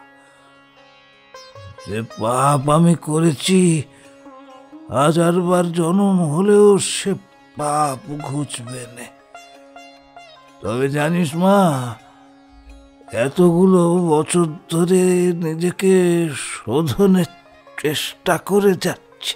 Speaker 21: যে পাপ আমি করেছি, হাজারবার জন্ম হলেও সে পাপ ঘুচবে না। তবে জানিস মা, এতগুলো বছর ধরে নিজেকে শোধনের চেষ্টা করে যাচ্ছি।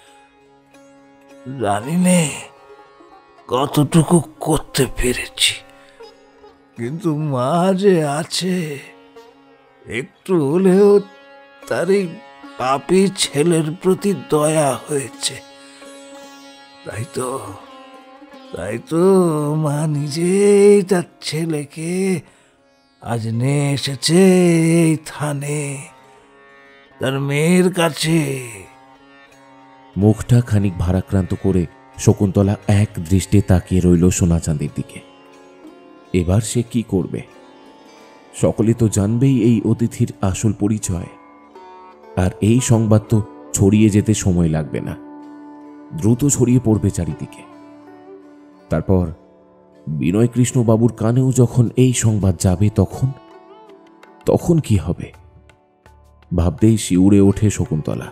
Speaker 21: জানি নে কতটুকু করতে পেরেছি, কিন্তু মা যে আছে, একটু হলেও তার এই পাপী ছেলের প্রতি দয়া হয়েছে। তাই তো তাই তো মা নিজেই তার ছেলেকে আজ নিয়ে এসেছে এই থানে, তার মেয়ের কাছে।
Speaker 1: মুখটা খানিক ভারাক্রান্ত করে শকুন্তলা এক দৃষ্টে তাকিয়ে রইল সোনাচাঁদের দিকে। এবার সে কি করবে? সকলে তো জানবেই এই অতিথির আসল পরিচয়। আর এই সংবাদ তো ছড়িয়ে যেতে সময় লাগবে না, দ্রুত ছড়িয়ে পড়বে চারিদিকে। তারপর বিনয়কৃষ্ণ বাবুর কানেও যখন এই সংবাদ যাবে, তখন তখন কি হবে ভাবতেই শিউরে ওঠে শকুন্তলা।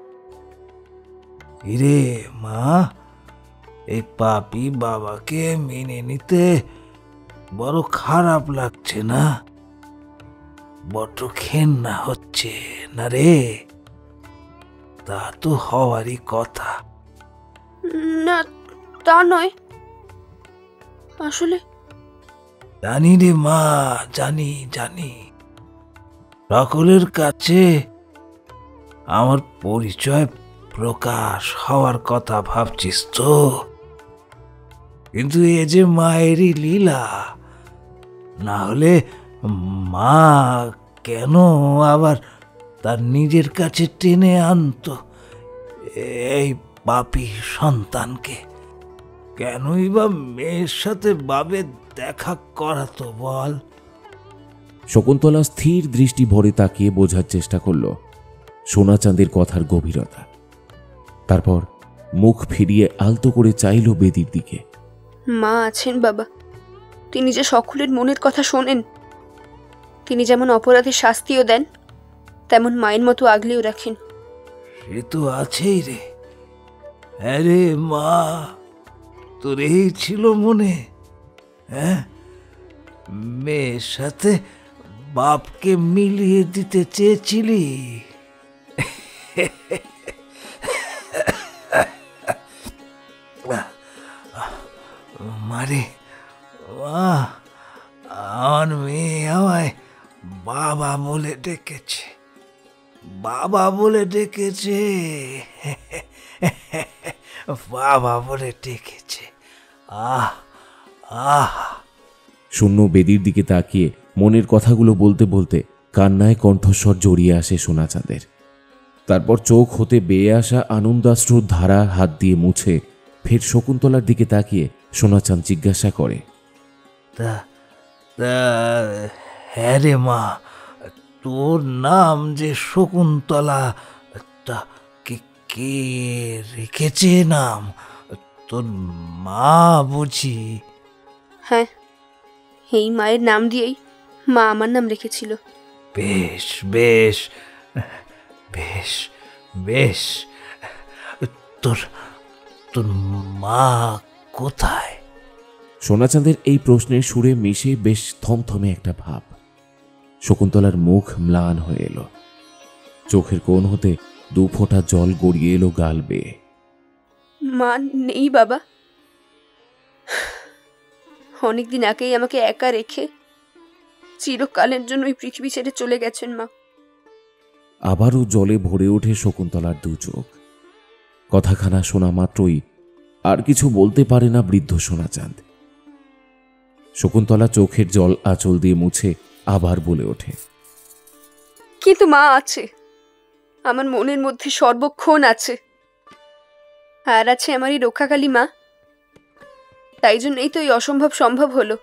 Speaker 21: রে মা, এই পাপী বাবাকে মেনে নিতে বড় খারাপ লাগছে না? বড্ড ঘেন্না হচ্ছে না রে? তা তো হওয়ারই কথা।
Speaker 14: না, তা নয়। আসলে
Speaker 21: জানি রে মা, জানি জানি সকলের কাছে আমার পরিচয় প্রকাশ হওয়ার কথা ভাবছিস তো, কিন্তু এ যে মায়েরই লীলা। না হলে মা কেন আবার তার নিজের কাছে টেনে আনতো এই পাপী সন্তানকে? কেনই বা মেয়ের সাথে বাবের দেখা করাতো বল?
Speaker 1: শকুন্তলা স্থির দৃষ্টি ভরে তাকিয়ে বোঝার চেষ্টা করল সোনাচাঁদের কথার গভীরতা। তারপর মুখ ফিরিয়ে আলতো করে চাইল বেদির দিকে।
Speaker 14: মা আছেন বাবা, তিনি যে সকলের মনের কথা শোনেন। তিনি যেমন অপরাধের শাস্তিও দেন, তেমন মায়ের মতো আগলেও রাখেন।
Speaker 21: সে তো আছেই রে। আরে মা, তোর এই ছিল মনে? হ্যাঁ, মেয়ের সাথে বাপকে মিলিয়ে দিতে চেয়েছিলি? মারে মা, আমার মেয়ে আমায় বাবা বলে ডেকেছে, বাবা বলে ডেকেছে, বাবা বলে ডেকেছে। আহ আহ
Speaker 1: শূন্য বেদির দিকে তাকিয়ে মনের কথাগুলো বলতে বলতে কান্নায় কণ্ঠস্বর জড়িয়ে আসে সোনাচাঁদের। তারপর চোখ হতে বেয়ে আসা আনন্দাশ্রুর ধারা হাত দিয়ে মুছে ফের শকুন্তলার দিকে তাকিয়ে সোনাচাঁদ জিজ্ঞাসা করে,
Speaker 21: তা তা হ্যাঁ রে মা, তোর নাম যে শকুন্তলা, তা কে কে রেখেছে নাম? তোর মা বুঝি?
Speaker 14: হ্যাঁ, এই মায়ের নাম দিয়েই মা আমার নাম রেখেছিল।
Speaker 21: বেশ বেশ বেশ বেশ। তোর তোর মা কোথায়?
Speaker 1: সোনাচাঁদের এই প্রশ্নের সুরে মিশে বেশ থমথমে একটা ভাব। শকুন্তলার মুখ ম্লান হয়ে এলো, চোখের কোণ হতে দু ফোঁটা জল গড়িয়ে এলো গাল বেয়ে।
Speaker 14: মা নেই বাবা, অনেকদিন আগেই আমাকে একা রেখে চিরকালের জন্য ওই পৃথিবী ছেড়ে চলে গেছেন মা।
Speaker 1: আবারও জলে ভরে ওঠে শকুন্তলার দু চোখ। কথাখানা শোনা মাত্রই আর কিছু বলতে পারে না বৃদ্ধ সোনাচাঁদ। শকুন্তলা চোখের জল আঁচল দিয়ে মুছে আবার বলে ওঠে,
Speaker 14: কিন্তু মা আছে, আমার মনের মধ্যে সর্বক্ষণ আছে, আর আছে আমার এই রক্ষাকালী মা। তাই জন্যই তো এই অসম্ভব সম্ভব হলো,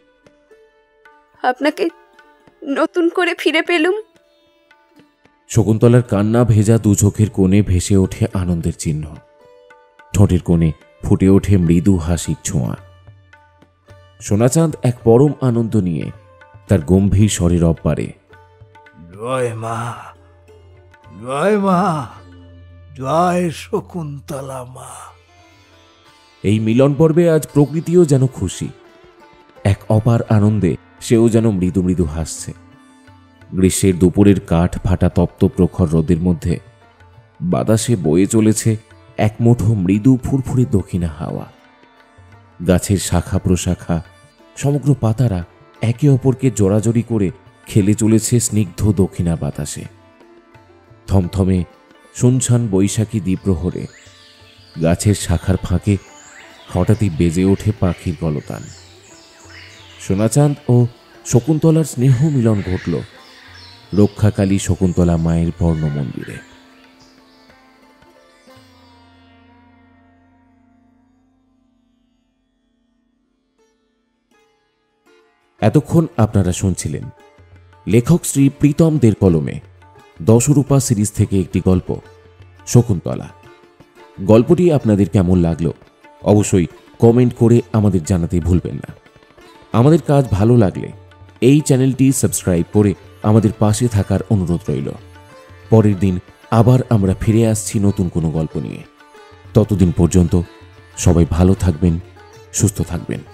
Speaker 14: আপনাকে নতুন করে ফিরে পেলুম।
Speaker 1: শকুন্তলার কান্না ভেজা দু চোখের কোণে ভেসে ওঠে আনন্দের চিহ্ন, ঠোঁটের কোণে ফুটে ওঠে মৃদু হাসির ছোঁয়া। সোনাচাঁদ এক পরম আনন্দ নিয়ে তার গম্ভীর স্বরে রব পারে,
Speaker 21: জয় মা, জয় মা, জয় শকুন্তলা মা।
Speaker 1: এই মিলন পর্বে আজ প্রকৃতিও যেন খুশি, এক অপার আনন্দে সেও যেন মৃদু মৃদু হাসছে। গ্রীষ্মের দুপুরের কাঠ ফাটা তপ্ত প্রখর রোদের মধ্যে বাতাসে বয়ে চলেছে এক মুঠো মৃদু ফুরফুরে দক্ষিণা হাওয়া। গাছের শাখা প্রশাখা, সমগ্র পাতারা একে অপরকে জোড়াজড়ি করে খেলে চলেছে স্নিগ্ধ দক্ষিণা বাতাসে। থমথমে শুনশান বৈশাখী দ্বিপ্রহরে গাছের শাখার ফাঁকে হঠাৎই বেজে ওঠে পাখির গলতান। সোনাচাঁদ ও শকুন্তলার স্নেহ মিলন ঘটল রক্ষাকালী শকুন্তলা মায়ের বর্ণ মন্দিরে। এতক্ষণ আপনারা শুনছিলেন লেখক শ্রী প্রীতম দের কলমে দশরূপা সিরিজ থেকে একটি গল্প শকুন্তলা। গল্পটি আপনাদের কেমন লাগলো অবশ্যই কমেন্ট করে আমাদের জানাতে ভুলবেন না। আমাদের কাজ ভালো লাগলে এই চ্যানেলটি সাবস্ক্রাইব করে আমাদের পাশে থাকার অনুরোধ রইল। পরের দিন আবার আমরা ফিরে আসছি নতুন কোনো গল্প নিয়ে। ততদিন পর্যন্ত সবাই ভালো থাকবেন, সুস্থ থাকবেন।